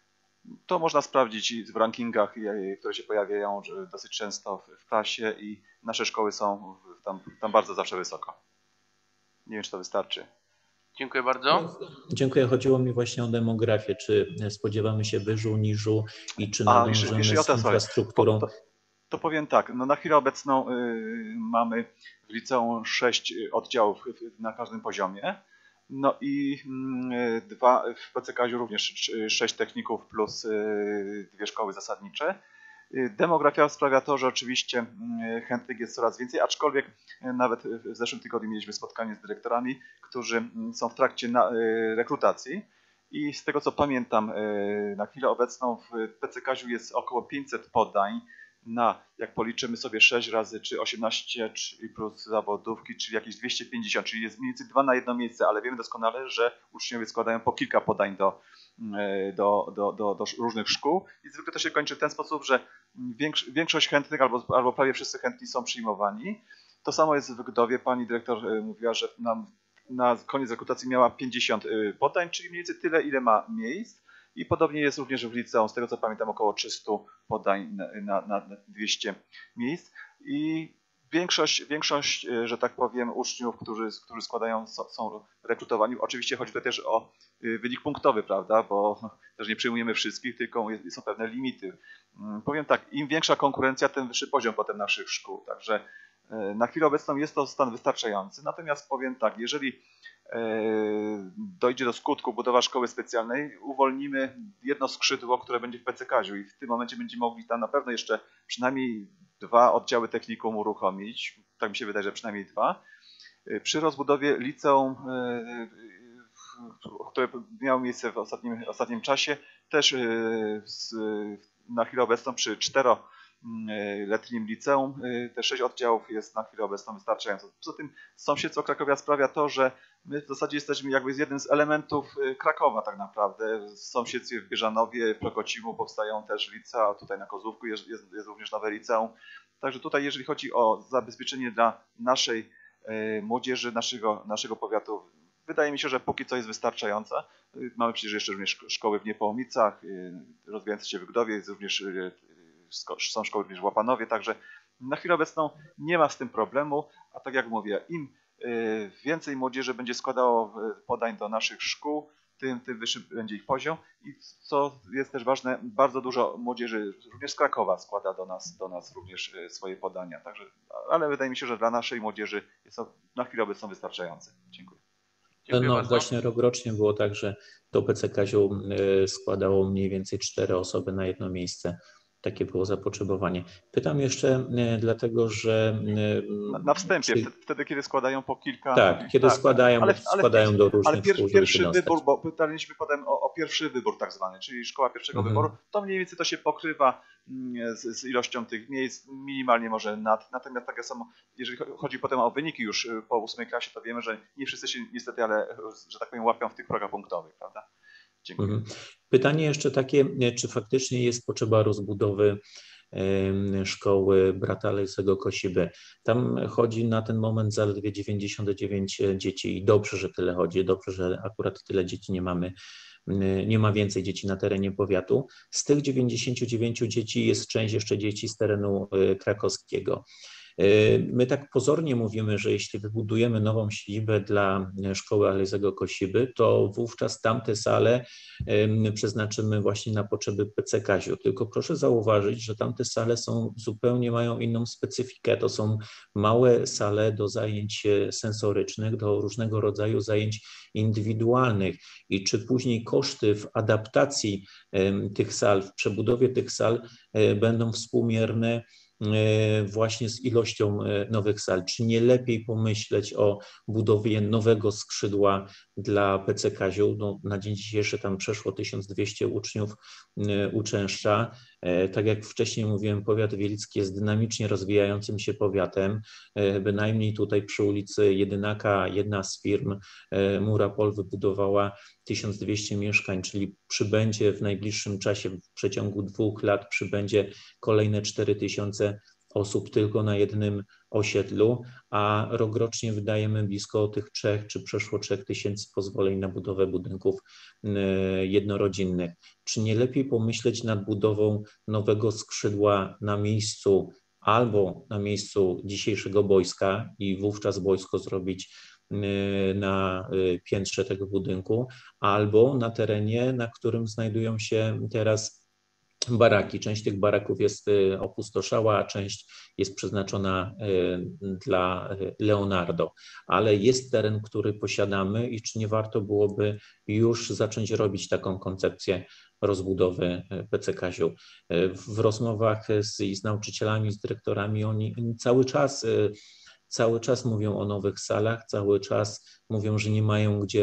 To można sprawdzić w rankingach, które się pojawiają dosyć często w klasie i nasze szkoły są tam, tam bardzo zawsze wysoko. Nie wiem, czy to wystarczy. Dziękuję bardzo. Dziękuję. Chodziło mi właśnie o demografię. Czy spodziewamy się wyżu, niżu i czy A, nadążymy jeszcze, jeszcze z infrastrukturą? To, to powiem tak, no na chwilę obecną y, mamy w liceum sześć oddziałów na każdym poziomie. No i y, dwa, w P C K również sześć techników plus y, dwie szkoły zasadnicze. Demografia sprawia to, że oczywiście chętnych jest coraz więcej, aczkolwiek nawet w zeszłym tygodniu mieliśmy spotkanie z dyrektorami, którzy są w trakcie rekrutacji i z tego co pamiętam na chwilę obecną w P C K jest około pięćset podań na, jak policzymy sobie sześć razy, czy osiemnaście, czyli plus zawodówki, czyli jakieś dwieście pięćdziesiąt, czyli jest mniej więcej dwa na jedno miejsce, ale wiemy doskonale, że uczniowie składają po kilka podań do, do, do, do, do różnych szkół i zwykle to się kończy w ten sposób, że większość chętnych albo, albo prawie wszyscy chętni są przyjmowani. To samo jest w Gdowie. Pani dyrektor mówiła, że nam na koniec rekrutacji miała pięćdziesiąt podań, czyli mniej więcej tyle, ile ma miejsc. I podobnie jest również w liceum, z tego co pamiętam, około trzysta podań na, na, na dwieście miejsc. I większość, większość, że tak powiem, uczniów, którzy, którzy składają, są rekrutowani. Oczywiście chodzi tutaj też o wynik punktowy, prawda, bo też nie przyjmujemy wszystkich, tylko są pewne limity. Powiem tak, im większa konkurencja, tym wyższy poziom potem naszych szkół. Także na chwilę obecną jest to stan wystarczający. Natomiast powiem tak, jeżeli dojdzie do skutku budowa szkoły specjalnej, uwolnimy jedno skrzydło, które będzie w P C Kaziu i w tym momencie będziemy mogli tam na pewno jeszcze przynajmniej dwa oddziały technikum uruchomić, tak mi się wydaje, że przynajmniej dwa. Przy rozbudowie liceum, które miało miejsce w ostatnim, ostatnim czasie, też na chwilę obecną przy czteroletnim liceum te sześć oddziałów jest na chwilę obecną wystarczająco. Poza tym sąsiedztwo Krakowia sprawia to, że my w zasadzie jesteśmy jakby z jednym z elementów Krakowa tak naprawdę. W sąsiedztwie w Bieżanowie, w Prokocimu powstają też licea, tutaj na Kozłówku jest, jest, jest również nowe liceum. Także tutaj jeżeli chodzi o zabezpieczenie dla naszej e, młodzieży, naszego, naszego powiatu, wydaje mi się, że póki co jest wystarczająca. Mamy przecież jeszcze również szkoły w Niepołomicach, rozwijające się w Gdowie, jest również, są szkoły również w Łapanowie, także na chwilę obecną nie ma z tym problemu, a tak jak mówię, im więcej młodzieży będzie składało podań do naszych szkół, tym, tym wyższy będzie ich poziom i co jest też ważne, bardzo dużo młodzieży również z Krakowa składa do nas, do nas również swoje podania, także, ale wydaje mi się, że dla naszej młodzieży jest to na chwilę obecną wystarczające. Dziękuję. Dziękuję no bardzo. Właśnie rokrocznie było tak, że do P C Kaziu składało mniej więcej cztery osoby na jedno miejsce. Takie było zapotrzebowanie. Pytam jeszcze dlatego, że... Na, na wstępie, czy... wtedy kiedy składają po kilka... Tak, kiedy tak, składają, ale, składają ale, do różnych ale pier, szkół, pierwszy wybór, bo pytaliśmy potem o, o pierwszy wybór tak zwany, czyli szkoła pierwszego mhm. wyboru, to mniej więcej to się pokrywa z, z ilością tych miejsc, minimalnie może nad. Natomiast tak samo, jeżeli chodzi potem o wyniki już po ósmej klasie, to wiemy, że nie wszyscy się niestety, ale że tak powiem łapią w tych progach punktowych, prawda? Dziękuję. Pytanie jeszcze takie, czy faktycznie jest potrzeba rozbudowy szkoły brata Alojzego Kosiby. Tam chodzi na ten moment zaledwie dziewięćdziesiąt dziewięć dzieci i dobrze, że tyle chodzi, dobrze, że akurat tyle dzieci nie mamy, nie ma więcej dzieci na terenie powiatu. Z tych dziewięćdziesięciu dziewięciu dzieci jest część jeszcze dzieci z terenu krakowskiego. My tak pozornie mówimy, że jeśli wybudujemy nową siedzibę dla szkoły Alojzego Kosiby, to wówczas tamte sale przeznaczymy właśnie na potrzeby P C Kaziu. Tylko proszę zauważyć, że tamte sale są zupełnie mają inną specyfikę. To są małe sale do zajęć sensorycznych, do różnego rodzaju zajęć indywidualnych i czy później koszty w adaptacji tych sal, w przebudowie tych sal będą współmierne właśnie z ilością nowych sal. Czy nie lepiej pomyśleć o budowie nowego skrzydła dla P C Kaziu? No, na dzień dzisiejszy tam przeszło tysiąc dwieście uczniów uczęszcza. Tak jak wcześniej mówiłem, powiat wielicki jest dynamicznie rozwijającym się powiatem. Bynajmniej tutaj przy ulicy Jedynaka jedna z firm Murapol wybudowała tysiąc dwieście mieszkań, czyli przybędzie w najbliższym czasie, w przeciągu dwóch lat przybędzie kolejne cztery tysiące osób tylko na jednym osiedlu, a rokrocznie wydajemy blisko tych trzech czy przeszło trzech tysięcy pozwoleń na budowę budynków jednorodzinnych. Czy nie lepiej pomyśleć nad budową nowego skrzydła na miejscu albo na miejscu dzisiejszego boiska i wówczas boisko zrobić na piętrze tego budynku, albo na terenie, na którym znajdują się teraz baraki. Część tych baraków jest opustoszała, a część jest przeznaczona dla Leonardo, ale jest teren, który posiadamy i czy nie warto byłoby już zacząć robić taką koncepcję rozbudowy P C Kaziu. W rozmowach z, z nauczycielami, z dyrektorami oni cały czas Cały czas mówią o nowych salach, cały czas mówią, że nie mają gdzie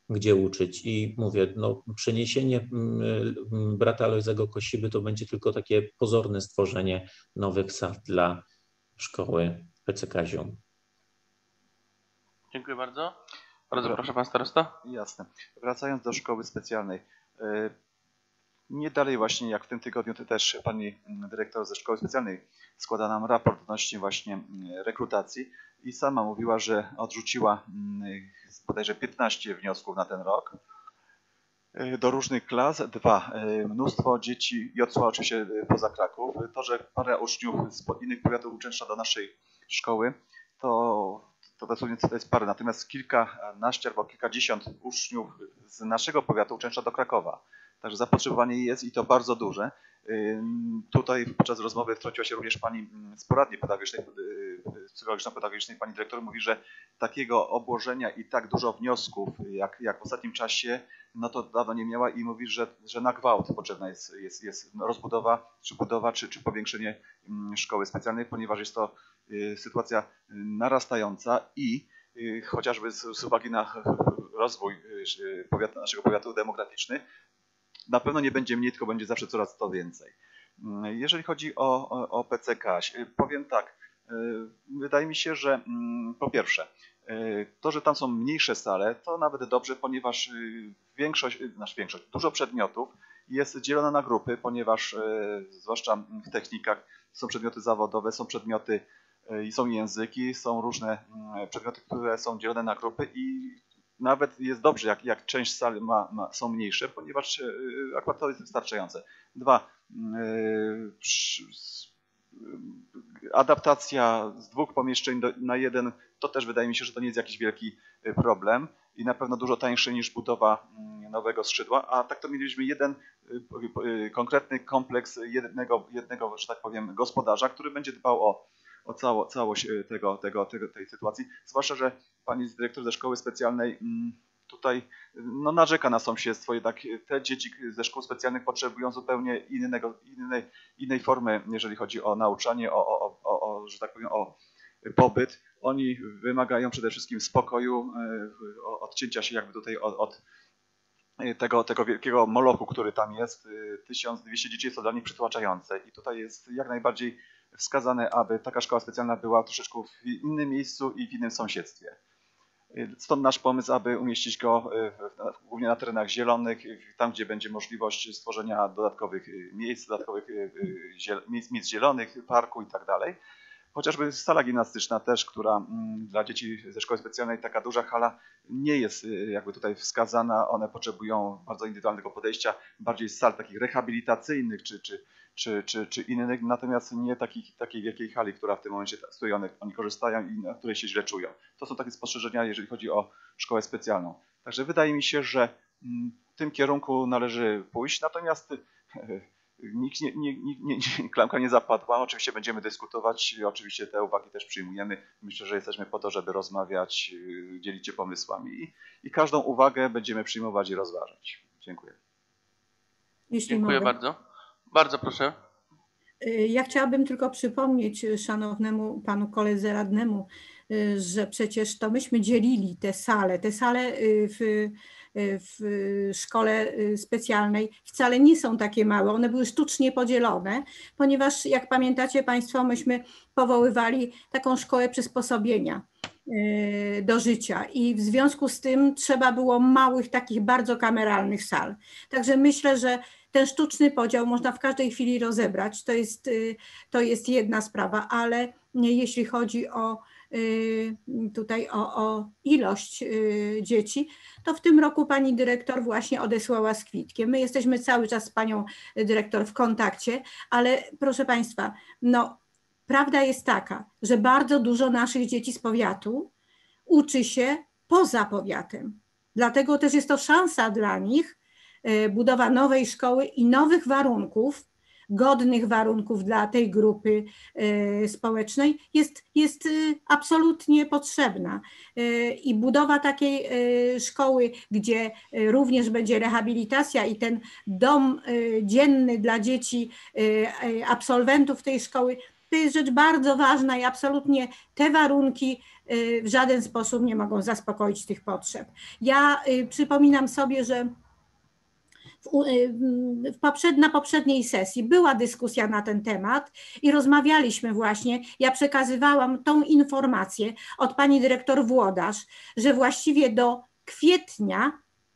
gdzie uczyć. I mówię, no, przeniesienie brata Alojzego Kosiby to będzie tylko takie pozorne stworzenie nowych sal dla szkoły P C K Zium. Dziękuję bardzo. Bardzo proszę, pan starosta. Jasne. Wracając do szkoły specjalnej. Nie dalej właśnie jak w tym tygodniu to też pani dyrektor ze szkoły specjalnej składa nam raport odnośnie właśnie rekrutacji i sama mówiła, że odrzuciła bodajże piętnaście wniosków na ten rok do różnych klas. Dwa, mnóstwo dzieci i odsłała oczywiście poza Kraków. To, że parę uczniów z innych powiatów uczęszcza do naszej szkoły, to to dosłownie to jest parę. Natomiast kilkanaście albo kilkadziesiąt uczniów z naszego powiatu uczęszcza do Krakowa. Także zapotrzebowanie jest i to bardzo duże. Tutaj podczas rozmowy wtrąciła się również pani z poradni pedagogicznej, psychologiczno-pedagogicznej, pani dyrektor mówi, że takiego obłożenia i tak dużo wniosków jak, jak w ostatnim czasie, no to dawno nie miała i mówi, że, że na gwałt potrzebna jest, jest, jest rozbudowa, czy budowa, czy, czy powiększenie szkoły specjalnej, ponieważ jest to sytuacja narastająca i chociażby z, z uwagi na rozwój powiatu, naszego powiatu demograficzny, na pewno nie będzie mniej, tylko będzie zawsze coraz to więcej. Jeżeli chodzi o, o, o P C K, powiem tak, wydaje mi się, że po pierwsze, to, że tam są mniejsze sale, to nawet dobrze, ponieważ większość, znaczy większość, dużo przedmiotów jest dzielona na grupy, ponieważ zwłaszcza w technikach są przedmioty zawodowe, są przedmioty i są języki, są różne przedmioty, które są dzielone na grupy i nawet jest dobrze, jak, jak część sal ma, ma, są mniejsze, ponieważ akurat to jest wystarczające. Dwa, yy, przy, adaptacja z dwóch pomieszczeń do, na jeden, to też wydaje mi się, że to nie jest jakiś wielki problem i na pewno dużo tańsze niż budowa nowego skrzydła, a tak to mieliśmy jeden konkretny kompleks jednego, jednego, że tak powiem, gospodarza, który będzie dbał o o cało, całość tego, tego, tego, tej sytuacji. Zwłaszcza, że pani dyrektor ze szkoły specjalnej tutaj no, narzeka na sąsiedztwo. Jednak te dzieci ze szkół specjalnych potrzebują zupełnie innego, innej, innej formy, jeżeli chodzi o nauczanie, o, o, o, o, że tak powiem, o pobyt. Oni wymagają przede wszystkim spokoju, odcięcia się jakby tutaj od, od tego, tego wielkiego molochu, który tam jest. tysiąc dwieście dzieci jest to dla nich przytłaczające i tutaj jest jak najbardziej wskazane, aby taka szkoła specjalna była troszeczkę w innym miejscu i w innym sąsiedztwie. Stąd nasz pomysł, aby umieścić go głównie na terenach zielonych, tam gdzie będzie możliwość stworzenia dodatkowych miejsc, dodatkowych miejsc, miejsc zielonych, parku i tak dalej. Chociażby sala gimnastyczna też, która dla dzieci ze szkoły specjalnej, taka duża hala nie jest jakby tutaj wskazana. One potrzebują bardzo indywidualnego podejścia, bardziej sal takich rehabilitacyjnych czy, czy, czy, czy, czy innych, natomiast nie takich, takiej wielkiej hali, która w tym momencie, z której one, oni korzystają i na której się źle czują. To są takie spostrzeżenia, jeżeli chodzi o szkołę specjalną. Także wydaje mi się, że w tym kierunku należy pójść, natomiast Nikt nie, nie, nie, nie, klamka nie zapadła, oczywiście będziemy dyskutować, oczywiście te uwagi też przyjmujemy. Myślę, że jesteśmy po to, żeby rozmawiać, dzielić się pomysłami i, i każdą uwagę będziemy przyjmować i rozważać. Dziękuję. Jeśli Dziękuję mogę. bardzo. Bardzo proszę. Ja chciałabym tylko przypomnieć szanownemu panu koledze radnemu, że przecież to myśmy dzielili te sale. Te sale w, w szkole specjalnej wcale nie są takie małe. One były sztucznie podzielone, ponieważ jak pamiętacie państwo, myśmy powoływali taką szkołę przysposobienia do życia i w związku z tym trzeba było małych, takich bardzo kameralnych sal. Także myślę, że ten sztuczny podział można w każdej chwili rozebrać. To jest, to jest jedna sprawa, ale jeśli chodzi o tutaj o, o ilość dzieci, to w tym roku pani dyrektor właśnie odesłała z kwitkiem. My jesteśmy cały czas z panią dyrektor w kontakcie, ale proszę państwa, no prawda jest taka, że bardzo dużo naszych dzieci z powiatu uczy się poza powiatem. Dlatego też jest to szansa dla nich, budowa nowej szkoły i nowych warunków, godnych warunków dla tej grupy społecznej jest, jest absolutnie potrzebna. I budowa takiej szkoły, gdzie również będzie rehabilitacja i ten dom dzienny dla dzieci absolwentów tej szkoły to jest rzecz bardzo ważna i absolutnie te warunki w żaden sposób nie mogą zaspokoić tych potrzeb. Ja przypominam sobie, że w, w poprzed, na poprzedniej sesji była dyskusja na ten temat i rozmawialiśmy właśnie, ja przekazywałam tą informację od pani dyrektor Włodarz, że właściwie do kwietnia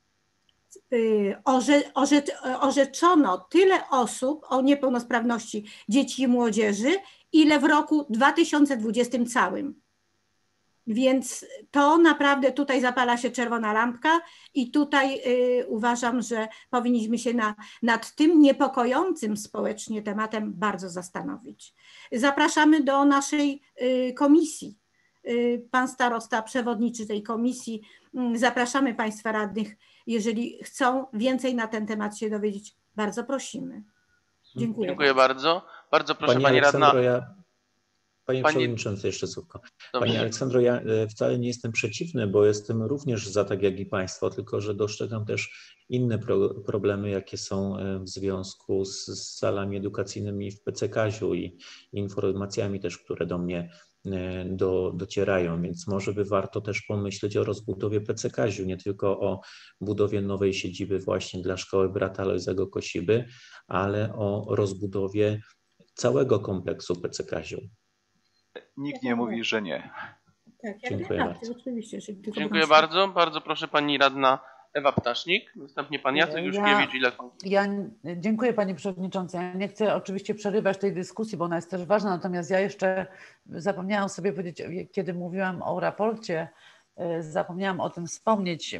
orze, orze, orzeczono tyle osób o niepełnosprawności dzieci i młodzieży, ile w roku dwa tysiące dwudziestym całym. Więc to naprawdę tutaj zapala się czerwona lampka i tutaj y, uważam, że powinniśmy się na, nad tym niepokojącym społecznie tematem bardzo zastanowić. Zapraszamy do naszej y, komisji. Y, pan starosta, przewodniczy tej komisji. Y, zapraszamy Państwa radnych, jeżeli chcą więcej na ten temat się dowiedzieć. Bardzo prosimy. Dziękuję, Dziękuję bardzo. bardzo. Bardzo proszę Pani Pani Aleksandro, radna. ja, Panie Pani- Przewodniczący, jeszcze słówko. Pani Dobrze. Aleksandro, ja e, wcale nie jestem przeciwny, bo jestem również za, tak jak i Państwo, tylko że dostrzegam też inne pro, problemy, jakie są e, w związku z, z salami edukacyjnymi w P C Kaziu i informacjami też, które do mnie e, do, docierają, więc może by warto też pomyśleć o rozbudowie P C Kaziu, nie tylko o budowie nowej siedziby właśnie dla Szkoły Brata Alojzego Kosiby, ale o rozbudowie całego kompleksu P C Kaziu. Nikt nie mówi, że nie. Tak, jak Dziękuję najbardziej, oczywiście. że tylko Dziękuję bym- bardzo. Bardzo proszę Pani radna Ewa Ptasznik. Następnie Pan Jacek Ja- Juszkiewicz. Ile pan... Ja dziękuję Panie Przewodniczący. Ja nie chcę oczywiście przerywać tej dyskusji, bo ona jest też ważna, natomiast ja jeszcze zapomniałam sobie powiedzieć, kiedy mówiłam o raporcie, e, zapomniałam o tym wspomnieć. E,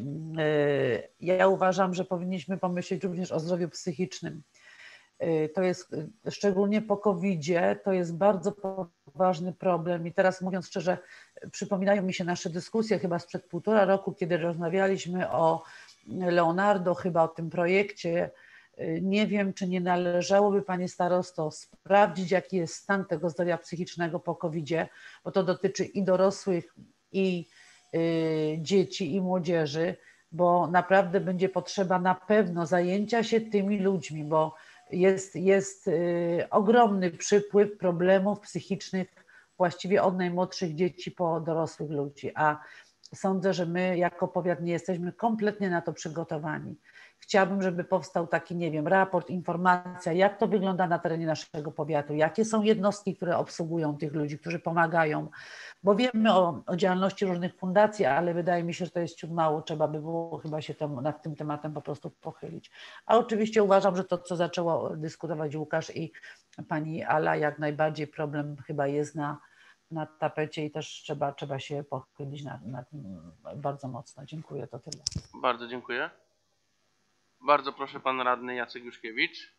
Ja uważam, że powinniśmy pomyśleć również o zdrowiu psychicznym. E, To jest e, szczególnie po kowidzie, to jest bardzo poważny problem i teraz mówiąc szczerze, przypominają mi się nasze dyskusje chyba sprzed półtora roku, kiedy rozmawialiśmy o Leonardo, chyba o tym projekcie. Nie wiem, czy nie należałoby Panie Starosto sprawdzić, jaki jest stan tego zdrowia psychicznego po kowidzie, bo to dotyczy i dorosłych, i y, dzieci, i młodzieży, bo naprawdę będzie potrzeba na pewno zajęcia się tymi ludźmi, bo jest, jest y, ogromny przypływ problemów psychicznych właściwie od najmłodszych dzieci po dorosłych ludzi, a sądzę, że my jako powiat nie jesteśmy kompletnie na to przygotowani. Chciałabym, żeby powstał taki, nie wiem, raport, informacja, jak to wygląda na terenie naszego powiatu, jakie są jednostki, które obsługują tych ludzi, którzy pomagają, bo wiemy o, o działalności różnych fundacji, ale wydaje mi się, że to jest ciut mało, trzeba by było chyba się tem, nad tym tematem po prostu pochylić. A oczywiście uważam, że to, co zaczęło dyskutować Łukasz i pani Ala, jak najbardziej problem chyba jest na, na tapecie i też trzeba, trzeba się pochylić nad, nad tym bardzo mocno. Dziękuję, to tyle. Bardzo dziękuję. Bardzo proszę Pan radny Jacek Juszkiewicz.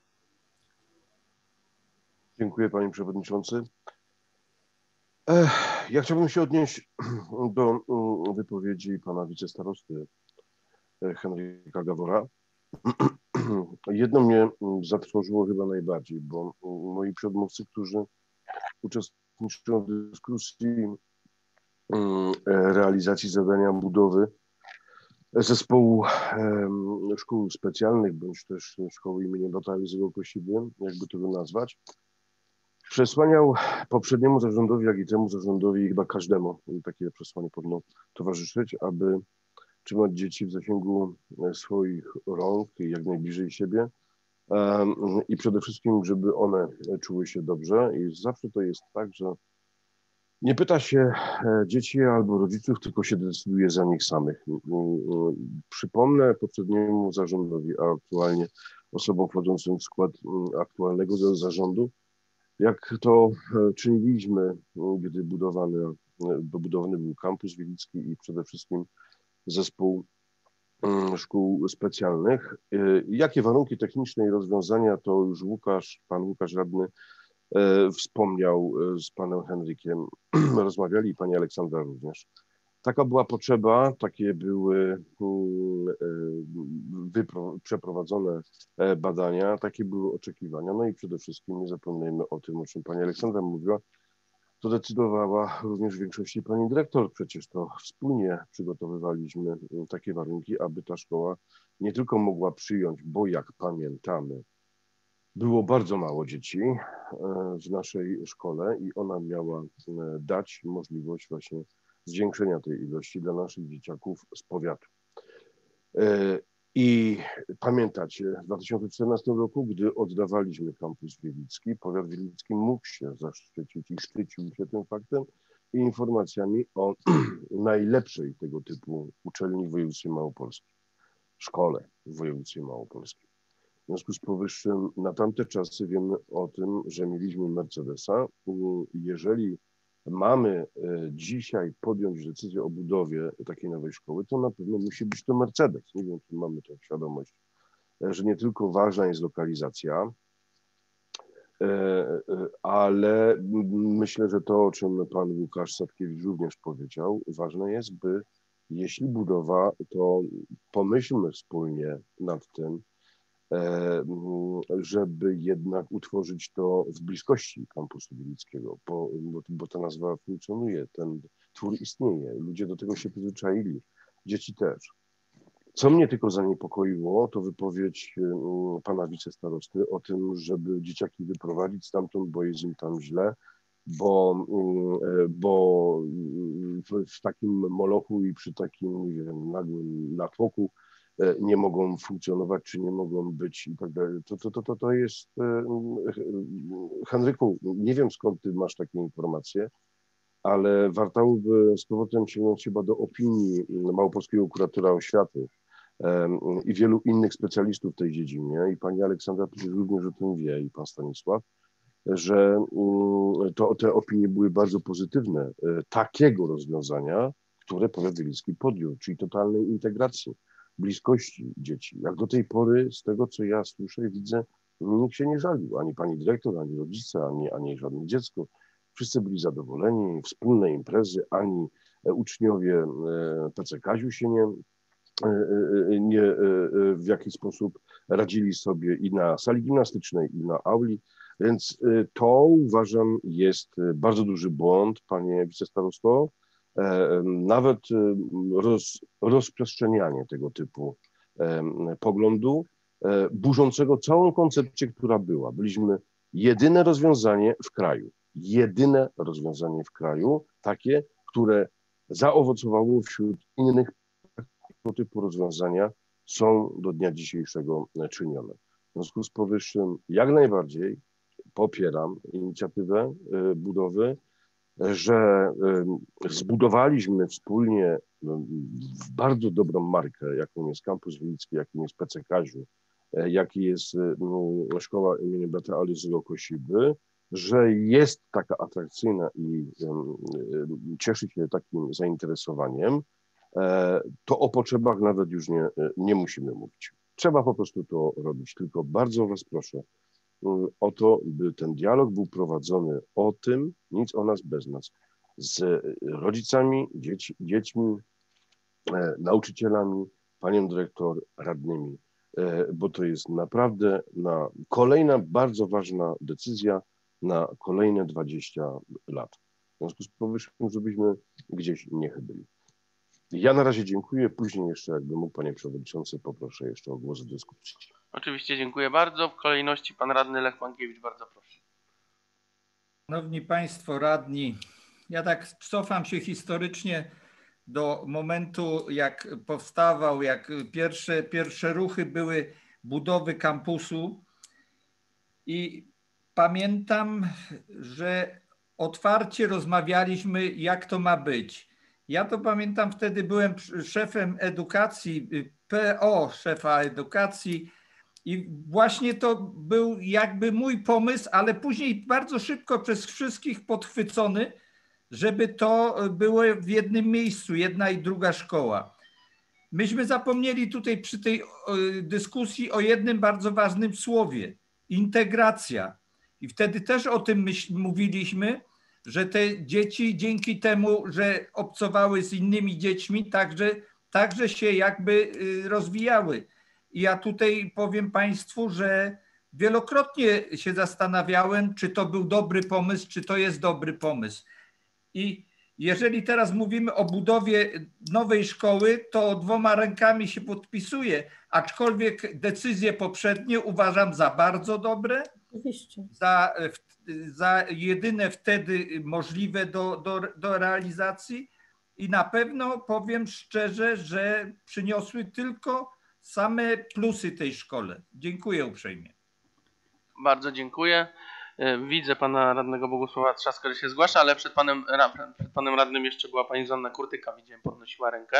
Dziękuję Panie Przewodniczący. Ech, ja chciałbym się odnieść do mm, wypowiedzi Pana Wicestarosty e, Henryka Gawora. Jedno mnie mm, zatrwożyło chyba najbardziej, bo mm, moi przedmówcy, którzy uczestniczą w dyskusji mm, e, realizacji zadania budowy zespołu em, szkół specjalnych, bądź też szkoły imienia Brata Alojzego Kosiby, jakby to nazwać, przesłaniał poprzedniemu zarządowi, jak i temu zarządowi, i chyba każdemu takie przesłanie powinno towarzyszyć, aby trzymać dzieci w zasięgu swoich rąk i jak najbliżej siebie em, i przede wszystkim, żeby one czuły się dobrze. I zawsze to jest tak, że nie pyta się e, dzieci albo rodziców, tylko się decyduje za nich samych. Mm, mm, Przypomnę poprzedniemu zarządowi, a aktualnie osobom wchodzącym w skład mm, aktualnego za- zarządu, jak to e, czyniliśmy, mm, gdy budowany, e, dobudowany był kampus Wielicki i przede wszystkim zespół mm, szkół specjalnych. E, Jakie warunki techniczne i rozwiązania, to już Łukasz, pan Łukasz radny e, wspomniał e, z panem Henrykiem, rozmawiali i pani Aleksandra również. Taka była potrzeba, takie były mm, e, wypro, przeprowadzone e, badania, takie były oczekiwania. No i przede wszystkim nie zapominajmy o tym, o czym pani Aleksandra mówiła, to decydowała również w większości pani dyrektor. Przecież to wspólnie przygotowywaliśmy mm, takie warunki, aby ta szkoła nie tylko mogła przyjąć, bo jak pamiętamy, było bardzo mało dzieci w naszej szkole i ona miała dać możliwość właśnie zwiększenia tej ilości dla naszych dzieciaków z powiatu. I pamiętacie, w dwa tysiące czternastym roku, gdy oddawaliśmy kampus wielicki, powiat wielicki mógł się zaszczycić i szczycił się tym faktem i informacjami o najlepszej tego typu uczelni w województwie małopolskim, szkole w województwie małopolskim. W związku z powyższym na tamte czasy wiemy o tym, że mieliśmy Mercedesa. Jeżeli mamy dzisiaj podjąć decyzję o budowie takiej nowej szkoły, to na pewno musi być to Mercedes. Nie wiem, czy mamy tę świadomość, że nie tylko ważna jest lokalizacja, ale myślę, że to, o czym pan Łukasz Sadkiewicz również powiedział, ważne jest, by jeśli budowa, to pomyślmy wspólnie nad tym, żeby jednak utworzyć to w bliskości kampusu wielickiego, bo, bo, bo ta nazwa funkcjonuje, ten twór istnieje, ludzie do tego się przyzwyczaili, dzieci też. Co mnie tylko zaniepokoiło, to wypowiedź pana wicestarosty o tym, żeby dzieciaki wyprowadzić stamtąd, bo jest im tam źle, bo, bo w takim molochu i przy takim, nie wiem, nagłym natłoku nie mogą funkcjonować, czy nie mogą być i tak dalej. To, to, to, to, to jest... Henryku, nie wiem, skąd ty masz takie informacje, ale warto by z powrotem sięgnąć chyba do opinii małopolskiego kuratora oświaty i wielu innych specjalistów w tej dziedzinie, i pani Aleksandra również o tym wie, i pan Stanisław, że to, te opinie były bardzo pozytywne takiego rozwiązania, które powiat wielicki podjął, czyli totalnej integracji, bliskości dzieci. Jak do tej pory, z tego co ja słyszę i widzę, nikt się nie żalił, ani pani dyrektor, ani rodzice, ani, ani żadne dziecko. Wszyscy byli zadowoleni, wspólne imprezy, ani uczniowie P C Kaziu się nie, nie w jakiś sposób radzili sobie i na sali gimnastycznej, i na auli, więc to uważam jest bardzo duży błąd, panie wicestarosto. Nawet roz, rozprzestrzenianie tego typu poglądu, burzącego całą koncepcję, która była. Byliśmy jedyne rozwiązanie w kraju, jedyne rozwiązanie w kraju, takie, które zaowocowało wśród innych tego typu rozwiązania, są do dnia dzisiejszego czynione. W związku z powyższym jak najbardziej popieram inicjatywę budowy, że zbudowaliśmy wspólnie bardzo dobrą markę, jaką jest kampus wielicki, jakim jest P C Kaziu, jaki jest szkoła imienia brata Alezego Kosiby, że jest taka atrakcyjna i cieszy się takim zainteresowaniem, to o potrzebach nawet już nie, nie musimy mówić. Trzeba po prostu to robić, tylko bardzo was proszę o to, by ten dialog był prowadzony o tym, nic o nas bez nas, z rodzicami, dzieci, dziećmi, e, nauczycielami, panią dyrektor, radnymi, e, bo to jest naprawdę na kolejna bardzo ważna decyzja na kolejne dwadzieścia lat. W związku z powyższym, żebyśmy gdzieś nie chybili. Ja na razie dziękuję, później jeszcze, jakby mógł, panie przewodniczący, poproszę jeszcze o głos w dyskusji. Oczywiście, dziękuję bardzo. W kolejności pan radny Lech Mankiewicz, bardzo proszę. Szanowni państwo radni, ja tak cofam się historycznie do momentu, jak powstawał, jak pierwsze, pierwsze ruchy były budowy kampusu i pamiętam, że otwarcie rozmawialiśmy, jak to ma być. Ja to pamiętam, wtedy byłem szefem edukacji, P O szefa edukacji i właśnie to był jakby mój pomysł, ale później bardzo szybko przez wszystkich podchwycony, żeby to było w jednym miejscu, jedna i druga szkoła. Myśmy zapomnieli tutaj przy tej dyskusji o jednym bardzo ważnym słowie, integracja. I wtedy też o tym myśl, mówiliśmy, że te dzieci dzięki temu, że obcowały z innymi dziećmi, także, także się jakby rozwijały. I ja tutaj powiem państwu, że wielokrotnie się zastanawiałem, czy to był dobry pomysł, czy to jest dobry pomysł. I Jeżeli teraz mówimy o budowie nowej szkoły, to dwoma rękami się podpisuje, aczkolwiek decyzje poprzednie uważam za bardzo dobre, Oczywiście. za, za jedyne wtedy możliwe do, do, do realizacji i na pewno powiem szczerze, że przyniosły tylko same plusy tej szkole. Dziękuję uprzejmie. Bardzo dziękuję. Widzę pana radnego Bogusława Trzaska, że się zgłasza, ale przed panem, przed panem radnym jeszcze była pani Zuzanna Kurtyka, widziałem, podnosiła rękę.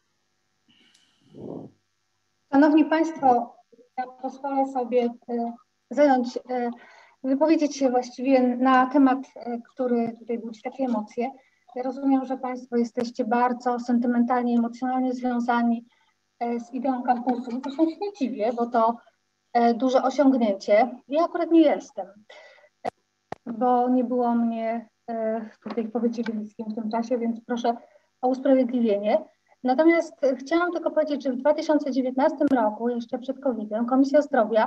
Szanowni Państwo, ja pozwolę sobie zająć, wypowiedzieć się właściwie na temat, który tutaj budzi takie emocje. Ja rozumiem, że Państwo jesteście bardzo sentymentalnie, emocjonalnie związani z ideą kampusu. To się nie dziwię, bo to duże osiągnięcie. Ja akurat nie jestem, bo nie było mnie tutaj w powiecie gliwickim w tym czasie, więc proszę o usprawiedliwienie. Natomiast chciałam tylko powiedzieć, że w dwa tysiące dziewiętnastym roku, jeszcze przed kowidem, Komisja Zdrowia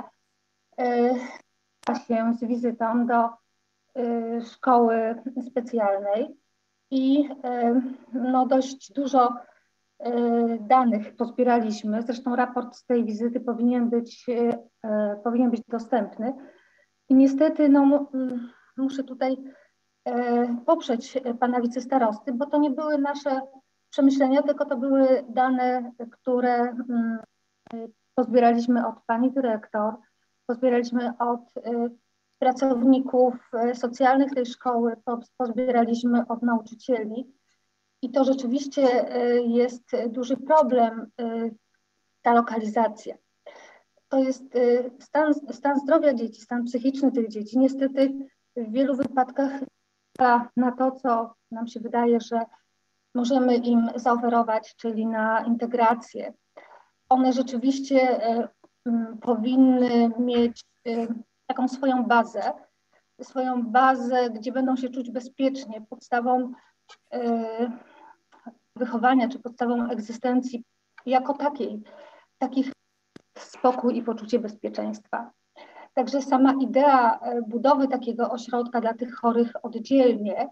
się z wizytą do szkoły specjalnej i no, dość dużo danych pozbieraliśmy. Zresztą raport z tej wizyty powinien być, powinien być dostępny. I niestety no, muszę tutaj poprzeć pana wicestarosty, bo to nie były nasze przemyślenia, tylko to były dane, które pozbieraliśmy od pani dyrektor, pozbieraliśmy od pracowników socjalnych tej szkoły, pozbieraliśmy od nauczycieli. I to rzeczywiście jest duży problem, ta lokalizacja. To jest stan, stan zdrowia dzieci, stan psychiczny tych dzieci. Niestety w wielu wypadkach na to, co nam się wydaje, że możemy im zaoferować, czyli na integrację. One rzeczywiście powinny mieć taką swoją bazę, swoją bazę, gdzie będą się czuć bezpiecznie. Podstawą wychowania czy podstawą egzystencji jako takiej, takich spokój i poczucie bezpieczeństwa. Także sama idea budowy takiego ośrodka dla tych chorych oddzielnie,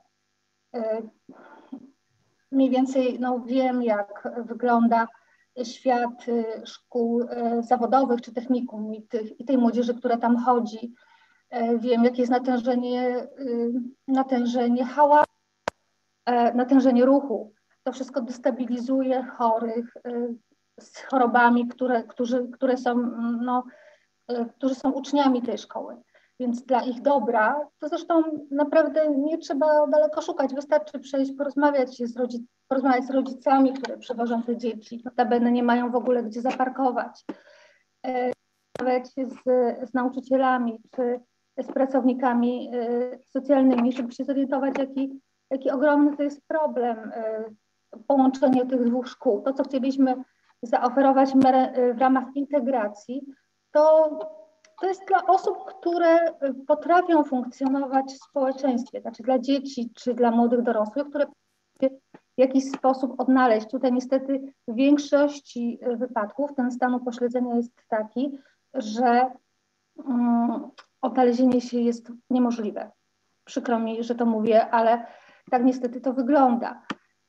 mniej więcej no, wiem, jak wygląda świat szkół zawodowych czy technikum i, tych, i tej młodzieży, która tam chodzi. Wiem, jakie jest natężenie, natężenie hałasu, natężenie ruchu. To wszystko destabilizuje chorych z chorobami, które, którzy, które są, no, którzy są uczniami tej szkoły. Więc dla ich dobra, to zresztą naprawdę nie trzeba daleko szukać, wystarczy przejść, porozmawiać, się z, rodzic porozmawiać z rodzicami, które przewożą te dzieci, notabene nie mają w ogóle gdzie zaparkować, porozmawiać z, z nauczycielami czy z pracownikami socjalnymi, żeby się zorientować, jaki, jaki ogromny to jest problem, połączenie tych dwóch szkół. To, co chcieliśmy zaoferować w ramach integracji, to, to jest dla osób, które potrafią funkcjonować w społeczeństwie, znaczy dla dzieci czy dla młodych dorosłych, które w jakiś sposób odnaleźć. Tutaj niestety w większości wypadków ten stan upośledzenia jest taki, że um, odnalezienie się jest niemożliwe. Przykro mi, że to mówię, ale tak niestety to wygląda.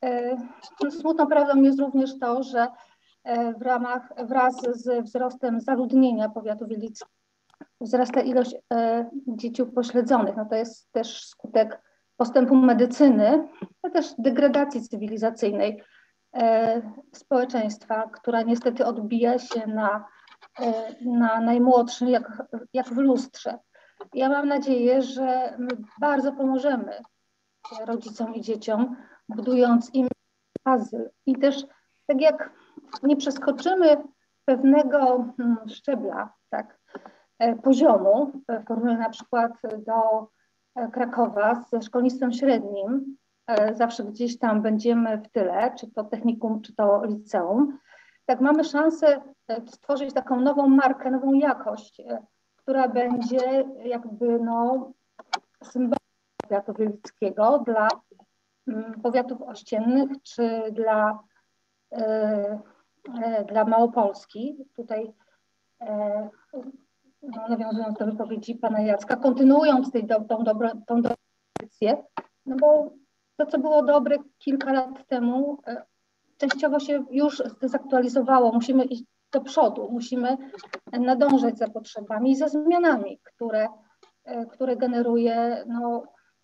Smutną prawdą jest również to, że w ramach, wraz z wzrostem zaludnienia powiatu wielickiego wzrasta ilość dzieci upośledzonych. No to jest też skutek postępu medycyny, ale też degradacji cywilizacyjnej społeczeństwa, która niestety odbija się na, na najmłodszych, jak, jak w lustrze. Ja mam nadzieję, że my bardzo pomożemy rodzicom i dzieciom, budując im azyl. I też tak jak nie przeskoczymy pewnego szczebla, tak, poziomu, w porównaniu na przykład do Krakowa ze szkolnictwem średnim, zawsze gdzieś tam będziemy w tyle, czy to technikum, czy to liceum, tak mamy szansę stworzyć taką nową markę, nową jakość, która będzie jakby no symbolem powiatu wielickiego dla powiatów ościennych, czy dla, e, e, dla Małopolski. Tutaj e, no, nawiązując do wypowiedzi pana Jacka, kontynuując tej, tą, tą, dobrą, tą dobrą tradycję, no bo to, co było dobre kilka lat temu, częściowo się już zdezaktualizowało. Musimy iść do przodu, musimy nadążać za potrzebami i za zmianami, które, które generuje no,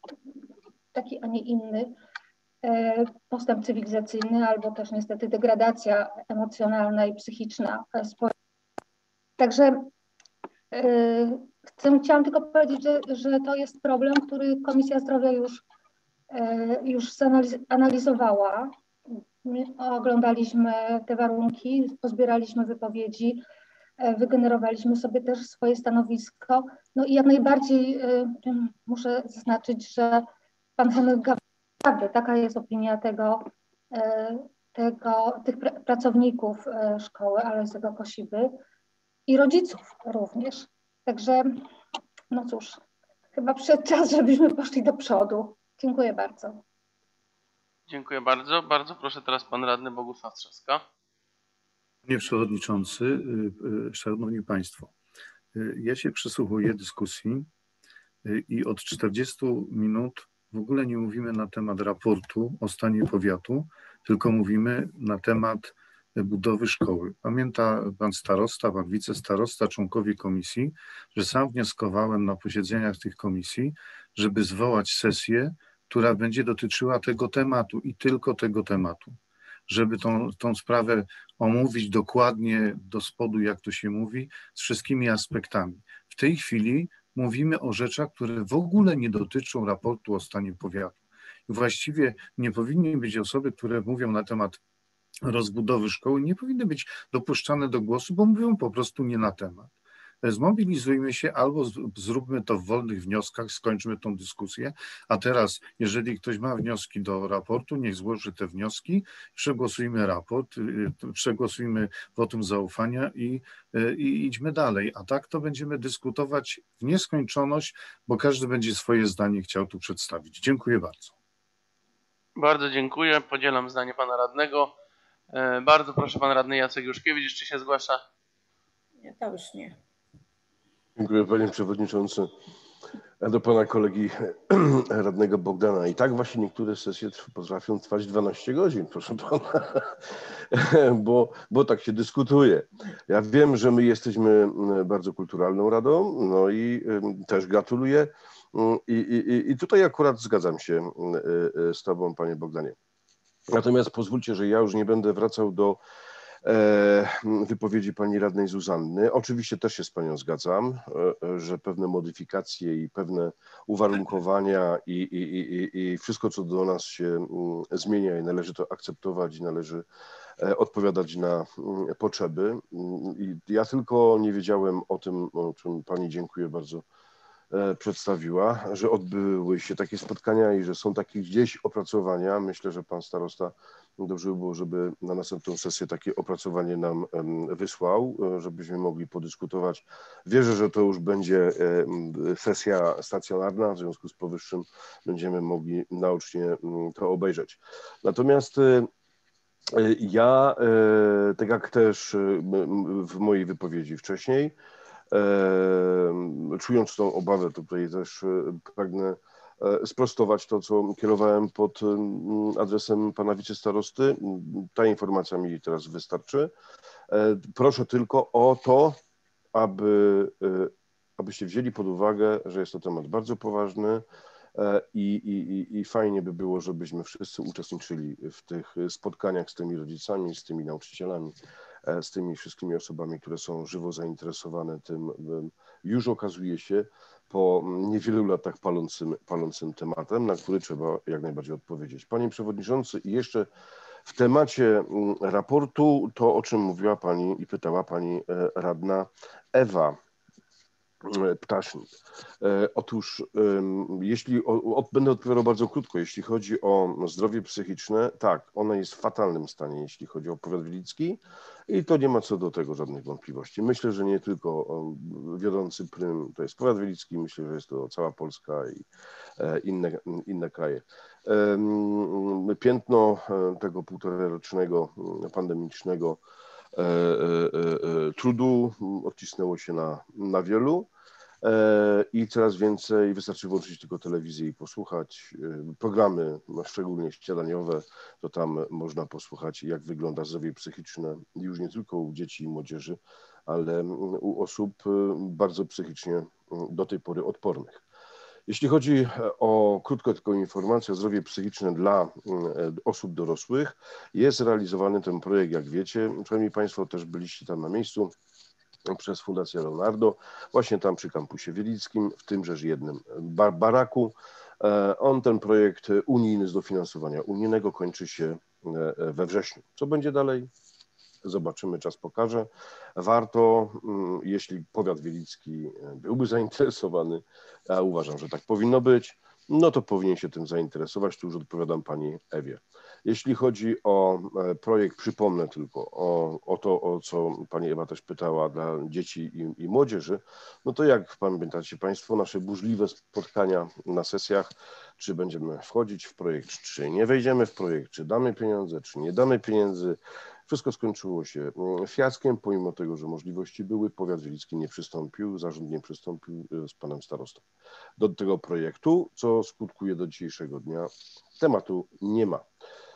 taki, a nie inny postęp cywilizacyjny, albo też niestety degradacja emocjonalna i psychiczna społeczeństwa. Także yy, chcę, chciałam tylko powiedzieć, że, że to jest problem, który Komisja Zdrowia już, yy, już zanalizowała. My oglądaliśmy te warunki, pozbieraliśmy wypowiedzi, yy, wygenerowaliśmy sobie też swoje stanowisko. No i jak najbardziej yy, muszę zaznaczyć, że pan Henryk Gawron, naprawdę taka jest opinia tego, yy, tego, tych pr pracowników yy, szkoły Alojzego Kosiby i rodziców również. Także, no cóż, chyba przyszedł czas, żebyśmy poszli do przodu. Dziękuję bardzo. Dziękuję bardzo. Bardzo proszę teraz pan radny Bogusław Trzaska. Panie Przewodniczący, Szanowni Państwo, ja się przysłuchuję dyskusji i od czterdziestu minut w ogóle nie mówimy na temat raportu o stanie powiatu, tylko mówimy na temat budowy szkoły. Pamięta pan starosta, pan wicestarosta, członkowie komisji, że sam wnioskowałem na posiedzeniach tych komisji, żeby zwołać sesję, która będzie dotyczyła tego tematu i tylko tego tematu. Żeby tą, tą sprawę omówić dokładnie do spodu, jak to się mówi, z wszystkimi aspektami. W tej chwili mówimy o rzeczach, które w ogóle nie dotyczą raportu o stanie powiatu. I właściwie nie powinny być osoby, które mówią na temat rozbudowy szkoły, nie powinny być dopuszczane do głosu, bo mówią po prostu nie na temat. Zmobilizujmy się albo zróbmy to w wolnych wnioskach, skończmy tą dyskusję, a teraz, jeżeli ktoś ma wnioski do raportu, niech złoży te wnioski, przegłosujmy raport, przegłosujmy wotum zaufania i, i idźmy dalej, a tak to będziemy dyskutować w nieskończoność, bo każdy będzie swoje zdanie chciał tu przedstawić. Dziękuję bardzo. Bardzo dziękuję, podzielam zdanie pana radnego. Bardzo proszę, pan radny Jacek Juszkiewicz jeszcze się zgłasza. Nie, to już nie. Dziękuję panie przewodniczący. A do pana kolegi radnego Bogdana. I tak właśnie niektóre sesje potrafią trwać dwanaście godzin, proszę pana, bo, bo tak się dyskutuje. Ja wiem, że my jesteśmy bardzo kulturalną radą, no i też gratuluję. I, i, i tutaj akurat zgadzam się z tobą, panie Bogdanie. Natomiast pozwólcie, że ja już nie będę wracał do e, wypowiedzi pani radnej Zuzanny. Oczywiście też się z panią zgadzam, e, że pewne modyfikacje i pewne uwarunkowania i, i, i, i wszystko, co do nas się mm, zmienia i należy to akceptować i należy e, odpowiadać na mm, potrzeby. I ja tylko nie wiedziałem o tym, o czym pani dziękuję bardzo przedstawiła, że odbyły się takie spotkania i że są takie gdzieś opracowania. Myślę, że pan starosta dobrze by było, żeby na następną sesję takie opracowanie nam wysłał, żebyśmy mogli podyskutować. Wierzę, że to już będzie sesja stacjonarna, w związku z powyższym będziemy mogli naocznie to obejrzeć. Natomiast ja, tak jak też w mojej wypowiedzi wcześniej, czując tą obawę, tutaj też pragnę sprostować to, co kierowałem pod adresem pana wicestarosty. Ta informacja mi teraz wystarczy. Proszę tylko o to, aby, abyście wzięli pod uwagę, że jest to temat bardzo poważny i, i, i fajnie by było, żebyśmy wszyscy uczestniczyli w tych spotkaniach z tymi rodzicami, z tymi nauczycielami, z tymi wszystkimi osobami, które są żywo zainteresowane tym, już okazuje się po niewielu latach palącym, palącym tematem, na który trzeba jak najbardziej odpowiedzieć. Panie Przewodniczący, i jeszcze w temacie raportu, to o czym mówiła Pani i pytała Pani radna Ewa Ptasznik. Otóż, jeśli, o, będę odpowiadał bardzo krótko, jeśli chodzi o zdrowie psychiczne, tak, ono jest w fatalnym stanie, jeśli chodzi o powiat wilicki i to nie ma co do tego żadnych wątpliwości. Myślę, że nie tylko wiodący prym to jest powiat wilicki, myślę, że jest to cała Polska i inne, inne kraje. Piętno tego półtorerocznego pandemicznego trudu odcisnęło się na, na wielu. i coraz więcej, wystarczy włączyć tylko telewizję i posłuchać. Programy, szczególnie śniadaniowe, to tam można posłuchać, jak wygląda zdrowie psychiczne już nie tylko u dzieci i młodzieży, ale u osób bardzo psychicznie do tej pory odpornych. Jeśli chodzi o, krótko tylko informację o zdrowie psychiczne dla osób dorosłych, jest realizowany ten projekt, jak wiecie, przynajmniej Państwo też byliście tam na miejscu, przez Fundację Leonardo, właśnie tam przy kampusie wielickim, w tymże jednym bar baraku. On, ten projekt unijny z dofinansowania unijnego, kończy się we wrześniu. Co będzie dalej? Zobaczymy, czas pokaże. Warto, jeśli powiat wielicki byłby zainteresowany, a uważam, że tak powinno być, no to powinien się tym zainteresować. Tu już odpowiadam pani Ewie. Jeśli chodzi o projekt, przypomnę tylko o, o to, o co pani Ewa też pytała dla dzieci i, i młodzieży, no to jak pamiętacie Państwo, nasze burzliwe spotkania na sesjach, czy będziemy wchodzić w projekt, czy nie wejdziemy w projekt, czy damy pieniądze, czy nie damy pieniędzy. Wszystko skończyło się fiaskiem, pomimo tego, że możliwości były, powiat wielicki nie przystąpił, zarząd nie przystąpił z panem starostą do tego projektu, co skutkuje do dzisiejszego dnia. Tematu nie ma.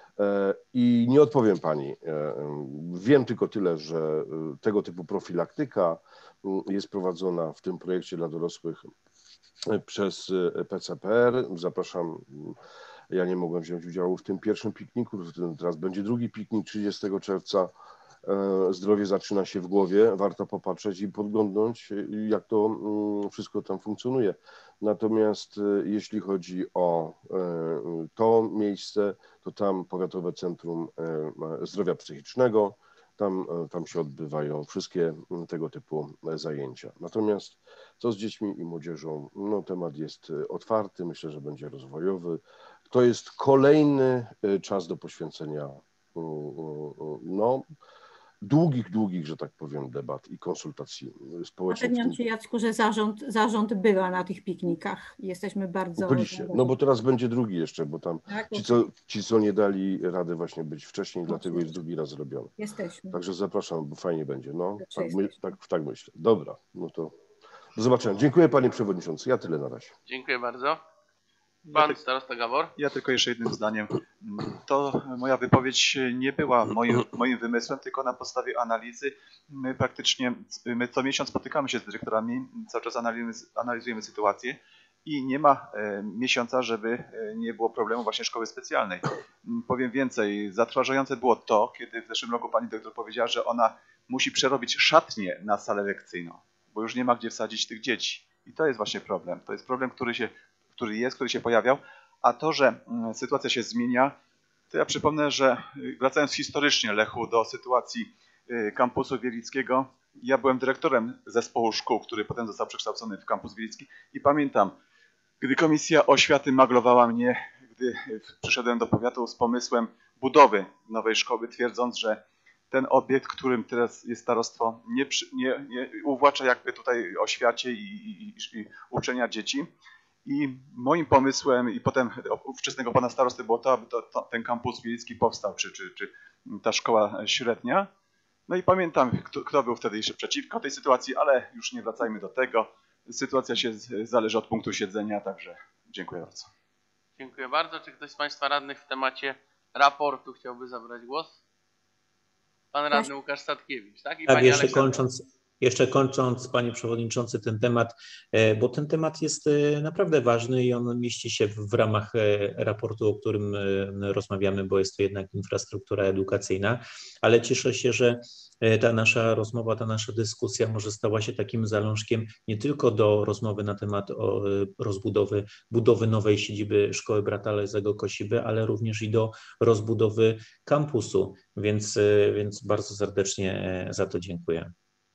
I nie odpowiem pani. Wiem tylko tyle, że tego typu profilaktyka jest prowadzona w tym projekcie dla dorosłych przez P C P R. Zapraszam. Ja nie mogłem wziąć udziału w tym pierwszym pikniku, teraz będzie drugi piknik trzydziestego czerwca. Zdrowie zaczyna się w głowie, warto popatrzeć i podglądnąć, jak to wszystko tam funkcjonuje. Natomiast jeśli chodzi o to miejsce, to tam Powiatowe Centrum Zdrowia Psychicznego, tam, tam się odbywają wszystkie tego typu zajęcia. Natomiast co z dziećmi i młodzieżą? No, temat jest otwarty, myślę, że będzie rozwojowy. To jest kolejny czas do poświęcenia no, długich, długich, że tak powiem, debat i konsultacji społecznych. Zapewniam Cię, Jacku, że zarząd, zarząd bywa na tych piknikach. Jesteśmy bardzo... Byliście. No bo teraz będzie drugi jeszcze, bo tam tak, ci, co, ci, co nie dali rady właśnie być wcześniej, no, dlatego jest drugi raz zrobiony. Jesteśmy. Także zapraszam, bo fajnie będzie. No, tak, my, tak, tak myślę. Dobra, no to do zobaczenia. Dziękuję panie przewodniczący. Ja tyle na razie. Dziękuję bardzo. Pan starosta Gawor. Ja tylko jeszcze jednym zdaniem. To moja wypowiedź nie była moim, moim wymysłem, tylko na podstawie analizy. My praktycznie, my co miesiąc spotykamy się z dyrektorami, cały czas analizujemy, analizujemy sytuację i nie ma e, miesiąca, żeby nie było problemu właśnie szkoły specjalnej. Powiem więcej, zatrważające było to, kiedy w zeszłym roku pani dyrektor powiedziała, że ona musi przerobić szatnię na salę lekcyjną, bo już nie ma gdzie wsadzić tych dzieci. I to jest właśnie problem. To jest problem, który się który jest, który się pojawiał, a to, że sytuacja się zmienia, to ja przypomnę, że wracając historycznie, Lechu, do sytuacji kampusu wielickiego, ja byłem dyrektorem zespołu szkół, który potem został przekształcony w kampus wielicki i pamiętam, gdy Komisja Oświaty maglowała mnie, gdy przyszedłem do powiatu z pomysłem budowy nowej szkoły, twierdząc, że ten obiekt, którym teraz jest starostwo, nie, nie, nie uwłacza jakby tutaj oświacie i, i, i uczenia dzieci. I moim pomysłem i potem ówczesnego pana starosty było to, aby to, to, ten kampus wielicki powstał, czy, czy, czy ta szkoła średnia. No i pamiętam, kto, kto był wtedy jeszcze przeciwko tej sytuacji, ale już nie wracajmy do tego. Sytuacja się zależy od punktu siedzenia, także dziękuję bardzo. Dziękuję bardzo. Czy ktoś z państwa radnych w temacie raportu chciałby zabrać głos? Pan radny Łukasz Statkiewicz, tak? I tak, pani jeszcze Aleksandra. kończąc. Jeszcze kończąc, panie przewodniczący, ten temat, bo ten temat jest naprawdę ważny i on mieści się w ramach raportu, o którym rozmawiamy, bo jest to jednak infrastruktura edukacyjna, ale cieszę się, że ta nasza rozmowa, ta nasza dyskusja może stała się takim zalążkiem nie tylko do rozmowy na temat o rozbudowy, budowy nowej siedziby Szkoły Brata Lezego Kosiby, ale również i do rozbudowy kampusu, więc, więc bardzo serdecznie za to dziękuję.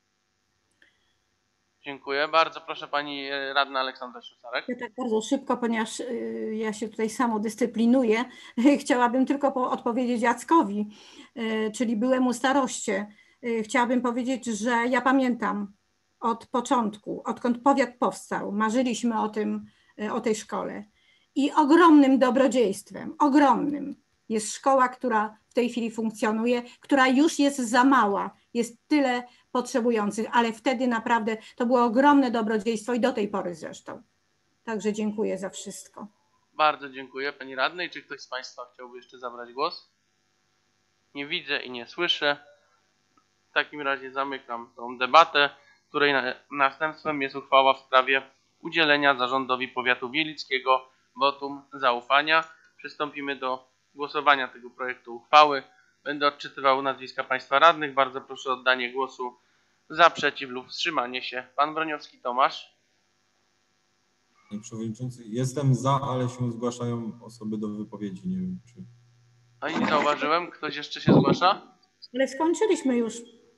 Dziękuję bardzo. Proszę pani radna Aleksandra Szusarek. Ja tak bardzo szybko, ponieważ ja się tutaj samodyscyplinuję. Chciałabym tylko odpowiedzieć Jackowi, czyli byłemu staroście. Chciałabym powiedzieć, że ja pamiętam od początku, odkąd powiat powstał, marzyliśmy o tym, o tej szkole. I ogromnym dobrodziejstwem, ogromnym jest szkoła, która w tej chwili funkcjonuje, która już jest za mała. Jest tyle potrzebujących, ale wtedy naprawdę to było ogromne dobrodziejstwo i do tej pory zresztą. Także dziękuję za wszystko. Bardzo dziękuję pani radnej. Czy ktoś z państwa chciałby jeszcze zabrać głos? Nie widzę i nie słyszę. W takim razie zamykam tą debatę, której następstwem jest uchwała w sprawie udzielenia zarządowi powiatu wielickiego wotum zaufania. Przystąpimy do głosowania tego projektu uchwały. Będę odczytywał nazwiska państwa radnych. Bardzo proszę o oddanie głosu za, przeciw lub wstrzymanie się. Pan Broniowski Tomasz. Panie Przewodniczący, jestem za, ale się zgłaszają osoby do wypowiedzi. Nie wiem, czy... A nie zauważyłem. Ktoś jeszcze się zgłasza? Ale skończyliśmy już.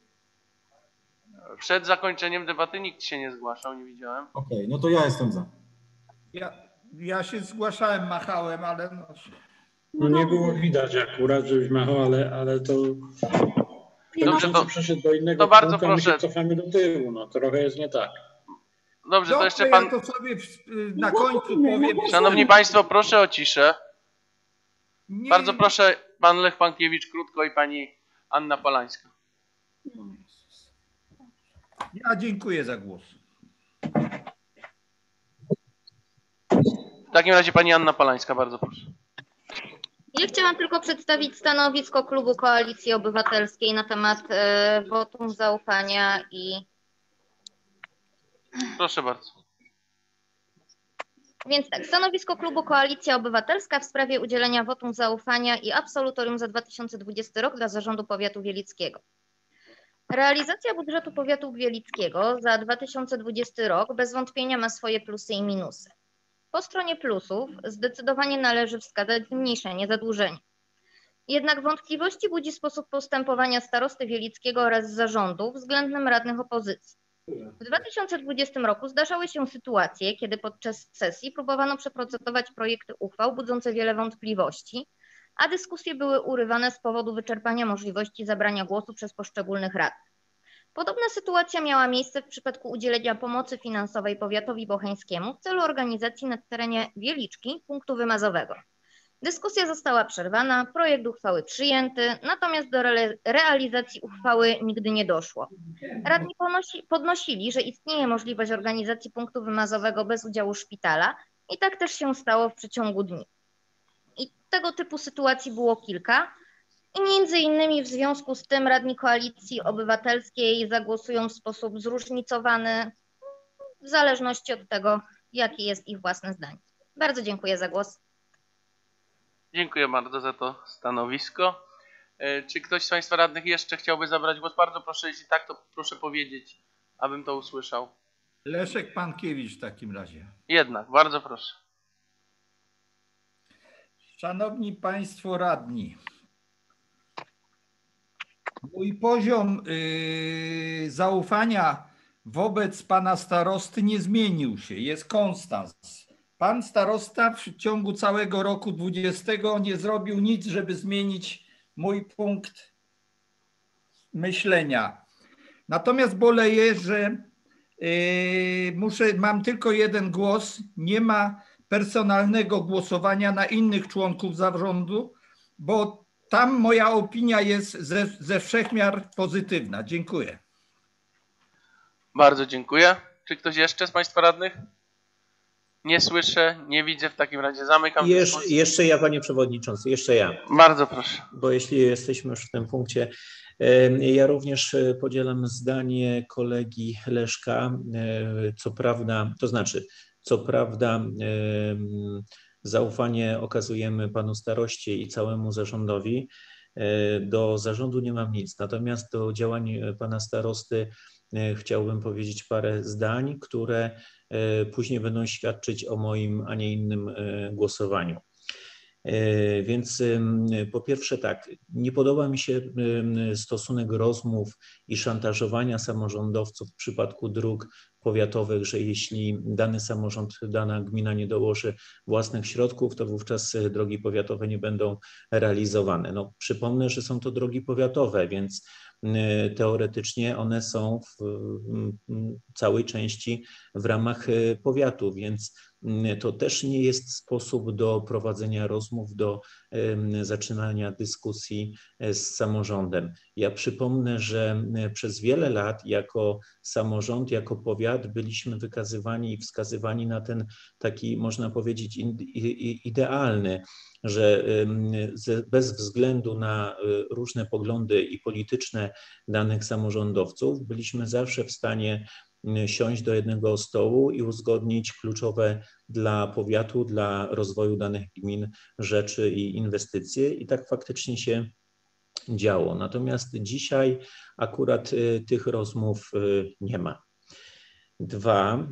Przed zakończeniem debaty nikt się nie zgłaszał, nie widziałem. Okej, okay, no to ja jestem za. Ja, ja się zgłaszałem, machałem, ale no... No nie było widać akurat, żebyś machał, ale, ale to... Dobrze, to, przeszedł do innego to bardzo punktu, proszę. My się cofamy do tyłu, no trochę jest nie tak. Dobrze, to Dobrze, jeszcze pan... Ja to sobie na końcu powiem. Szanowni Państwo, proszę o ciszę. Nie. Bardzo proszę, pan Lech Pankiewicz krótko i pani Anna Polańska. Ja dziękuję za głos. W takim razie pani Anna Polańska, bardzo proszę. Ja chciałam tylko przedstawić stanowisko klubu Koalicji Obywatelskiej na temat e, wotum zaufania i... Proszę bardzo. Więc tak, stanowisko klubu Koalicja Obywatelska w sprawie udzielenia wotum zaufania i absolutorium za dwa tysiące dwudziesty rok dla Zarządu Powiatu Wielickiego. Realizacja budżetu Powiatu Wielickiego za dwa tysiące dwudziesty rok bez wątpienia ma swoje plusy i minusy. Po stronie plusów zdecydowanie należy wskazać zmniejszenie zadłużenia. Jednak wątpliwości budzi sposób postępowania starosty wielickiego oraz zarządu względem radnych opozycji. W dwa tysiące dwudziestym roku zdarzały się sytuacje, kiedy podczas sesji próbowano przeprocedować projekty uchwał budzące wiele wątpliwości, a dyskusje były urywane z powodu wyczerpania możliwości zabrania głosu przez poszczególnych radnych. Podobna sytuacja miała miejsce w przypadku udzielenia pomocy finansowej powiatowi bocheńskiemu w celu organizacji na terenie Wieliczki punktu wymazowego. Dyskusja została przerwana, projekt uchwały przyjęty, natomiast do re realizacji uchwały nigdy nie doszło. Radni podnosili, że istnieje możliwość organizacji punktu wymazowego bez udziału szpitala i tak też się stało w przeciągu dni. I tego typu sytuacji było kilka i między innymi w związku z tym radni Koalicji Obywatelskiej zagłosują w sposób zróżnicowany w zależności od tego, jakie jest ich własne zdanie. Bardzo dziękuję za głos. Dziękuję bardzo za to stanowisko. Czy ktoś z Państwa radnych jeszcze chciałby zabrać głos? Bardzo proszę, jeśli tak, to proszę powiedzieć, abym to usłyszał. Leszek Pankiewicz w takim razie. Jednak, bardzo proszę. Szanowni Państwo radni, mój poziom yy, zaufania wobec pana starosty nie zmienił się, jest konstans. Pan starosta w ciągu całego roku dwudziestego nie zrobił nic, żeby zmienić mój punkt myślenia. Natomiast boleję, że yy, muszę, mam tylko jeden głos, nie ma personalnego głosowania na innych członków zarządu, bo tam moja opinia jest ze, ze wszechmiar pozytywna. Dziękuję. Bardzo dziękuję. Czy ktoś jeszcze z Państwa radnych? Nie słyszę, nie widzę, w takim razie zamykam. Jesz, jeszcze ja, panie przewodniczący, jeszcze ja. Bardzo proszę. Bo jeśli jesteśmy już w tym punkcie, ja również podzielam zdanie kolegi Leszka, co prawda, to znaczy, co prawda zaufanie okazujemy panu staroście i całemu zarządowi. Do zarządu nie mam nic, natomiast do działań pana starosty chciałbym powiedzieć parę zdań, które później będą świadczyć o moim, a nie innym głosowaniu. Więc po pierwsze tak, nie podoba mi się stosunek rozmów i szantażowania samorządowców w przypadku dróg powiatowych, że jeśli dany samorząd, dana gmina nie dołoży własnych środków, to wówczas drogi powiatowe nie będą realizowane. No, przypomnę, że są to drogi powiatowe, więc teoretycznie one są w całej części w ramach powiatu, więc to też nie jest sposób do prowadzenia rozmów, do zaczynania dyskusji z samorządem. Ja przypomnę, że przez wiele lat jako samorząd, jako powiat byliśmy wykazywani i wskazywani na ten taki, można powiedzieć, idealny, że bez względu na różne poglądy i polityczne danych samorządowców byliśmy zawsze w stanie siąść do jednego stołu i uzgodnić kluczowe dla powiatu, dla rozwoju danych gmin rzeczy i inwestycje i tak faktycznie się działo. Natomiast dzisiaj akurat tych rozmów nie ma. Dwa,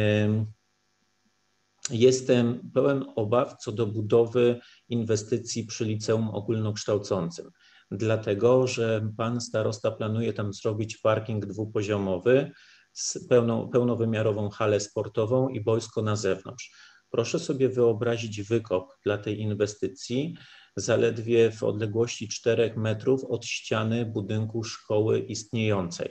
jestem pełen obaw co do budowy inwestycji przy liceum ogólnokształcącym, dlatego że pan starosta planuje tam zrobić parking dwupoziomowy z pełną, pełnowymiarową halę sportową i boisko na zewnątrz. Proszę sobie wyobrazić wykop dla tej inwestycji zaledwie w odległości czterech metrów od ściany budynku szkoły istniejącej.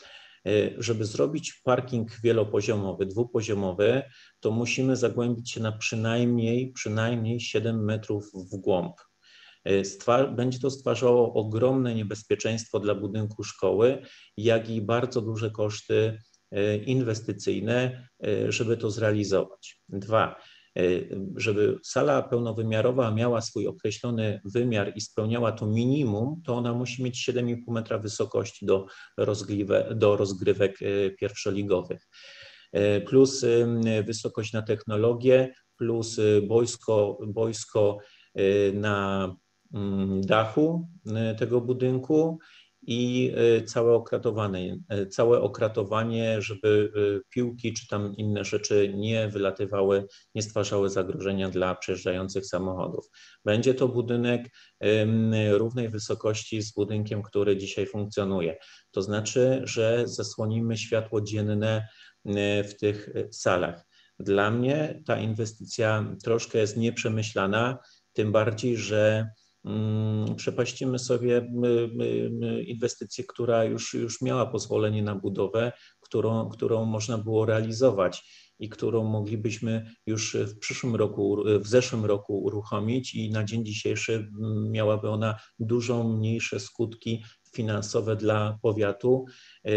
Żeby zrobić parking wielopoziomowy, dwupoziomowy, to musimy zagłębić się na przynajmniej, przynajmniej siedem metrów w głąb. Będzie to stwarzało ogromne niebezpieczeństwo dla budynku szkoły, jak i bardzo duże koszty inwestycyjne, żeby to zrealizować. Dwa, żeby sala pełnowymiarowa miała swój określony wymiar i spełniała to minimum, to ona musi mieć siedem i pół metra wysokości do, do rozgrywek pierwszoligowych. Plus wysokość na technologię, plus boisko, boisko na dachu tego budynku i całe okratowanie, całe okratowanie, żeby piłki czy tam inne rzeczy nie wylatywały, nie stwarzały zagrożenia dla przejeżdżających samochodów. Będzie to budynek równej wysokości z budynkiem, który dzisiaj funkcjonuje. To znaczy, że zasłonimy światło dzienne w tych salach. Dla mnie ta inwestycja troszkę jest nieprzemyślana, tym bardziej, że przepaścimy sobie inwestycję, która już, już miała pozwolenie na budowę, którą, którą można było realizować i którą moglibyśmy już w przyszłym roku, w zeszłym roku uruchomić i na dzień dzisiejszy miałaby ona dużo mniejsze skutki finansowe dla powiatu,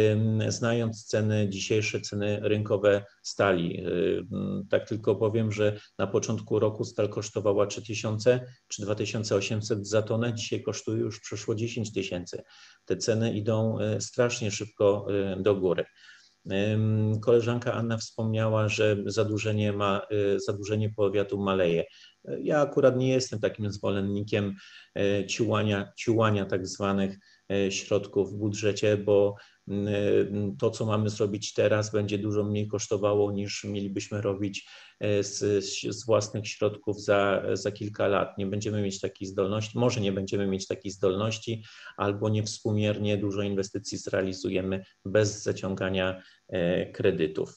znając ceny, dzisiejsze ceny rynkowe stali. Tak tylko powiem, że na początku roku stal kosztowała trzy tysiące czy dwa tysiące osiemset za tonę, dzisiaj kosztuje już przeszło dziesięć tysięcy. Te ceny idą strasznie szybko do góry. Koleżanka Anna wspomniała, że zadłużenie, ma, zadłużenie powiatu maleje. Ja akurat nie jestem takim zwolennikiem ciułania, ciułania tak zwanych środków w budżecie, bo to, co mamy zrobić teraz, będzie dużo mniej kosztowało niż mielibyśmy robić z, z własnych środków za, za kilka lat. Nie będziemy mieć takiej zdolności, może nie będziemy mieć takiej zdolności, albo niewspółmiernie dużo inwestycji zrealizujemy bez zaciągania kredytów.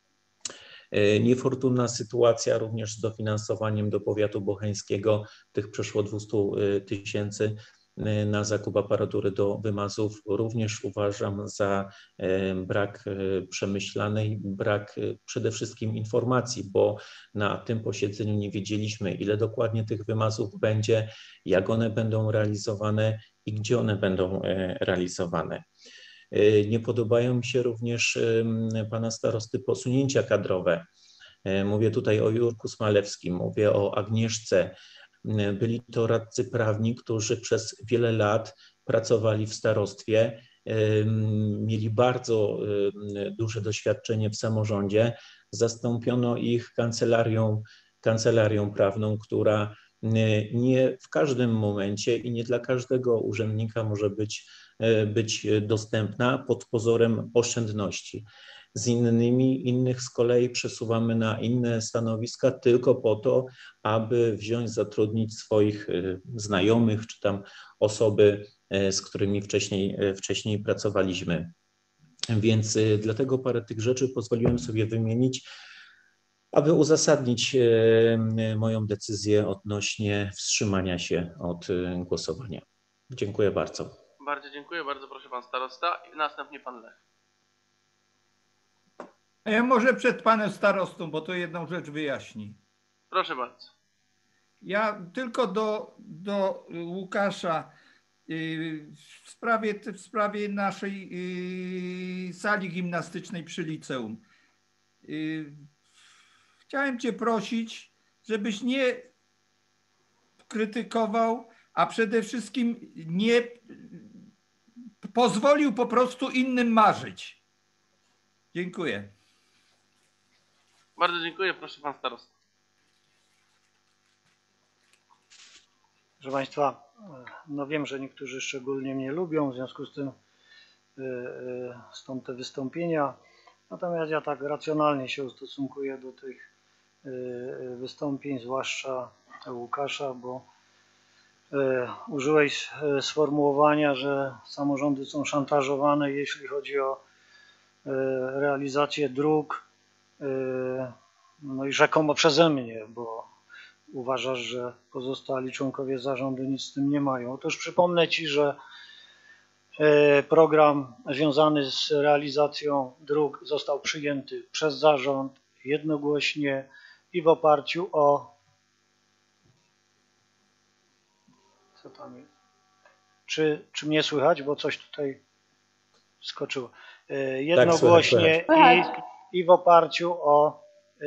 Niefortunna sytuacja również z dofinansowaniem do powiatu bocheńskiego, tych przeszło dwieście tysięcy na zakup aparatury do wymazów, również uważam za brak przemyślanej, brak przede wszystkim informacji, bo na tym posiedzeniu nie wiedzieliśmy, ile dokładnie tych wymazów będzie, jak one będą realizowane i gdzie one będą realizowane. Nie podobają mi się również pana starosty posunięcia kadrowe. Mówię tutaj o Jurku Smalewskim, mówię o Agnieszce. Byli to radcy prawni, którzy przez wiele lat pracowali w starostwie, mieli bardzo duże doświadczenie w samorządzie. Zastąpiono ich kancelarią, kancelarią prawną, która nie w każdym momencie i nie dla każdego urzędnika może być, być dostępna pod pozorem oszczędności. Z innymi, innych z kolei przesuwamy na inne stanowiska tylko po to, aby wziąć, zatrudnić swoich znajomych, czy tam osoby, z którymi wcześniej, wcześniej pracowaliśmy. Więc dlatego parę tych rzeczy pozwoliłem sobie wymienić, aby uzasadnić moją decyzję odnośnie wstrzymania się od głosowania. Dziękuję bardzo. Bardzo dziękuję, bardzo proszę pan starosta i następnie pan Lech. A ja może przed panem starostą, bo to jedną rzecz wyjaśni. Proszę bardzo. Ja tylko do, do Łukasza w sprawie, w sprawie naszej sali gimnastycznej przy liceum. Chciałem cię prosić, żebyś nie krytykował, a przede wszystkim nie pozwolił po prostu innym marzyć. Dziękuję. Bardzo dziękuję. Proszę pan starosta. Proszę Państwa, no wiem, że niektórzy szczególnie mnie lubią, w związku z tym stąd te wystąpienia. Natomiast ja tak racjonalnie się ustosunkuję do tych wystąpień, zwłaszcza Łukasza, bo użyłeś sformułowania, że samorządy są szantażowane, jeśli chodzi o realizację dróg, no i rzekomo przeze mnie, bo uważasz, że pozostali członkowie zarządu nic z tym nie mają. Otóż przypomnę Ci, że program związany z realizacją dróg został przyjęty przez zarząd jednogłośnie i w oparciu o... Co tam jest? Czy, czy mnie słychać? Bo coś tutaj skoczyło. Jednogłośnie tak, słychać. I, i w oparciu o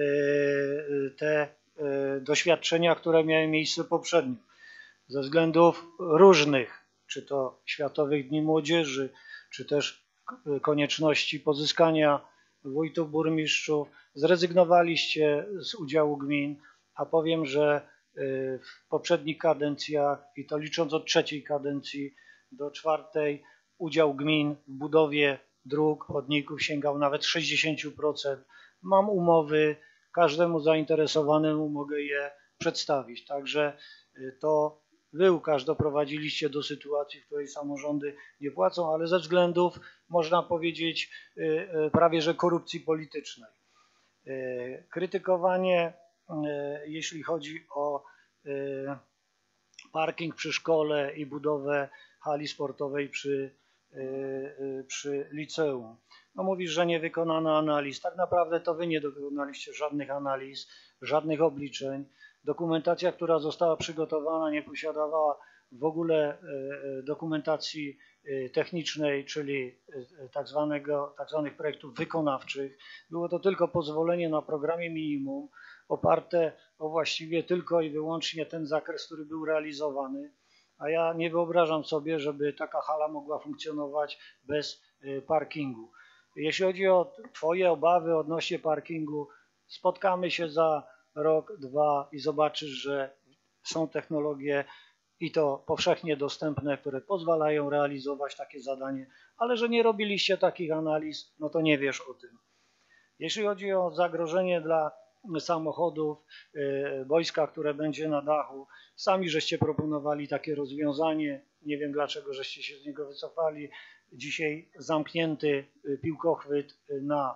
te doświadczenia, które miały miejsce poprzednio. Ze względów różnych, czy to Światowych Dni Młodzieży, czy też konieczności pozyskania wójtów, burmistrzów, zrezygnowaliście z udziału gmin, a powiem, że w poprzednich kadencjach, i to licząc od trzeciej kadencji do czwartej, udział gmin w budowie dróg, chodników sięgał nawet sześćdziesiąt procent. Mam umowy, każdemu zainteresowanemu mogę je przedstawić. Także to Wy, Łukasz, doprowadziliście do sytuacji, w której samorządy nie płacą, ale ze względów, można powiedzieć, prawie że korupcji politycznej. Krytykowanie, jeśli chodzi o parking przy szkole i budowę hali sportowej przy, przy liceum. No mówisz, że nie wykonano analiz. Tak naprawdę to Wy nie dokonaliście żadnych analiz, żadnych obliczeń. Dokumentacja, która została przygotowana, nie posiadała w ogóle dokumentacji technicznej, czyli tak zwanego, tak zwanych projektów wykonawczych. Było to tylko pozwolenie na programie minimum, oparte o właściwie tylko i wyłącznie ten zakres, który był realizowany. A ja nie wyobrażam sobie, żeby taka hala mogła funkcjonować bez parkingu. Jeśli chodzi o Twoje obawy odnośnie parkingu, spotkamy się za rok, dwa i zobaczysz, że są technologie i to powszechnie dostępne, które pozwalają realizować takie zadanie, ale że nie robiliście takich analiz, no to nie wiesz o tym. Jeśli chodzi o zagrożenie dla samochodów, boiska, które będzie na dachu, sami żeście proponowali takie rozwiązanie, nie wiem dlaczego żeście się z niego wycofali. Dzisiaj zamknięty piłkochwyt na,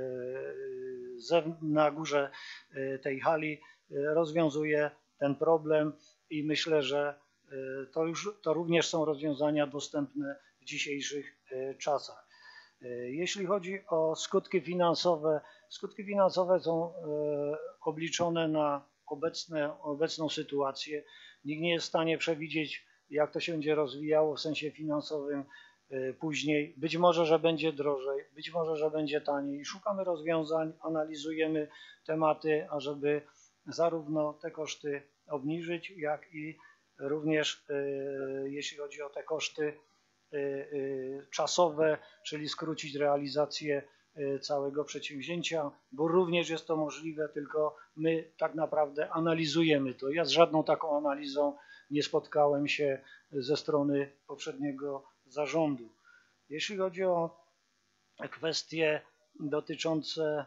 na górze tej hali rozwiązuje ten problem i myślę, że to, już, to również są rozwiązania dostępne w dzisiejszych czasach. Jeśli chodzi o skutki finansowe, skutki finansowe są obliczone na obecne, obecną sytuację. Nikt nie jest w stanie przewidzieć, jak to się będzie rozwijało w sensie finansowym później. Być może, że będzie drożej, być może, że będzie taniej. Szukamy rozwiązań, analizujemy tematy, ażeby zarówno te koszty obniżyć, jak i również jeśli chodzi o te koszty czasowe, czyli skrócić realizację całego przedsięwzięcia, bo również jest to możliwe, tylko my tak naprawdę analizujemy to. Ja z żadną taką analizą nie spotkałem się ze strony poprzedniego zarządu. Jeśli chodzi o kwestie dotyczące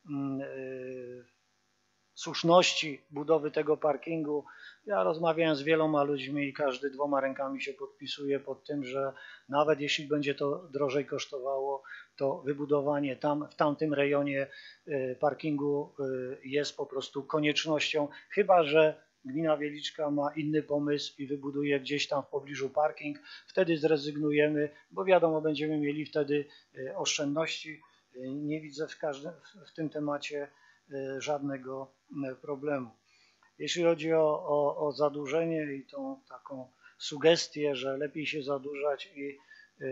słuszności budowy tego parkingu, ja rozmawiałem z wieloma ludźmi i każdy dwoma rękami się podpisuje pod tym, że nawet jeśli będzie to drożej kosztowało, to wybudowanie tam, w tamtym rejonie parkingu jest po prostu koniecznością, chyba że gmina Wieliczka ma inny pomysł i wybuduje gdzieś tam w pobliżu parking, wtedy zrezygnujemy, bo wiadomo, będziemy mieli wtedy oszczędności Nie widzę w, każdym, w tym temacie żadnego problemu. Jeśli chodzi o, o, o zadłużenie i tą taką sugestię, że lepiej się zadłużać i y, y,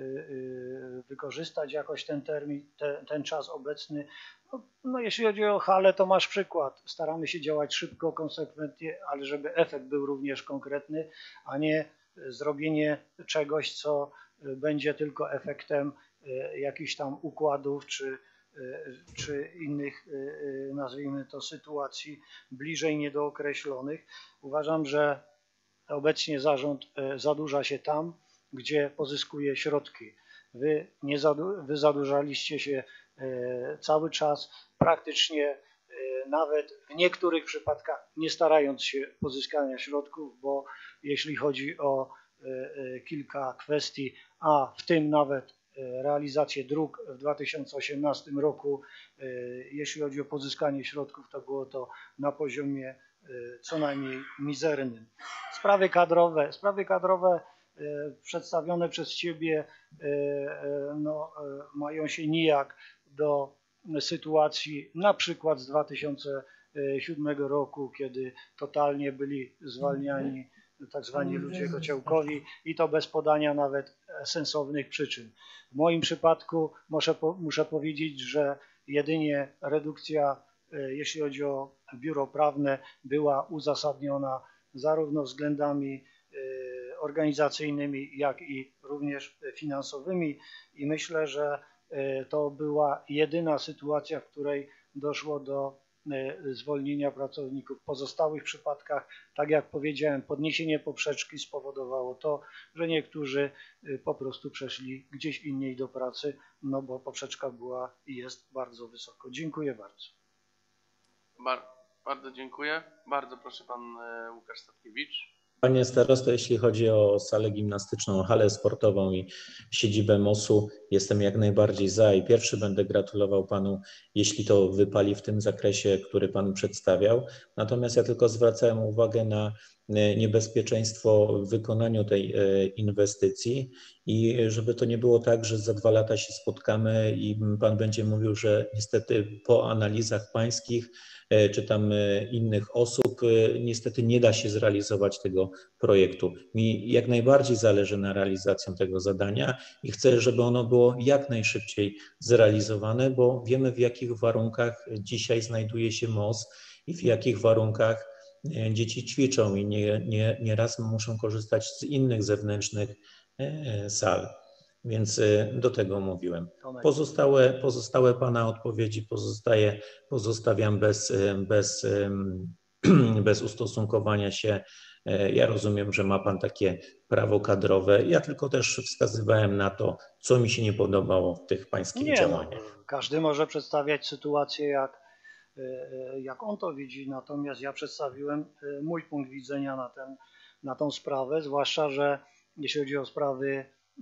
y, wykorzystać jakoś ten termin, te, ten czas obecny, no, no jeśli chodzi o halę, to masz przykład. Staramy się działać szybko, konsekwentnie, ale żeby efekt był również konkretny, a nie zrobienie czegoś, co będzie tylko efektem jakichś tam układów czy, czy innych, nazwijmy to, sytuacji bliżej niedookreślonych. Uważam, że obecnie zarząd zadłuża się tam, gdzie pozyskuje środki. Wy, nie zadu, wy zadłużaliście się cały czas, praktycznie nawet w niektórych przypadkach nie starając się pozyskania środków, bo jeśli chodzi o kilka kwestii, a w tym nawet realizację dróg w dwa tysiące osiemnastym roku, jeśli chodzi o pozyskanie środków, to było to na poziomie co najmniej mizernym. Sprawy kadrowe, sprawy kadrowe przedstawione przez Ciebie no, mają się nijak do sytuacji na przykład z dwa tysiące siódmego roku, kiedy totalnie byli zwalniani tak zwani ludzie kociołkowi i to bez podania nawet sensownych przyczyn. W moim przypadku muszę, muszę powiedzieć, że jedynie redukcja, jeśli chodzi o biuro prawne, była uzasadniona zarówno względami organizacyjnymi, jak i również finansowymi i myślę, że to była jedyna sytuacja, w której doszło do zwolnienia pracowników. W pozostałych przypadkach, tak jak powiedziałem, podniesienie poprzeczki spowodowało to, że niektórzy po prostu przeszli gdzieś indziej do pracy, no bo poprzeczka była i jest bardzo wysoko. Dziękuję bardzo. Bar bardzo dziękuję. Bardzo proszę pan Łukasz Statkiewicz. Panie starosto, jeśli chodzi o salę gimnastyczną, halę sportową i siedzibę mosu, jestem jak najbardziej za i pierwszy będę gratulował panu, jeśli to wypali w tym zakresie, który pan przedstawiał. Natomiast ja tylko zwracałem uwagę na niebezpieczeństwo w wykonaniu tej inwestycji i żeby to nie było tak, że za dwa lata się spotkamy i pan będzie mówił, że niestety po analizach pańskich czy tam innych osób niestety nie da się zrealizować tego projektu. Mi jak najbardziej zależy na realizacji tego zadania i chcę, żeby ono było jak najszybciej zrealizowane, bo wiemy, w jakich warunkach dzisiaj znajduje się most i w jakich warunkach dzieci ćwiczą i nie, nie, nieraz muszą korzystać z innych zewnętrznych sal. Więc do tego mówiłem. Pozostałe, pozostałe pana odpowiedzi pozostaje, pozostawiam bez, bez, bez ustosunkowania się. Ja rozumiem, że ma pan takie prawo kadrowe. Ja tylko też wskazywałem na to, co mi się nie podobało w tych pańskich nie, działaniach. No, każdy może przedstawiać sytuację, jak, jak on to widzi, natomiast ja przedstawiłem mój punkt widzenia na, ten, na tą sprawę, zwłaszcza, że jeśli chodzi o sprawy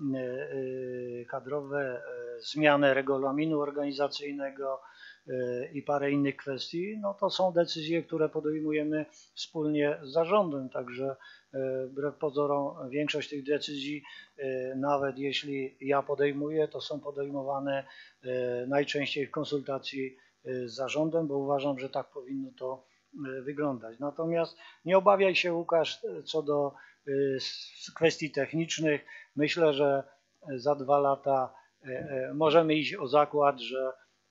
kadrowe, zmianę regulaminu organizacyjnego i parę innych kwestii, no to są decyzje, które podejmujemy wspólnie z zarządem, także wbrew pozorom większość tych decyzji, nawet jeśli ja podejmuję, to są podejmowane najczęściej w konsultacji z zarządem, bo uważam, że tak powinno to wyglądać. Natomiast nie obawiaj się, Łukasz, co do z kwestii technicznych. Myślę, że za dwa lata możemy iść o zakład, że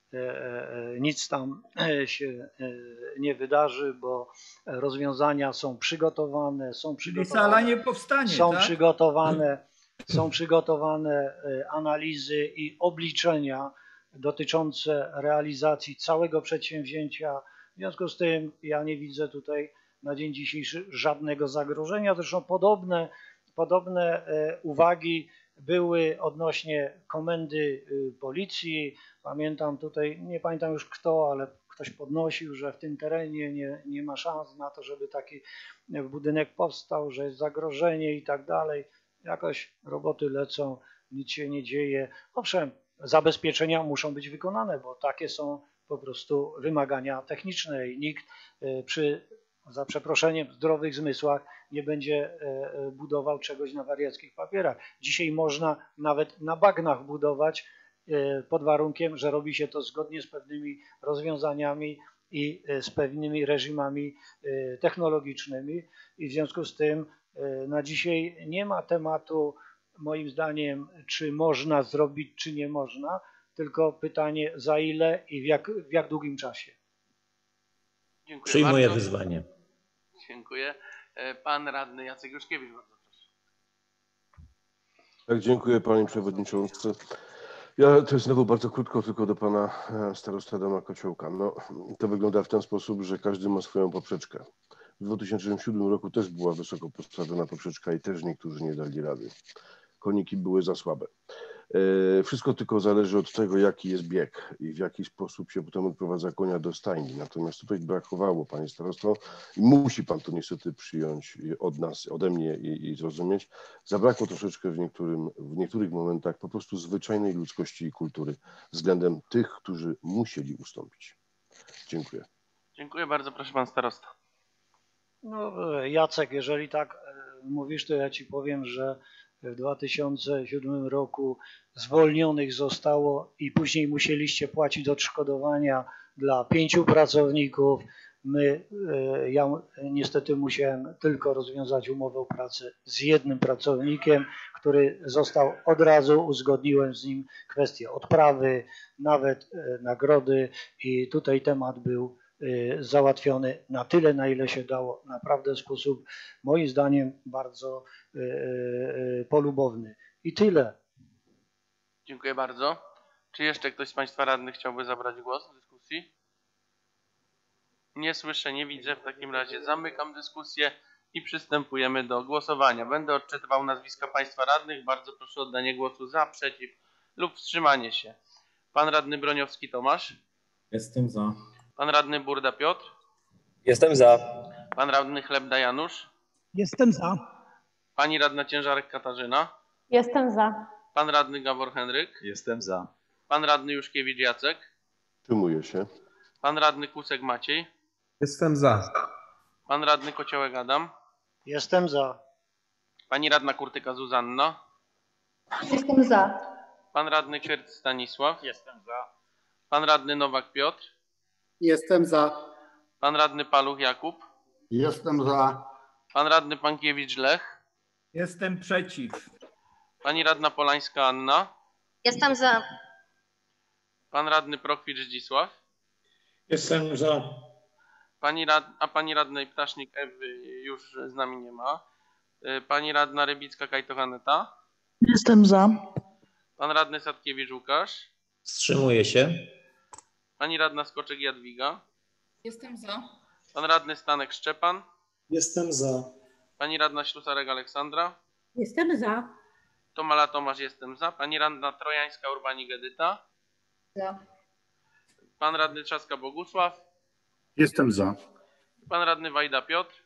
nic tam się nie wydarzy, bo rozwiązania są przygotowane, są przygotowane, sala nie powstanie, są tak? przygotowane, są przygotowane analizy i obliczenia dotyczące realizacji całego przedsięwzięcia. W związku z tym ja nie widzę tutaj na dzień dzisiejszy żadnego zagrożenia. Zresztą podobne, podobne uwagi były odnośnie komendy policji. Pamiętam tutaj, nie pamiętam już kto, ale ktoś podnosił, że w tym terenie nie, nie ma szans na to, żeby taki budynek powstał, że jest zagrożenie i tak dalej. Jakoś roboty lecą, nic się nie dzieje. Owszem, zabezpieczenia muszą być wykonane, bo takie są po prostu wymagania techniczne i nikt przy, za przeproszeniem, zdrowych zmysłach nie będzie budował czegoś na wariackich papierach. Dzisiaj można nawet na bagnach budować pod warunkiem, że robi się to zgodnie z pewnymi rozwiązaniami i z pewnymi reżimami technologicznymi i w związku z tym na dzisiaj nie ma tematu, moim zdaniem, czy można zrobić, czy nie można, tylko pytanie za ile i w jak, w jak długim czasie. Dziękuję Przyjmuję bardzo. wyzwanie. Dziękuję. Pan radny Jacek Juszkiewicz, bardzo proszę. Tak, dziękuję panie przewodniczący. Ja to jest znowu bardzo krótko, tylko do pana starosty Adama Kociołka. No, to wygląda w ten sposób, że każdy ma swoją poprzeczkę. W dwa tysiące siódmym roku też była wysoko postawiona poprzeczka i też niektórzy nie dali rady. Koniki były za słabe. Wszystko tylko zależy od tego, jaki jest bieg i w jaki sposób się potem odprowadza konia do stajni. Natomiast tutaj brakowało, panie starosto, i musi pan to niestety przyjąć od nas, ode mnie i, i zrozumieć, zabrakło troszeczkę w, niektórym, w niektórych momentach po prostu zwyczajnej ludzkości i kultury względem tych, którzy musieli ustąpić. Dziękuję. Dziękuję bardzo, proszę pan starosta. No, Jacek, jeżeli tak mówisz, to ja ci powiem, że w dwa tysiące siódmym roku zwolnionych zostało i później musieliście płacić odszkodowania dla pięciu pracowników. My, ja niestety musiałem tylko rozwiązać umowę o pracę z jednym pracownikiem, który został od razu, uzgodniłem z nim kwestię odprawy, nawet nagrody i tutaj temat był załatwiony na tyle, na ile się dało, naprawdę w sposób moim zdaniem bardzo polubowny. I tyle. Dziękuję bardzo. Czy jeszcze ktoś z państwa radnych chciałby zabrać głos w dyskusji? Nie słyszę, nie widzę. W takim razie zamykam dyskusję i przystępujemy do głosowania. Będę odczytywał nazwiska państwa radnych. Bardzo proszę o oddanie głosu za, przeciw lub wstrzymanie się. Pan radny Broniowski Tomasz. Jestem za. Pan radny Burda Piotr. Jestem za. Pan radny Chlebda Janusz. Jestem za. Pani radna Ciężarek Katarzyna. Jestem za. Pan radny Gawor Henryk. Jestem za. Pan radny Juszkiewicz Jacek. Wstrzymuję się. Pan radny Kusek Maciej. Jestem za. Pan radny Kociołek Adam. Jestem za. Pani radna Kurtyka Zuzanna. Jestem za. Pan radny Kierc Stanisław. Jestem za. Pan radny Nowak Piotr. Jestem za. Pan radny Paluch Jakub. Jestem za. Pan radny Pankiewicz Lech. Jestem przeciw. Pani radna Polańska Anna. Jestem za. Pan radny Prochwicz Zdzisław. Jestem za. Pani rad... A pani radnej Ptasznik Ewy już z nami nie ma. Pani radna Rybicka Kajtohaneta. Jestem za. Pan radny Sadkiewicz Łukasz. Wstrzymuję się. Pani radna Skoczek Jadwiga. Jestem za. Pan radny Stanek Szczepan. Jestem za. Pani radna Ślusarek Aleksandra. Jestem za. Tomala Tomasz, jestem za. Pani radna Trojańska Urbanik Edyta. Za. Pan radny Trzaska Bogusław. Jestem za. Pan radny Wajda Piotr.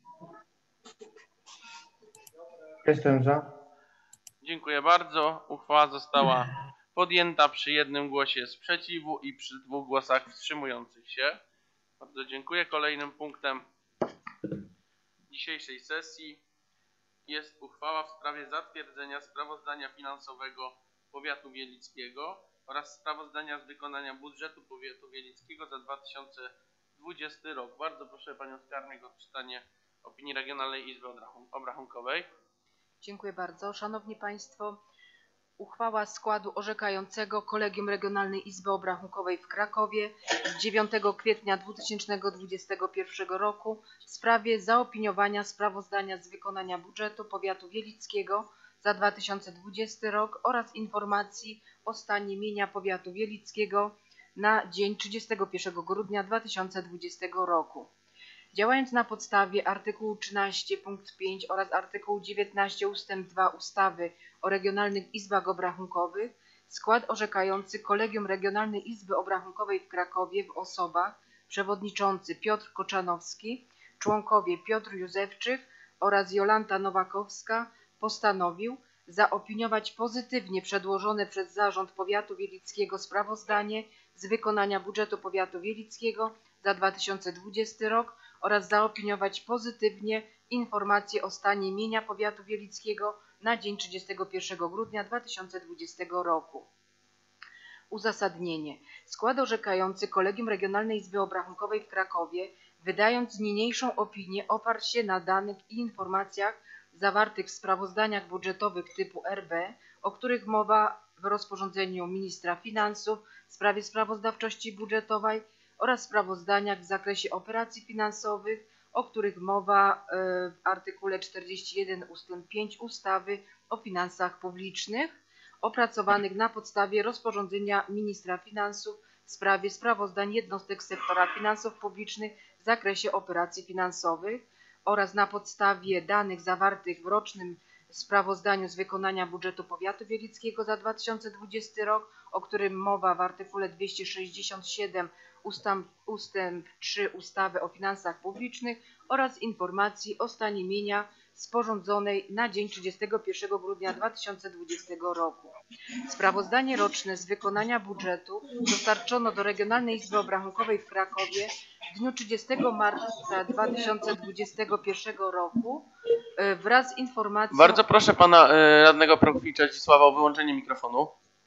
Jestem za. Dziękuję bardzo. Uchwała została podjęta przy jednym głosie sprzeciwu i przy dwóch głosach wstrzymujących się. Bardzo dziękuję. Kolejnym punktem dzisiejszej sesji jest uchwała w sprawie zatwierdzenia sprawozdania finansowego Powiatu Wielickiego oraz sprawozdania z wykonania budżetu Powiatu Wielickiego za dwa tysiące dwudziesty rok. Bardzo proszę Panią Skarbnik o odczytanie opinii Regionalnej Izby Obrachunkowej. Dziękuję bardzo. Szanowni Państwo, uchwała składu orzekającego Kolegium Regionalnej Izby Obrachunkowej w Krakowie z dziewiątego kwietnia dwa tysiące dwudziestego pierwszego roku w sprawie zaopiniowania sprawozdania z wykonania budżetu Powiatu Wielickiego za dwa tysiące dwudziesty rok oraz informacji o stanie mienia Powiatu Wielickiego na dzień trzydziestego pierwszego grudnia dwa tysiące dwudziestego roku. Działając na podstawie artykułu trzynaście punkt pięć oraz artykułu dziewiętnaście ustęp dwa ustawy o regionalnych izbach obrachunkowych, skład orzekający Kolegium Regionalnej Izby Obrachunkowej w Krakowie w osobach przewodniczący Piotr Koczanowski, członkowie Piotr Józefczyk oraz Jolanta Nowakowska postanowił zaopiniować pozytywnie przedłożone przez Zarząd Powiatu Wielickiego sprawozdanie z wykonania budżetu Powiatu Wielickiego za dwa tysiące dwudziesty rok oraz zaopiniować pozytywnie informację o stanie mienia Powiatu Wielickiego na dzień trzydziestego pierwszego grudnia dwa tysiące dwudziestego roku. Uzasadnienie. Skład orzekający Kolegium Regionalnej Izby Obrachunkowej w Krakowie, wydając niniejszą opinię, oparł się na danych i informacjach zawartych w sprawozdaniach budżetowych typu R B, o których mowa w rozporządzeniu ministra finansów w sprawie sprawozdawczości budżetowej oraz sprawozdaniach w zakresie operacji finansowych, o których mowa w artykule czterdziestym jeden ustęp pięć ustawy o finansach publicznych, opracowanych na podstawie rozporządzenia ministra finansów w sprawie sprawozdań jednostek sektora finansów publicznych w zakresie operacji finansowych oraz na podstawie danych zawartych w rocznym sprawozdaniu z wykonania budżetu powiatu wielickiego za dwa tysiące dwudziesty rok, o którym mowa w artykule dwieście sześćdziesiąt siedem ustęp, ustęp trzy ustawy o finansach publicznych oraz informacji o stanie mienia sporządzonej na dzień trzydziestego pierwszego grudnia dwa tysiące dwudziestego roku. Sprawozdanie roczne z wykonania budżetu dostarczono do Regionalnej Izby Obrachunkowej w Krakowie w dniu trzydziestego marca dwa tysiące dwudziestego pierwszego roku wraz z informacją... Bardzo proszę pana radnego Prochwicza Zdzisława o wyłączenie mikrofonu.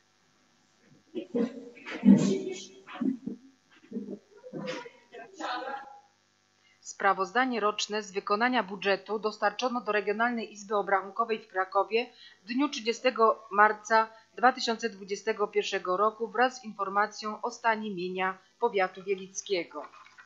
Sprawozdanie roczne z wykonania budżetu dostarczono do Regionalnej Izby Obrachunkowej w Krakowie w dniu trzydziestego marca dwa tysiące dwudziestego pierwszego roku wraz z informacją o stanie mienia powiatu wielickiego.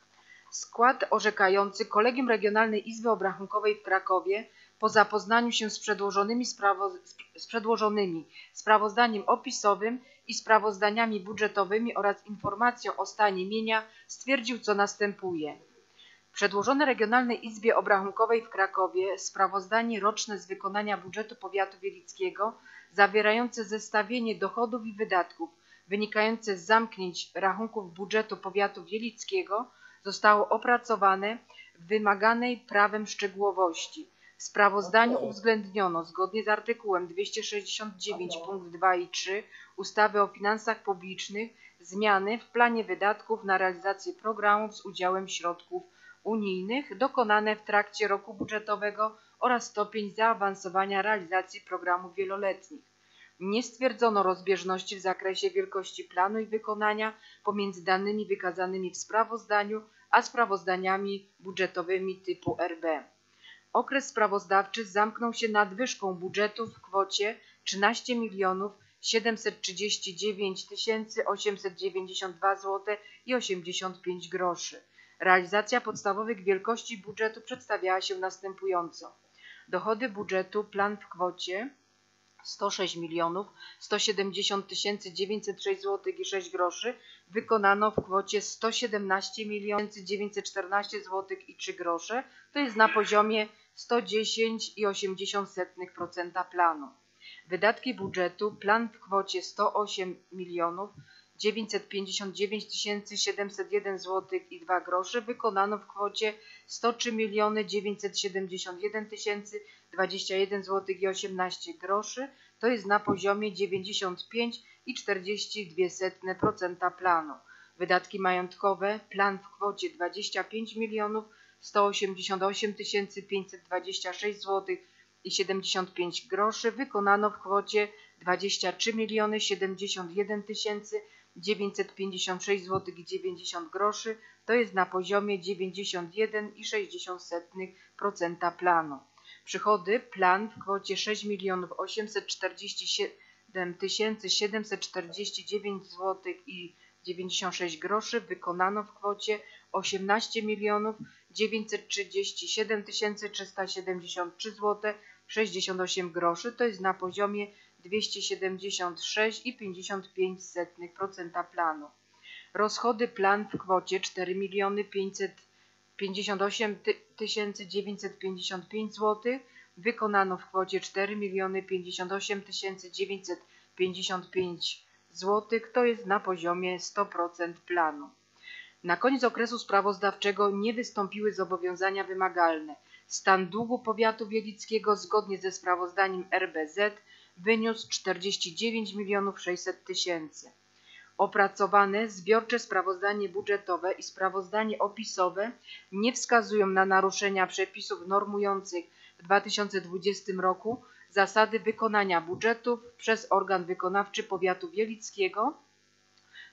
Skład orzekający Kolegium Regionalnej Izby Obrachunkowej w Krakowie po zapoznaniu się z przedłożonymi, sprawo z przedłożonymi sprawozdaniem opisowym i sprawozdaniami budżetowymi oraz informacją o stanie mienia stwierdził, co następuje. Przedłożone Regionalnej Izbie Obrachunkowej w Krakowie sprawozdanie roczne z wykonania budżetu powiatu wielickiego zawierające zestawienie dochodów i wydatków wynikające z zamknięć rachunków budżetu powiatu wielickiego zostało opracowane w wymaganej prawem szczegółowości. W sprawozdaniu uwzględniono zgodnie z artykułem dwieście sześćdziesiąt dziewięć punkt dwa i trzy ustawy o finansach publicznych zmiany w planie wydatków na realizację programów z udziałem środków unijnych dokonane w trakcie roku budżetowego oraz stopień zaawansowania realizacji programów wieloletnich. Nie stwierdzono rozbieżności w zakresie wielkości planu i wykonania pomiędzy danymi wykazanymi w sprawozdaniu a sprawozdaniami budżetowymi typu R B. Okres sprawozdawczy zamknął się nadwyżką budżetu w kwocie trzynaście milionów siedemset trzydzieści dziewięć tysięcy osiemset dziewięćdziesiąt dwa złote i osiemdziesiąt pięć groszy. Realizacja podstawowych wielkości budżetu przedstawiała się następująco. Dochody budżetu plan w kwocie sto sześć milionów sto siedemdziesiąt tysięcy dziewięćset sześć złotych i sześć groszy wykonano w kwocie sto siedemnaście milionów dziewięćset czternaście złotych i trzy grosze, to jest na poziomie sto dziesięć i osiemdziesiąt procent planu. Wydatki budżetu plan w kwocie sto osiem milionów dziewięćset pięćdziesiąt dziewięć tysięcy siedemset jeden złotych i dwa grosze wykonano w kwocie sto trzy miliony dziewięćset siedemdziesiąt jeden tysięcy dwadzieścia jeden złotych i osiemnaście groszy, to jest na poziomie dziewięćdziesiąt pięć i czterdzieści dwa procent planu. Wydatki majątkowe plan w kwocie dwadzieścia pięć milionów sto osiemdziesiąt osiem tysięcy pięćset dwadzieścia sześć złotych i siedemdziesiąt pięć groszy wykonano w kwocie dwadzieścia trzy miliony siedemdziesiąt jeden tysięcy dziewięćset pięćdziesiąt sześć złotych i dziewięćdziesiąt groszy, to jest na poziomie dziewięćdziesiąt jeden i sześćdziesiąt procent planu. Przychody plan w kwocie sześć milionów osiemset czterdzieści siedem tysięcy siedemset czterdzieści dziewięć złotych i dziewięćdziesiąt sześć groszy wykonano w kwocie osiemnaście milionów dziewięćset trzydzieści siedem tysięcy trzysta siedemdziesiąt trzy złote sześćdziesiąt osiem groszy, to jest na poziomie dwieście siedemdziesiąt sześć i pięćdziesiąt pięć procent planu. Rozchody plan w kwocie cztery miliony pięćset pięćdziesiąt osiem tysięcy dziewięćset pięćdziesiąt pięć złotych wykonano w kwocie cztery miliony pięćdziesiąt osiem tysięcy dziewięćset pięćdziesiąt pięć złotych, to jest na poziomie sto procent planu. Na koniec okresu sprawozdawczego nie wystąpiły zobowiązania wymagalne. Stan długu powiatu wielickiego zgodnie ze sprawozdaniem R B Z wyniósł czterdzieści dziewięć milionów sześćset tysięcy. Opracowane zbiorcze sprawozdanie budżetowe i sprawozdanie opisowe nie wskazują na naruszenia przepisów normujących w dwa tysiące dwudziestym roku zasady wykonania budżetów przez organ wykonawczy powiatu wielickiego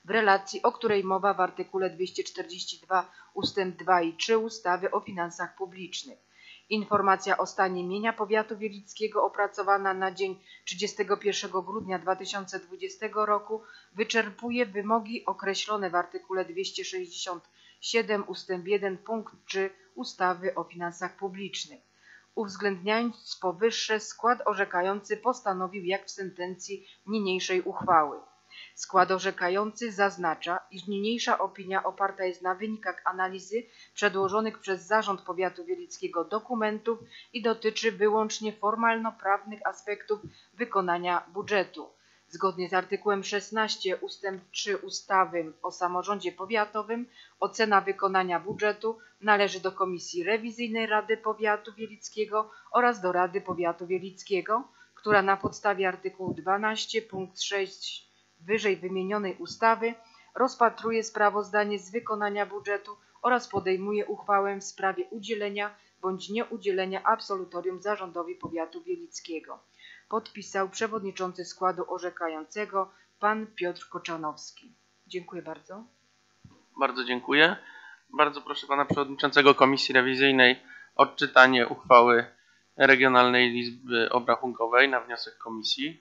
w relacji, o której mowa w artykule dwieście czterdzieści dwa ustęp dwa i trzy ustawy o finansach publicznych. Informacja o stanie mienia powiatu wielickiego opracowana na dzień trzydziestego pierwszego grudnia dwa tysiące dwudziestego roku wyczerpuje wymogi określone w artykule dwieście sześćdziesiąt siedem ustęp jeden punkt trzy ustawy o finansach publicznych. Uwzględniając powyższe, skład orzekający postanowił jak w sentencji niniejszej uchwały. Skład orzekający zaznacza, iż niniejsza opinia oparta jest na wynikach analizy przedłożonych przez Zarząd Powiatu Wielickiego dokumentów i dotyczy wyłącznie formalno-prawnych aspektów wykonania budżetu. Zgodnie z artykułem szesnastym ustęp trzy ustawy o samorządzie powiatowym ocena wykonania budżetu należy do Komisji Rewizyjnej Rady Powiatu Wielickiego oraz do Rady Powiatu Wielickiego, która na podstawie artykułu dwunastego punkt sześć wyżej wymienionej ustawy rozpatruje sprawozdanie z wykonania budżetu oraz podejmuje uchwałę w sprawie udzielenia bądź nieudzielenia absolutorium Zarządowi Powiatu Wielickiego. Podpisał przewodniczący składu orzekającego pan Piotr Koczanowski. Dziękuję bardzo. Bardzo dziękuję. Bardzo proszę pana przewodniczącego Komisji Rewizyjnej o odczytanie uchwały Regionalnej Izby Obrachunkowej na wniosek komisji.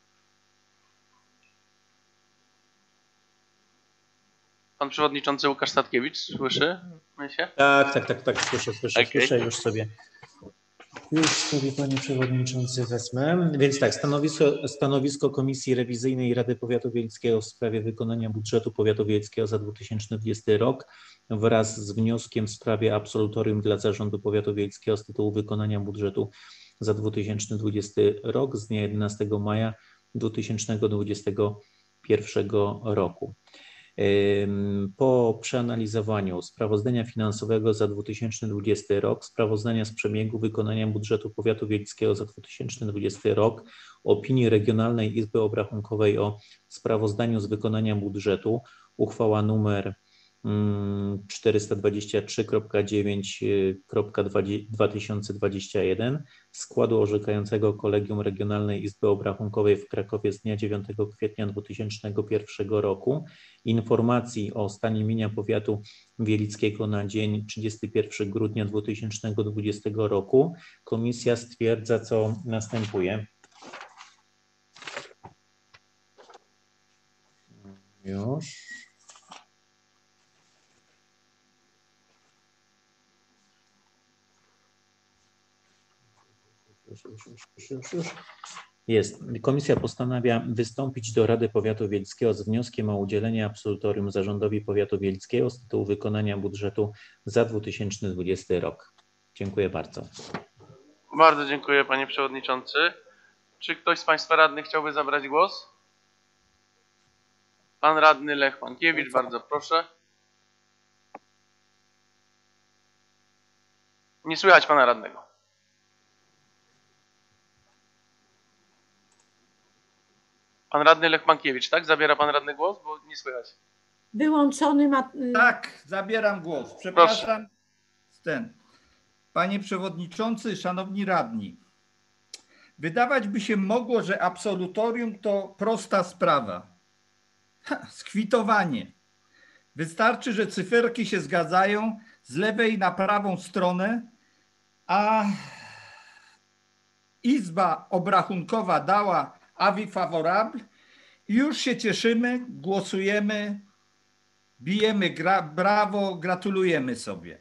Pan przewodniczący Łukasz Statkiewicz, słyszy mnie się? Tak, tak, tak, tak, słyszę, słyszę, Okay. słyszę, już sobie. Już sobie, panie przewodniczący, wezmę. Więc tak, stanowisko, stanowisko Komisji Rewizyjnej Rady Powiatu Wielickiego w sprawie wykonania budżetu Powiatu Wielickiego za dwa tysiące dwudziesty rok wraz z wnioskiem w sprawie absolutorium dla Zarządu Powiatu Wielickiego z tytułu wykonania budżetu za dwa tysiące dwudziesty rok z dnia jedenastego maja dwa tysiące dwudziestego pierwszego roku. Po przeanalizowaniu sprawozdania finansowego za dwa tysiące dwudziesty rok, sprawozdania z przebiegu wykonania budżetu Powiatu Wielickiego za dwa tysiące dwudziesty rok, opinii Regionalnej Izby Obrachunkowej o sprawozdaniu z wykonania budżetu, uchwała numer czterysta dwadzieścia trzy kropka dziewięć kropka dwa tysiące dwadzieścia jeden składu orzekającego Kolegium Regionalnej Izby Obrachunkowej w Krakowie z dnia dziewiątego kwietnia dwa tysiące pierwszego roku, informacji o stanie mienia powiatu wielickiego na dzień trzydziestego pierwszego grudnia dwa tysiące dwudziestego roku, komisja stwierdza, co następuje. Już. Już, już, już, już, już. Jest. Komisja postanawia wystąpić do Rady Powiatu Wielickiego z wnioskiem o udzielenie absolutorium Zarządowi Powiatu Wielickiego z tytułu wykonania budżetu za dwa tysiące dwudziesty rok. Dziękuję bardzo. Bardzo dziękuję, panie przewodniczący. Czy ktoś z państwa radnych chciałby zabrać głos? Pan radny Lech Mankiewicz, bardzo proszę. Nie słychać pana radnego. Pan radny Lech Mankiewicz, tak? Zabiera pan radny głos, bo nie słychać. Wyłączony ma... Tak, zabieram głos. Przepraszam. Ten. Panie przewodniczący, szanowni radni. Wydawać by się mogło, że absolutorium to prosta sprawa. Ha, skwitowanie. Wystarczy, że cyferki się zgadzają z lewej na prawą stronę, a Izba Obrachunkowa dała avis favorable i już się cieszymy, głosujemy, bijemy gra, brawo, gratulujemy sobie.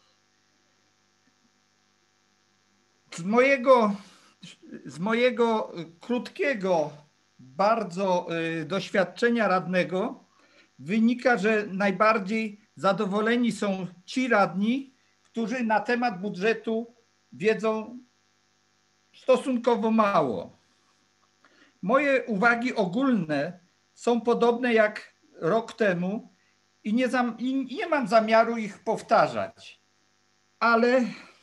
Z mojego, z mojego krótkiego bardzo y, doświadczenia radnego wynika, że najbardziej zadowoleni są ci radni, którzy na temat budżetu wiedzą stosunkowo mało. Moje uwagi ogólne są podobne jak rok temu i nie, zam, i nie mam zamiaru ich powtarzać, ale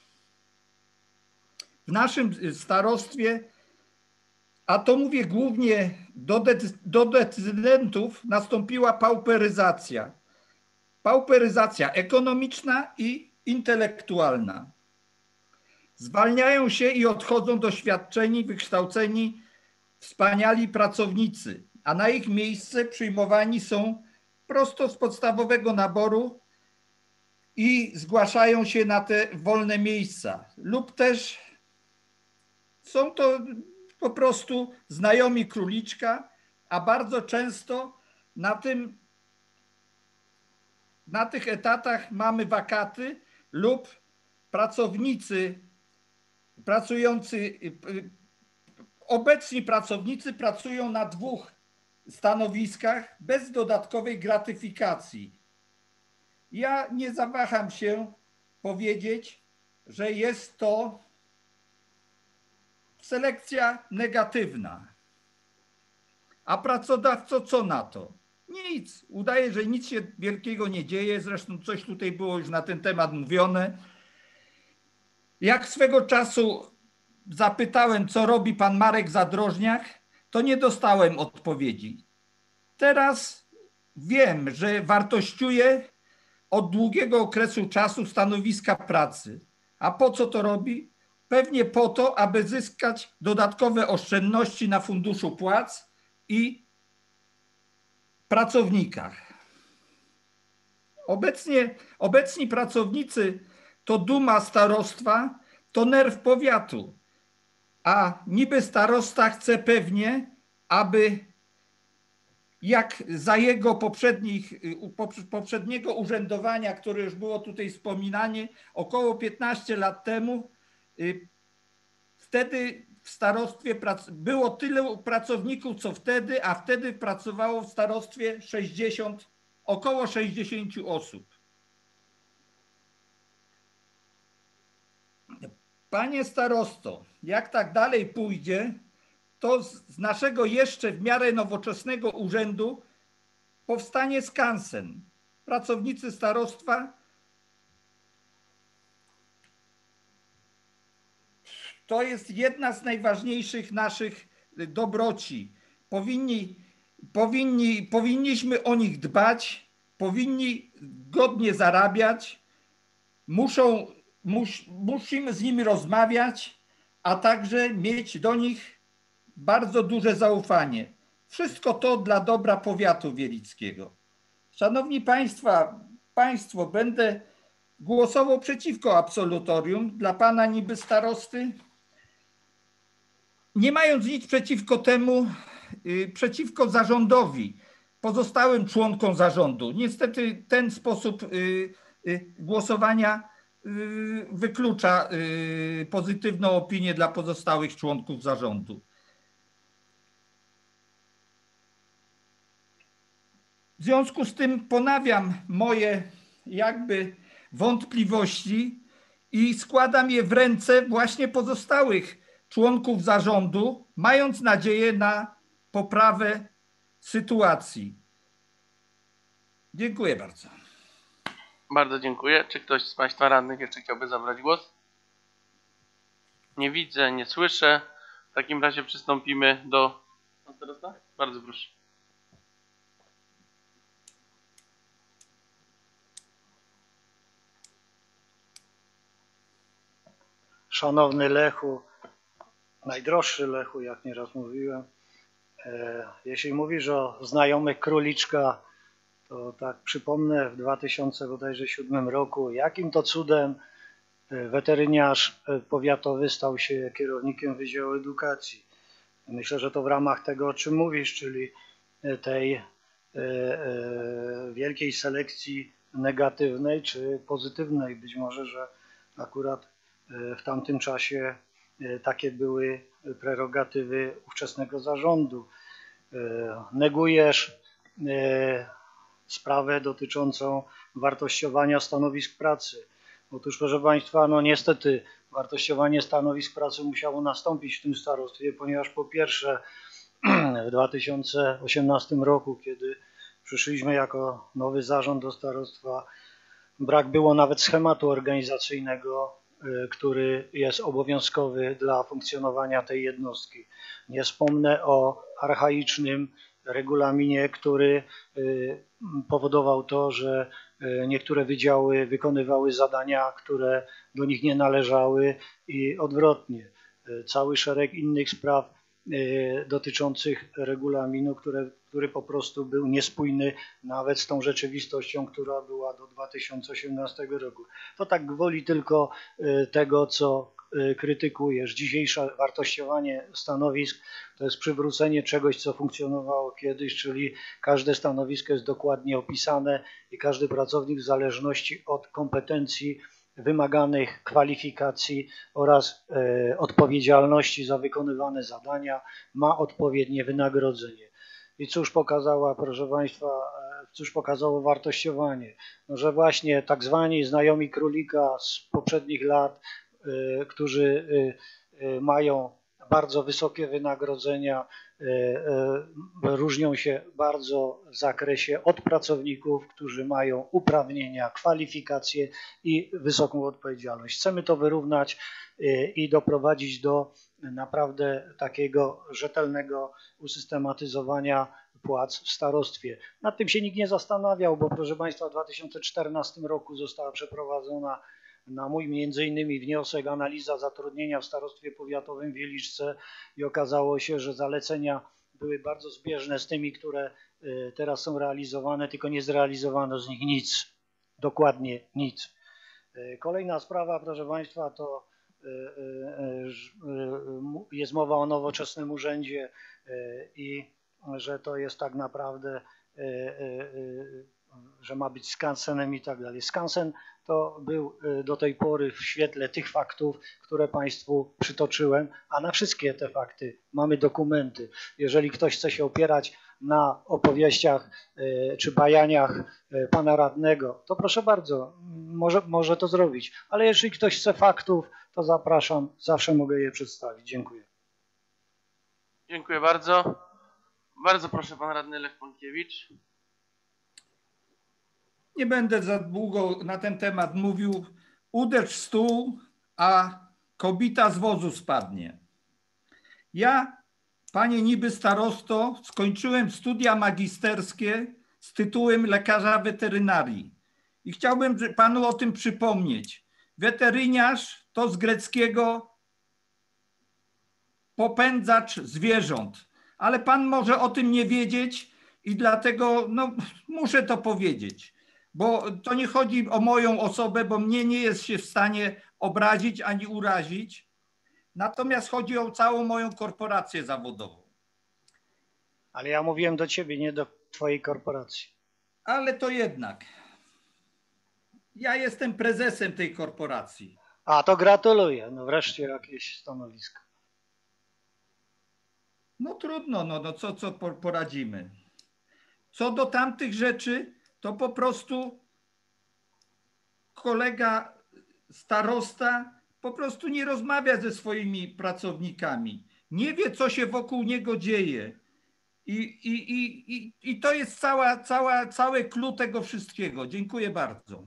w naszym starostwie, a to mówię głównie do, de, do decydentów, nastąpiła pauperyzacja. Pauperyzacja ekonomiczna i intelektualna. Zwalniają się i odchodzą doświadczeni, wykształceni, wspaniali pracownicy, a na ich miejsce przyjmowani są prosto z podstawowego naboru i zgłaszają się na te wolne miejsca. Lub też są to po prostu znajomi króliczka, a bardzo często na tym, na tych etatach mamy wakaty lub pracownicy pracujący, obecni pracownicy pracują na dwóch stanowiskach bez dodatkowej gratyfikacji. Ja nie zawaham się powiedzieć, że jest to selekcja negatywna. A pracodawco co na to? Nic. Udaje, że nic się wielkiego nie dzieje. Zresztą coś tutaj było już na ten temat mówione. Jak swego czasu zapytałem, co robi pan Marek Zadrożniak, to nie dostałem odpowiedzi. Teraz wiem, że wartościuje od długiego okresu czasu stanowiska pracy. A po co to robi? Pewnie po to, aby zyskać dodatkowe oszczędności na funduszu płac i pracownikach. Obecnie, obecni pracownicy to duma starostwa, to nerw powiatu, a niby starosta chce pewnie, aby jak za jego poprzednich, poprzedniego urzędowania, które już było tutaj wspominane, około piętnaście lat temu, wtedy w starostwie było tyle pracowników, co wtedy, a wtedy pracowało w starostwie sześćdziesiąt, około sześćdziesiąt osób. Panie starosto, jak tak dalej pójdzie, to z naszego jeszcze w miarę nowoczesnego urzędu powstanie skansen. Pracownicy starostwa to jest jedna z najważniejszych naszych dobroci. Powinni, powinni, powinniśmy o nich dbać, powinni godnie zarabiać, muszą, mus, musimy z nimi rozmawiać, a także mieć do nich bardzo duże zaufanie. Wszystko to dla dobra powiatu wielickiego. Szanowni Państwa, Państwo, będę głosował przeciwko absolutorium dla pana niby starosty, nie mając nic przeciwko temu, yy, przeciwko zarządowi, pozostałym członkom zarządu. Niestety ten sposób yy, yy, głosowania yy, wyklucza yy, pozytywną opinię dla pozostałych członków zarządu. W związku z tym ponawiam moje jakby wątpliwości i składam je w ręce właśnie pozostałych członków zarządu, mając nadzieję na poprawę sytuacji. Dziękuję bardzo. Bardzo dziękuję. Czy ktoś z Państwa radnych jeszcze chciałby zabrać głos? Nie widzę, nie słyszę. W takim razie przystąpimy do... Bardzo proszę. Szanowny Lechu, najdroższy Lechu, jak nieraz mówiłem, jeśli mówisz o znajomych króliczka, to tak przypomnę, w dwa tysiące siódmym roku, jakim to cudem weteryniarz powiatowy stał się kierownikiem Wydziału Edukacji. Myślę, że to w ramach tego, o czym mówisz, czyli tej wielkiej selekcji negatywnej czy pozytywnej. Być może, że akurat w tamtym czasie takie były prerogatywy ówczesnego zarządu. Negujesz sprawę dotyczącą wartościowania stanowisk pracy. Otóż, proszę Państwa, no niestety wartościowanie stanowisk pracy musiało nastąpić w tym starostwie, ponieważ po pierwsze w dwa tysiące osiemnastym roku, kiedy przyszliśmy jako nowy zarząd do starostwa, brak było nawet schematu organizacyjnego, który jest obowiązkowy dla funkcjonowania tej jednostki. Nie wspomnę o archaicznym regulaminie, który powodował to, że niektóre wydziały wykonywały zadania, które do nich nie należały i odwrotnie. Cały szereg innych spraw dotyczących regulaminu, które który po prostu był niespójny nawet z tą rzeczywistością, która była do dwa tysiące osiemnastego roku. To tak gwoli tylko tego, co krytykujesz. Dzisiejsze wartościowanie stanowisk to jest przywrócenie czegoś, co funkcjonowało kiedyś, czyli każde stanowisko jest dokładnie opisane i każdy pracownik w zależności od kompetencji wymaganych, kwalifikacji oraz e, odpowiedzialności za wykonywane zadania ma odpowiednie wynagrodzenie. I cóż pokazała, proszę Państwa, cóż pokazało wartościowanie? No, że właśnie tak zwani znajomi królika z poprzednich lat, y, którzy y, y, mają bardzo wysokie wynagrodzenia, y, y, różnią się bardzo w zakresie od pracowników, którzy mają uprawnienia, kwalifikacje i wysoką odpowiedzialność. Chcemy to wyrównać y, i doprowadzić do naprawdę takiego rzetelnego usystematyzowania płac w starostwie. Nad tym się nikt nie zastanawiał, bo proszę Państwa, w dwa tysiące czternastym roku została przeprowadzona na mój między innymi wniosek analiza zatrudnienia w starostwie powiatowym w Wieliczce i okazało się, że zalecenia były bardzo zbieżne z tymi, które teraz są realizowane, tylko nie zrealizowano z nich nic, dokładnie nic. Kolejna sprawa, proszę Państwa, to jest mowa o nowoczesnym urzędzie i że to jest tak naprawdę, że ma być skansenem i tak dalej. Skansen to był do tej pory w świetle tych faktów, które Państwu przytoczyłem, a na wszystkie te fakty mamy dokumenty. Jeżeli ktoś chce się opierać na opowieściach czy bajaniach pana radnego, to proszę bardzo, może, może to zrobić. Ale jeżeli ktoś chce faktów, to zapraszam, zawsze mogę je przedstawić. Dziękuję. Dziękuję bardzo. Bardzo proszę, pan radny Lech Pąkiewicz. Nie będę za długo na ten temat mówił. Uderz w stół, a kobita z wozu spadnie. Ja, panie niby starosto, skończyłem studia magisterskie z tytułem lekarza weterynarii. I chciałbym panu o tym przypomnieć. Weteryniarz to z greckiego popędzacz zwierząt. Ale pan może o tym nie wiedzieć i dlatego no, muszę to powiedzieć. Bo to nie chodzi o moją osobę, bo mnie nie jest się w stanie obrazić ani urazić. Natomiast chodzi o całą moją korporację zawodową. Ale ja mówiłem do ciebie, nie do twojej korporacji. Ale to jednak. Ja jestem prezesem tej korporacji. A, to gratuluję. No wreszcie jakieś stanowisko. No trudno, no, no co, co poradzimy. Co do tamtych rzeczy, to po prostu kolega starosta po prostu nie rozmawia ze swoimi pracownikami. Nie wie, co się wokół niego dzieje. I, i, i, i, i to jest cała, cała, cały clue tego wszystkiego. Dziękuję bardzo.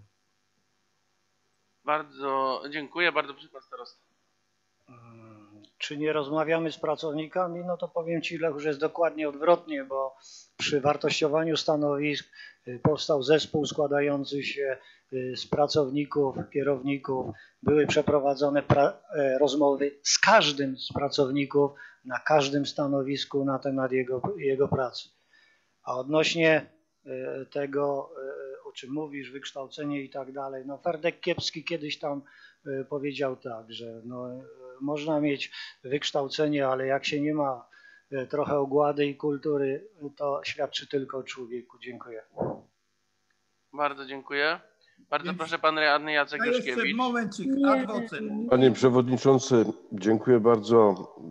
Bardzo dziękuję. Bardzo proszę, pan starosta. Czy nie rozmawiamy z pracownikami? No to powiem Ci, Lech, że jest dokładnie odwrotnie, bo przy wartościowaniu stanowisk powstał zespół składający się z pracowników, kierowników. Były przeprowadzone rozmowy z każdym z pracowników na każdym stanowisku na temat jego, jego pracy. A odnośnie tego, o czym mówisz, wykształcenie i tak dalej, no Ferdek Kiepski kiedyś tam powiedział tak, że no, można mieć wykształcenie, ale jak się nie ma trochę ogłady i kultury, to świadczy tylko o człowieku. Dziękuję. Bardzo dziękuję. Bardzo Więc proszę, pan radny Jacek ja jeszcze Juszkiewicz. Momencik, adwocem. Panie przewodniczący, dziękuję bardzo.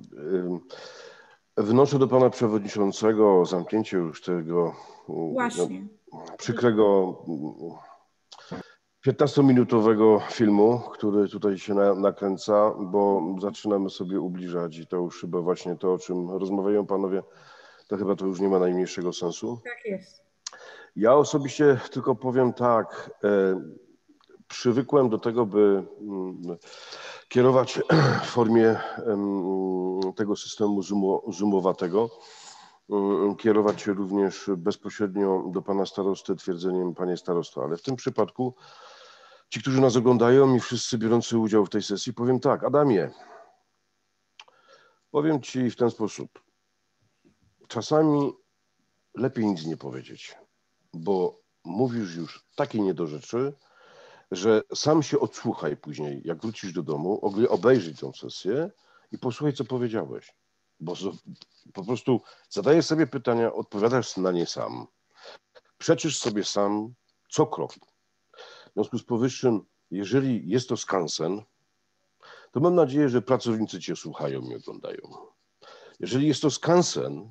Wnoszę do pana przewodniczącego o zamknięcie już tego Właśnie. No, przykrego piętnastominutowego filmu, który tutaj się na, nakręca, bo zaczynamy sobie ubliżać i to już chyba właśnie to, o czym rozmawiają panowie, to chyba to już nie ma najmniejszego sensu. Tak jest. Ja osobiście tylko powiem tak, e, przywykłem do tego, by mm, kierować w formie em, tego systemu zoomowatego, kierować się również bezpośrednio do pana starosty twierdzeniem panie starosto, ale w tym przypadku ci, którzy nas oglądają i wszyscy biorący udział w tej sesji, powiem tak, Adamie, powiem ci w ten sposób. Czasami lepiej nic nie powiedzieć, bo mówisz już takie niedorzeczy, że sam się odsłuchaj później, jak wrócisz do domu, obejrzyj tę sesję i posłuchaj, co powiedziałeś. Bo po prostu zadajesz sobie pytania, odpowiadasz na nie sam. Przeczysz sobie sam co krok. W związku z powyższym, jeżeli jest to skansen, to mam nadzieję, że pracownicy cię słuchają i oglądają. Jeżeli jest to skansen,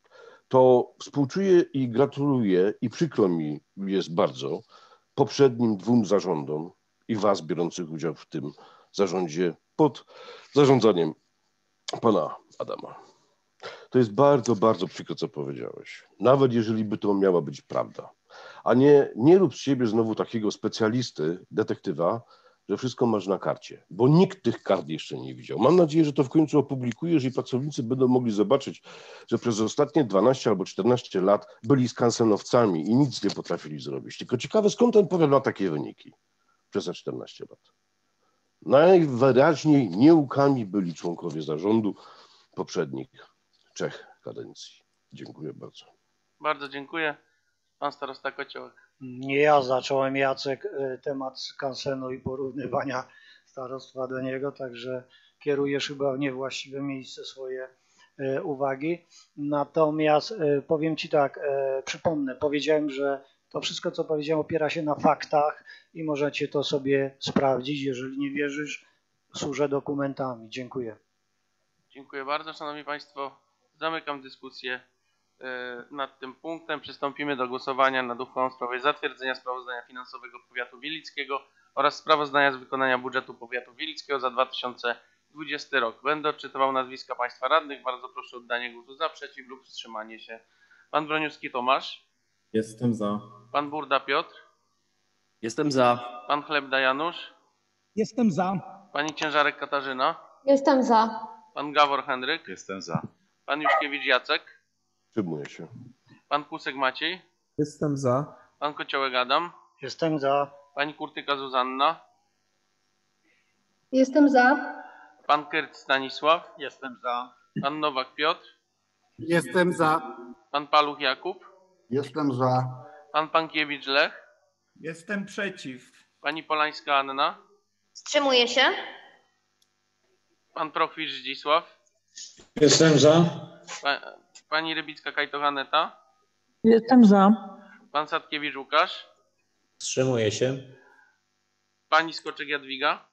to współczuję i gratuluję i przykro mi jest bardzo poprzednim dwóm zarządom i was biorących udział w tym zarządzie pod zarządzaniem pana Adama. To jest bardzo, bardzo przykro, co powiedziałeś. Nawet jeżeli by to miała być prawda. A nie, nie rób z siebie znowu takiego specjalisty, detektywa, że wszystko masz na karcie, bo nikt tych kart jeszcze nie widział. Mam nadzieję, że to w końcu opublikujesz i pracownicy będą mogli zobaczyć, że przez ostatnie dwanaście albo czternaście lat byli skansenowcami i nic nie potrafili zrobić. Tylko ciekawe, skąd ten powiat ma takie wyniki przez te czternaście lat. Najwyraźniej nieukami byli członkowie zarządu poprzednich trzech kadencji. Dziękuję bardzo. Bardzo dziękuję. Pan starosta Kociołek. Nie ja zacząłem, Jacek, temat skansenu i porównywania starostwa do niego, także kierujesz chyba w niewłaściwe miejsce swoje uwagi. Natomiast powiem Ci tak, przypomnę, powiedziałem, że to wszystko, co powiedziałem, opiera się na faktach i możecie to sobie sprawdzić. Jeżeli nie wierzysz, służę dokumentami. Dziękuję. Dziękuję bardzo. Szanowni Państwo, zamykam dyskusję nad tym punktem. Przystąpimy do głosowania nad uchwałą w sprawie zatwierdzenia sprawozdania finansowego powiatu wielickiego oraz sprawozdania z wykonania budżetu powiatu wielickiego za dwa tysiące dwudziesty rok. Będę odczytywał nazwiska Państwa radnych. Bardzo proszę o oddanie głosu za, przeciw lub wstrzymanie się. Pan Broniuski Tomasz. Jestem za. Pan Burda Piotr. Jestem za. Pan Chlebda Janusz. Jestem za. Pani Ciężarek Katarzyna. Jestem za. Pan Gawor Henryk. Jestem za. Pan Juszkiewicz Jacek. Wstrzymuję się. Pan Kusek Maciej. Jestem za. Pan Kociołek Adam. Jestem za. Pani Kurtyka Zuzanna. Jestem za. Pan Kyrt Stanisław. Jestem za. Pan Nowak Piotr. Jestem za. Pan Paluch Jakub. Jestem za. Pan Pankiewicz Lech. Jestem przeciw. Pani Polańska Anna. Wstrzymuję się. Pan Prochwicz Zdzisław. Jestem za. Pa, pani Rybicka Kajto-Haneta. Jestem za. Pan Sadkiewicz Łukasz. Wstrzymuję się. Pani Skoczek Jadwiga.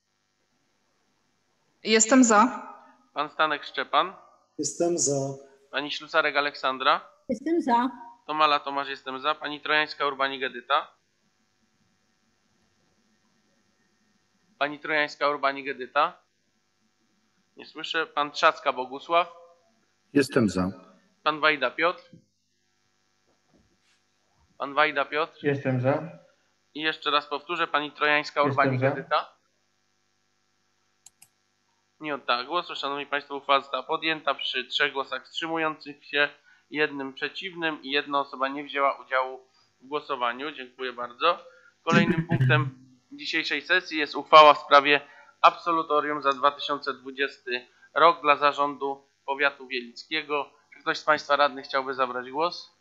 Jestem za. Pan Stanek Szczepan. Jestem za. Pani Ślusarek Aleksandra. Jestem za. Tomala Tomasz, jestem za. Pani Trojańska Urbanik Edyta. Pani Trojańska Urbanik Edyta. Nie słyszę. Pan Trzacka Bogusław. Jestem za. Pan Wajda Piotr. Pan Wajda Piotr. Jestem za. I jeszcze raz powtórzę. Pani Trojańska Jestem Urbanik za. Edyta. Nie oddała głosu. Szanowni Państwo, uchwała została podjęta przy trzech głosach wstrzymujących się, jednym przeciwnym i jedna osoba nie wzięła udziału w głosowaniu. Dziękuję bardzo. Kolejnym punktem dzisiejszej sesji jest uchwała w sprawie absolutorium za dwa tysiące dwudziesty rok dla zarządu powiatu wielickiego. Czy ktoś z Państwa radnych chciałby zabrać głos?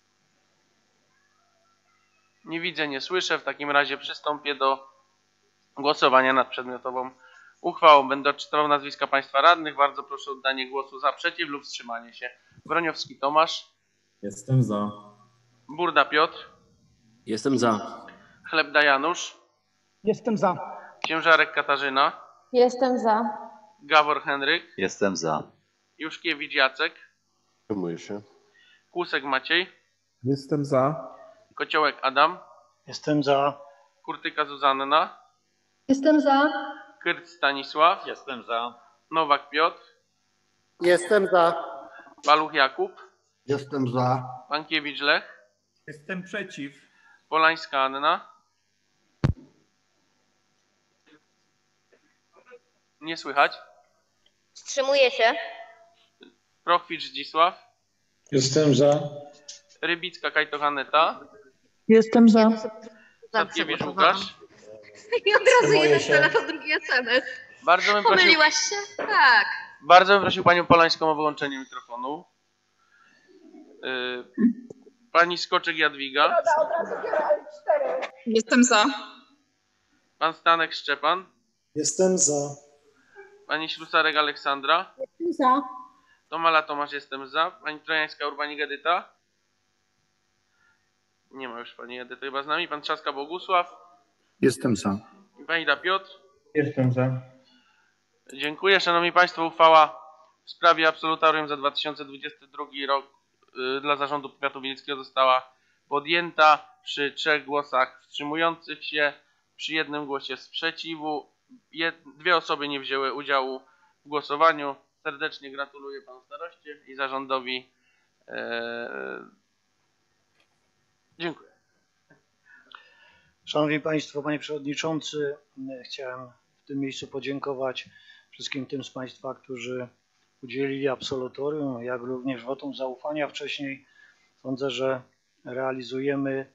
Nie widzę, nie słyszę. W takim razie przystąpię do głosowania nad przedmiotową uchwałą. Będę odczytywał nazwiska Państwa radnych. Bardzo proszę o oddanie głosu za, przeciw lub wstrzymanie się. Broniowski Tomasz. Jestem za. Burda Piotr. Jestem za. Chlebda Janusz. Jestem za. Ciężarek Katarzyna. Jestem za. Gawor Henryk. Jestem za. Juszkiewicz Jacek. Wstrzymuję się. Kłusek Maciej. Jestem za. Kociołek Adam. Jestem za. Kurtyka Zuzanna. Jestem za. Kyrt Stanisław. Jestem za. Nowak Piotr. Jestem za. Paluch Jakub. Jestem za. Pankiewicz Lech. Jestem przeciw. Polańska Anna. Nie słychać. Wstrzymuję się. Prochwicz Zdzisław. Jestem za. Rybicka Kajto-Haneta. Jestem za. Sadkiewicz Łukasz. I od razu jeden telefon, drugi S M S. Bardzo bym prosił, Pomyliłaś się? Tak. bardzo bym prosił Panią Polańską o wyłączenie mikrofonu. Pani Skoczek Jadwiga. Jestem za. Pan Stanek Szczepan. Jestem za. Pani Ślusarek Aleksandra. Jestem za. Tomala Tomasz, jestem za. Pani Trojańska Urbanik Edyta. Nie ma już pani Edyty chyba z nami. Pan Trzaska Bogusław. Jestem za. I pani Da Piotr. Jestem za. Dziękuję. Szanowni Państwo, uchwała w sprawie absolutorium za dwa tysiące dwudziesty drugi rok y, dla Zarządu Powiatu Wileckiego została podjęta przy trzech głosach wstrzymujących się, przy jednym głosie sprzeciwu. Jed, dwie osoby nie wzięły udziału w głosowaniu. Serdecznie gratuluję panu staroście i zarządowi. E, dziękuję. Szanowni Państwo, Panie Przewodniczący, chciałem w tym miejscu podziękować wszystkim tym z Państwa, którzy udzielili absolutorium, jak również wotum zaufania wcześniej. Sądzę, że realizujemy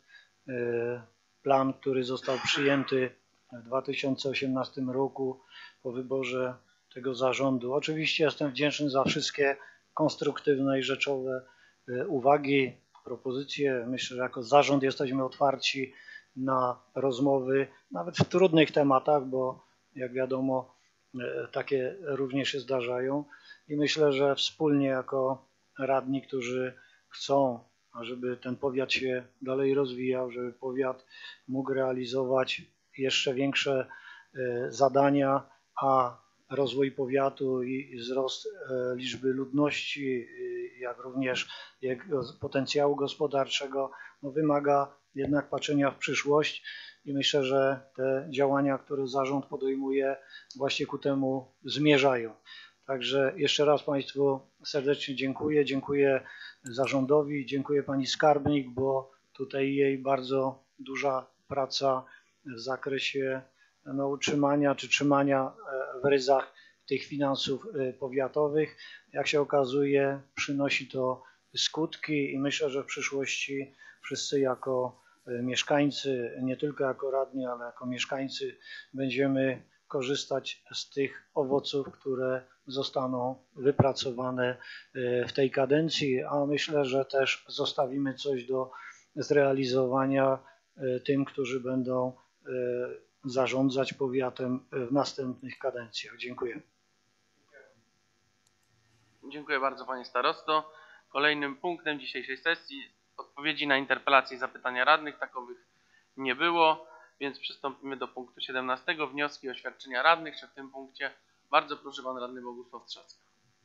plan, który został przyjęty w dwa tysiące osiemnastym roku po wyborze tego zarządu. Oczywiście jestem wdzięczny za wszystkie konstruktywne i rzeczowe uwagi, propozycje. Myślę, że jako zarząd jesteśmy otwarci na rozmowy, nawet w trudnych tematach, bo jak wiadomo, takie również się zdarzają. I myślę, że wspólnie jako radni, którzy chcą, żeby ten powiat się dalej rozwijał, żeby powiat mógł realizować jeszcze większe zadania, a rozwój powiatu i wzrost liczby ludności, jak również jego potencjału gospodarczego, no wymaga jednak patrzenia w przyszłość i myślę, że te działania, które zarząd podejmuje, właśnie ku temu zmierzają. Także jeszcze raz Państwu serdecznie dziękuję. Dziękuję zarządowi, dziękuję Pani Skarbnik, bo tutaj jej bardzo duża praca w zakresie no, utrzymania czy trzymania w ryzach tych finansów powiatowych. Jak się okazuje, przynosi to skutki i myślę, że w przyszłości wszyscy jako mieszkańcy, nie tylko jako radni, ale jako mieszkańcy będziemy korzystać z tych owoców, które zostaną wypracowane w tej kadencji, a myślę, że też zostawimy coś do zrealizowania tym, którzy będą zarządzać powiatem w następnych kadencjach. Dziękuję. Dziękuję bardzo panie starosto. Kolejnym punktem dzisiejszej sesji odpowiedzi na interpelacje i zapytania radnych. Takowych nie było, więc przystąpimy do punktu siedemnastego. Wnioski i oświadczenia radnych. Czy w tym punkcie bardzo proszę pan radny Bogusław Trzaska.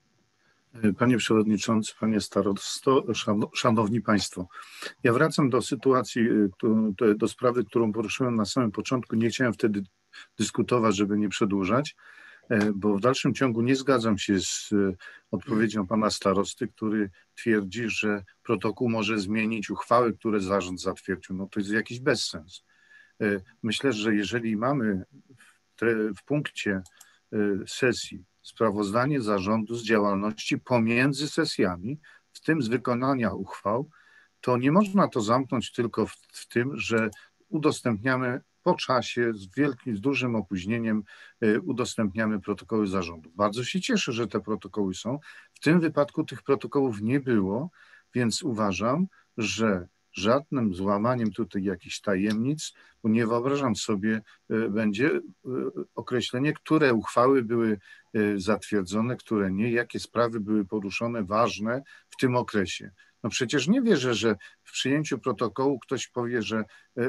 Panie Przewodniczący, Panie Starosto, Szanowni Państwo, ja wracam do sytuacji, do sprawy, którą poruszyłem na samym początku. Nie chciałem wtedy dyskutować, żeby nie przedłużać, bo w dalszym ciągu nie zgadzam się z odpowiedzią Pana Starosty, który twierdzi, że protokół może zmienić uchwały, które zarząd zatwierdził. No to jest jakiś bezsens. Myślę, że jeżeli mamy w, tre, w punkcie sesji sprawozdanie zarządu z działalności pomiędzy sesjami, w tym z wykonania uchwał, to nie można to zamknąć tylko w, w tym, że udostępniamy po czasie, z wielkim, z dużym opóźnieniem y, udostępniamy protokoły zarządu. Bardzo się cieszę, że te protokoły są. W tym wypadku tych protokołów nie było, więc uważam, że żadnym złamaniem tutaj jakichś tajemnic, bo nie wyobrażam sobie, będzie określenie, które uchwały były zatwierdzone, które nie, jakie sprawy były poruszone ważne w tym okresie. No przecież nie wierzę, że w przyjęciu protokołu ktoś powie, że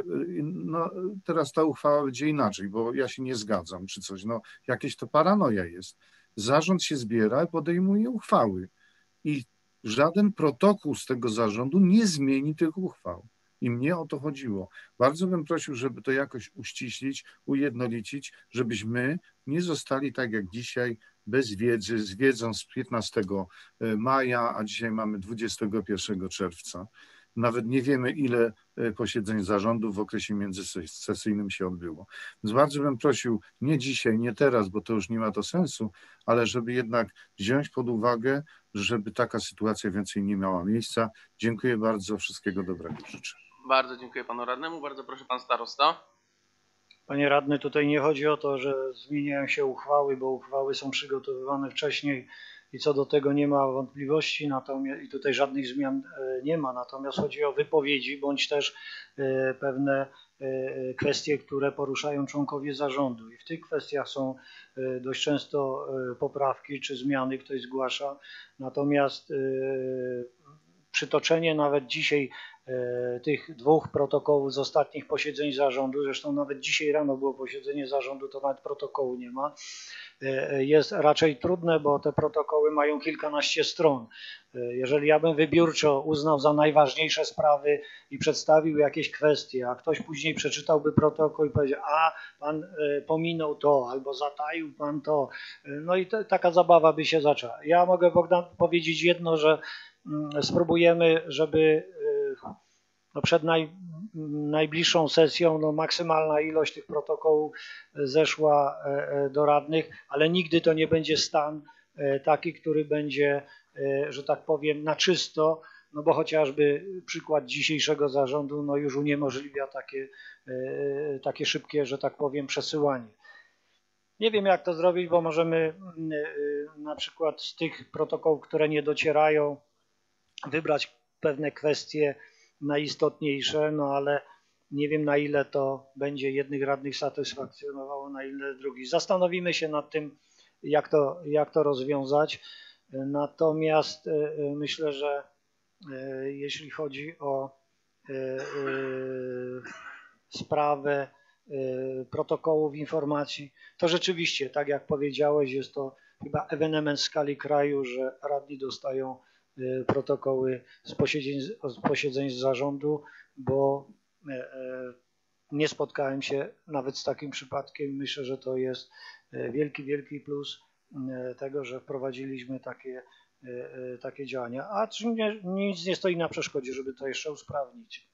no teraz ta uchwała będzie inaczej, bo ja się nie zgadzam czy coś. No jakieś to paranoja jest. Zarząd się zbiera i podejmuje uchwały i żaden protokół z tego zarządu nie zmieni tych uchwał. I mnie o to chodziło. Bardzo bym prosił, żeby to jakoś uściślić, ujednolicić, żebyśmy nie zostali tak jak dzisiaj bez wiedzy, z wiedzą z piętnastego maja, a dzisiaj mamy dwudziestego pierwszego czerwca. Nawet nie wiemy, ile posiedzeń zarządu w okresie międzysesyjnym się odbyło. Więc bardzo bym prosił, nie dzisiaj, nie teraz, bo to już nie ma to sensu, ale żeby jednak wziąć pod uwagę, żeby taka sytuacja więcej nie miała miejsca. Dziękuję bardzo, wszystkiego dobrego życzę. Bardzo dziękuję panu radnemu, bardzo proszę pan starosta. Panie radny, tutaj nie chodzi o to, że zmieniają się uchwały, bo uchwały są przygotowywane wcześniej i co do tego nie ma wątpliwości, natomiast i tutaj żadnych zmian nie ma, natomiast chodzi o wypowiedzi bądź też pewne kwestie, które poruszają członkowie zarządu i w tych kwestiach są dość często poprawki czy zmiany, ktoś zgłasza, natomiast przytoczenie nawet dzisiaj tych dwóch protokołów z ostatnich posiedzeń zarządu, zresztą nawet dzisiaj rano było posiedzenie zarządu, to nawet protokołu nie ma, jest raczej trudne, bo te protokoły mają kilkanaście stron. Jeżeli ja bym wybiórczo uznał za najważniejsze sprawy i przedstawił jakieś kwestie, a ktoś później przeczytałby protokół i powiedział, a pan pominął to, albo zataił pan to, no i to, taka zabawa by się zaczęła. Ja mogę, Bogdan, powiedzieć jedno, że spróbujemy, żeby no przed naj, najbliższą sesją no maksymalna ilość tych protokołów zeszła do radnych, ale nigdy to nie będzie stan taki, który będzie, że tak powiem, na czysto, no bo chociażby przykład dzisiejszego zarządu no już uniemożliwia takie, takie szybkie, że tak powiem, przesyłanie. Nie wiem, jak to zrobić, bo możemy na przykład z tych protokołów, które nie docierają, wybrać pewne kwestie najistotniejsze, no ale nie wiem, na ile to będzie jednych radnych satysfakcjonowało, na ile drugich. Zastanowimy się nad tym, jak to, jak to rozwiązać. Natomiast myślę, że jeśli chodzi o sprawę protokołów informacji, to rzeczywiście, tak jak powiedziałeś, jest to chyba ewenement w skali kraju, że radni dostają protokoły z posiedzeń, z posiedzeń z zarządu, bo nie spotkałem się nawet z takim przypadkiem. Myślę, że to jest wielki, wielki plus tego, że wprowadziliśmy takie, takie działania. A nie, nic nie stoi na przeszkodzie, żeby to jeszcze usprawnić.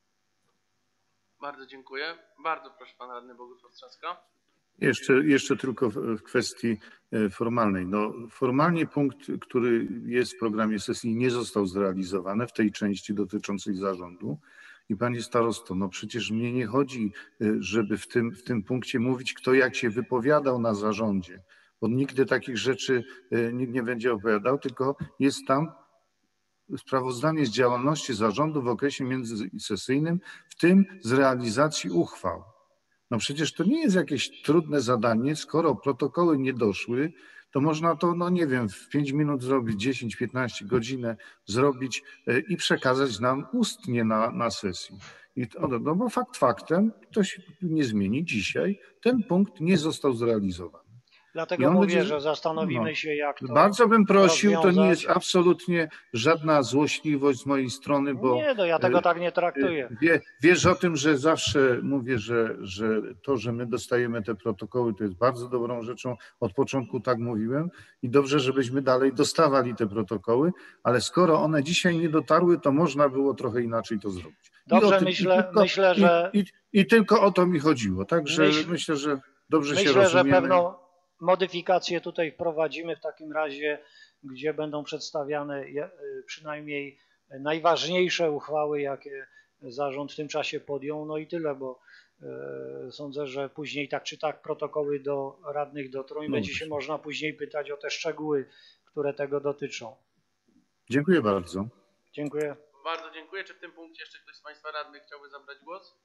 Bardzo dziękuję. Bardzo proszę pan radny Bogusław Trzaska. Jeszcze, jeszcze tylko w kwestii formalnej. No, formalnie punkt, który jest w programie sesji, nie został zrealizowany w tej części dotyczącej zarządu. I panie starosto, no przecież mnie nie chodzi, żeby w tym, w tym punkcie mówić, kto jak się wypowiadał na zarządzie, bo nigdy takich rzeczy nikt nie będzie opowiadał, tylko jest tam sprawozdanie z działalności zarządu w okresie międzysesyjnym, w tym z realizacji uchwał. No przecież to nie jest jakieś trudne zadanie, skoro protokoły nie doszły, to można to, no nie wiem, w pięć minut zrobić, dziesięć, piętnaście godzinę zrobić i przekazać nam ustnie na, na sesji. I to, no bo fakt faktem, to się nie zmieni dzisiaj, ten punkt nie został zrealizowany. Dlatego mówię, nadzieję, że zastanowimy no, się, jak to bardzo bym prosił, rozwiązać. To nie jest absolutnie żadna złośliwość z mojej strony, bo... Nie, no ja tego tak nie traktuję. Wie, wiesz o tym, że zawsze mówię, że, że to, że my dostajemy te protokoły, to jest bardzo dobrą rzeczą. Od początku tak mówiłem i dobrze, żebyśmy dalej dostawali te protokoły, ale skoro one dzisiaj nie dotarły, to można było trochę inaczej to zrobić. Dobrze, tym, myślę, i tylko, myślę, że... I, i, I tylko o to mi chodziło, także myśl, myślę, że dobrze myślę, się rozumiemy. Myślę, że pewną modyfikacje tutaj wprowadzimy w takim razie, gdzie będą przedstawiane przynajmniej najważniejsze uchwały, jakie zarząd w tym czasie podjął, no i tyle, bo sądzę, że później tak czy tak protokoły do radnych dotrą i będzie się można później pytać o te szczegóły, które tego dotyczą. Dziękuję bardzo. Dziękuję. Bardzo dziękuję. Czy w tym punkcie jeszcze ktoś z państwa radnych chciałby zabrać głos?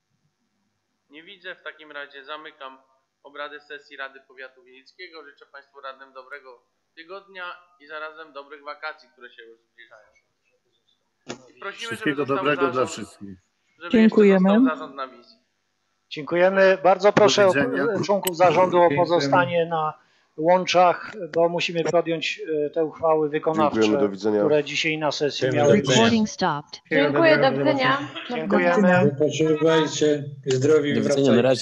Nie widzę. W takim razie zamykam obrady sesji Rady Powiatu Wielickiego. Życzę państwu radnym dobrego tygodnia i zarazem dobrych wakacji, które się już zbliżają. I prosimy, Wszystkiego żeby dobrego zarząd, dla wszystkich. Żeby Dziękujemy. Zarząd na wizji. Dziękujemy. Bardzo proszę członków zarządu o pozostanie na łączach, bo musimy podjąć te uchwały wykonawcze, do widzenia. które dzisiaj na sesji Dziękuję, miały do widzenia. być. Dziękuję, do widzenia. Dziękujemy. Wypoczywajcie, zdrowi Do wracajcie. widzenia, na razie.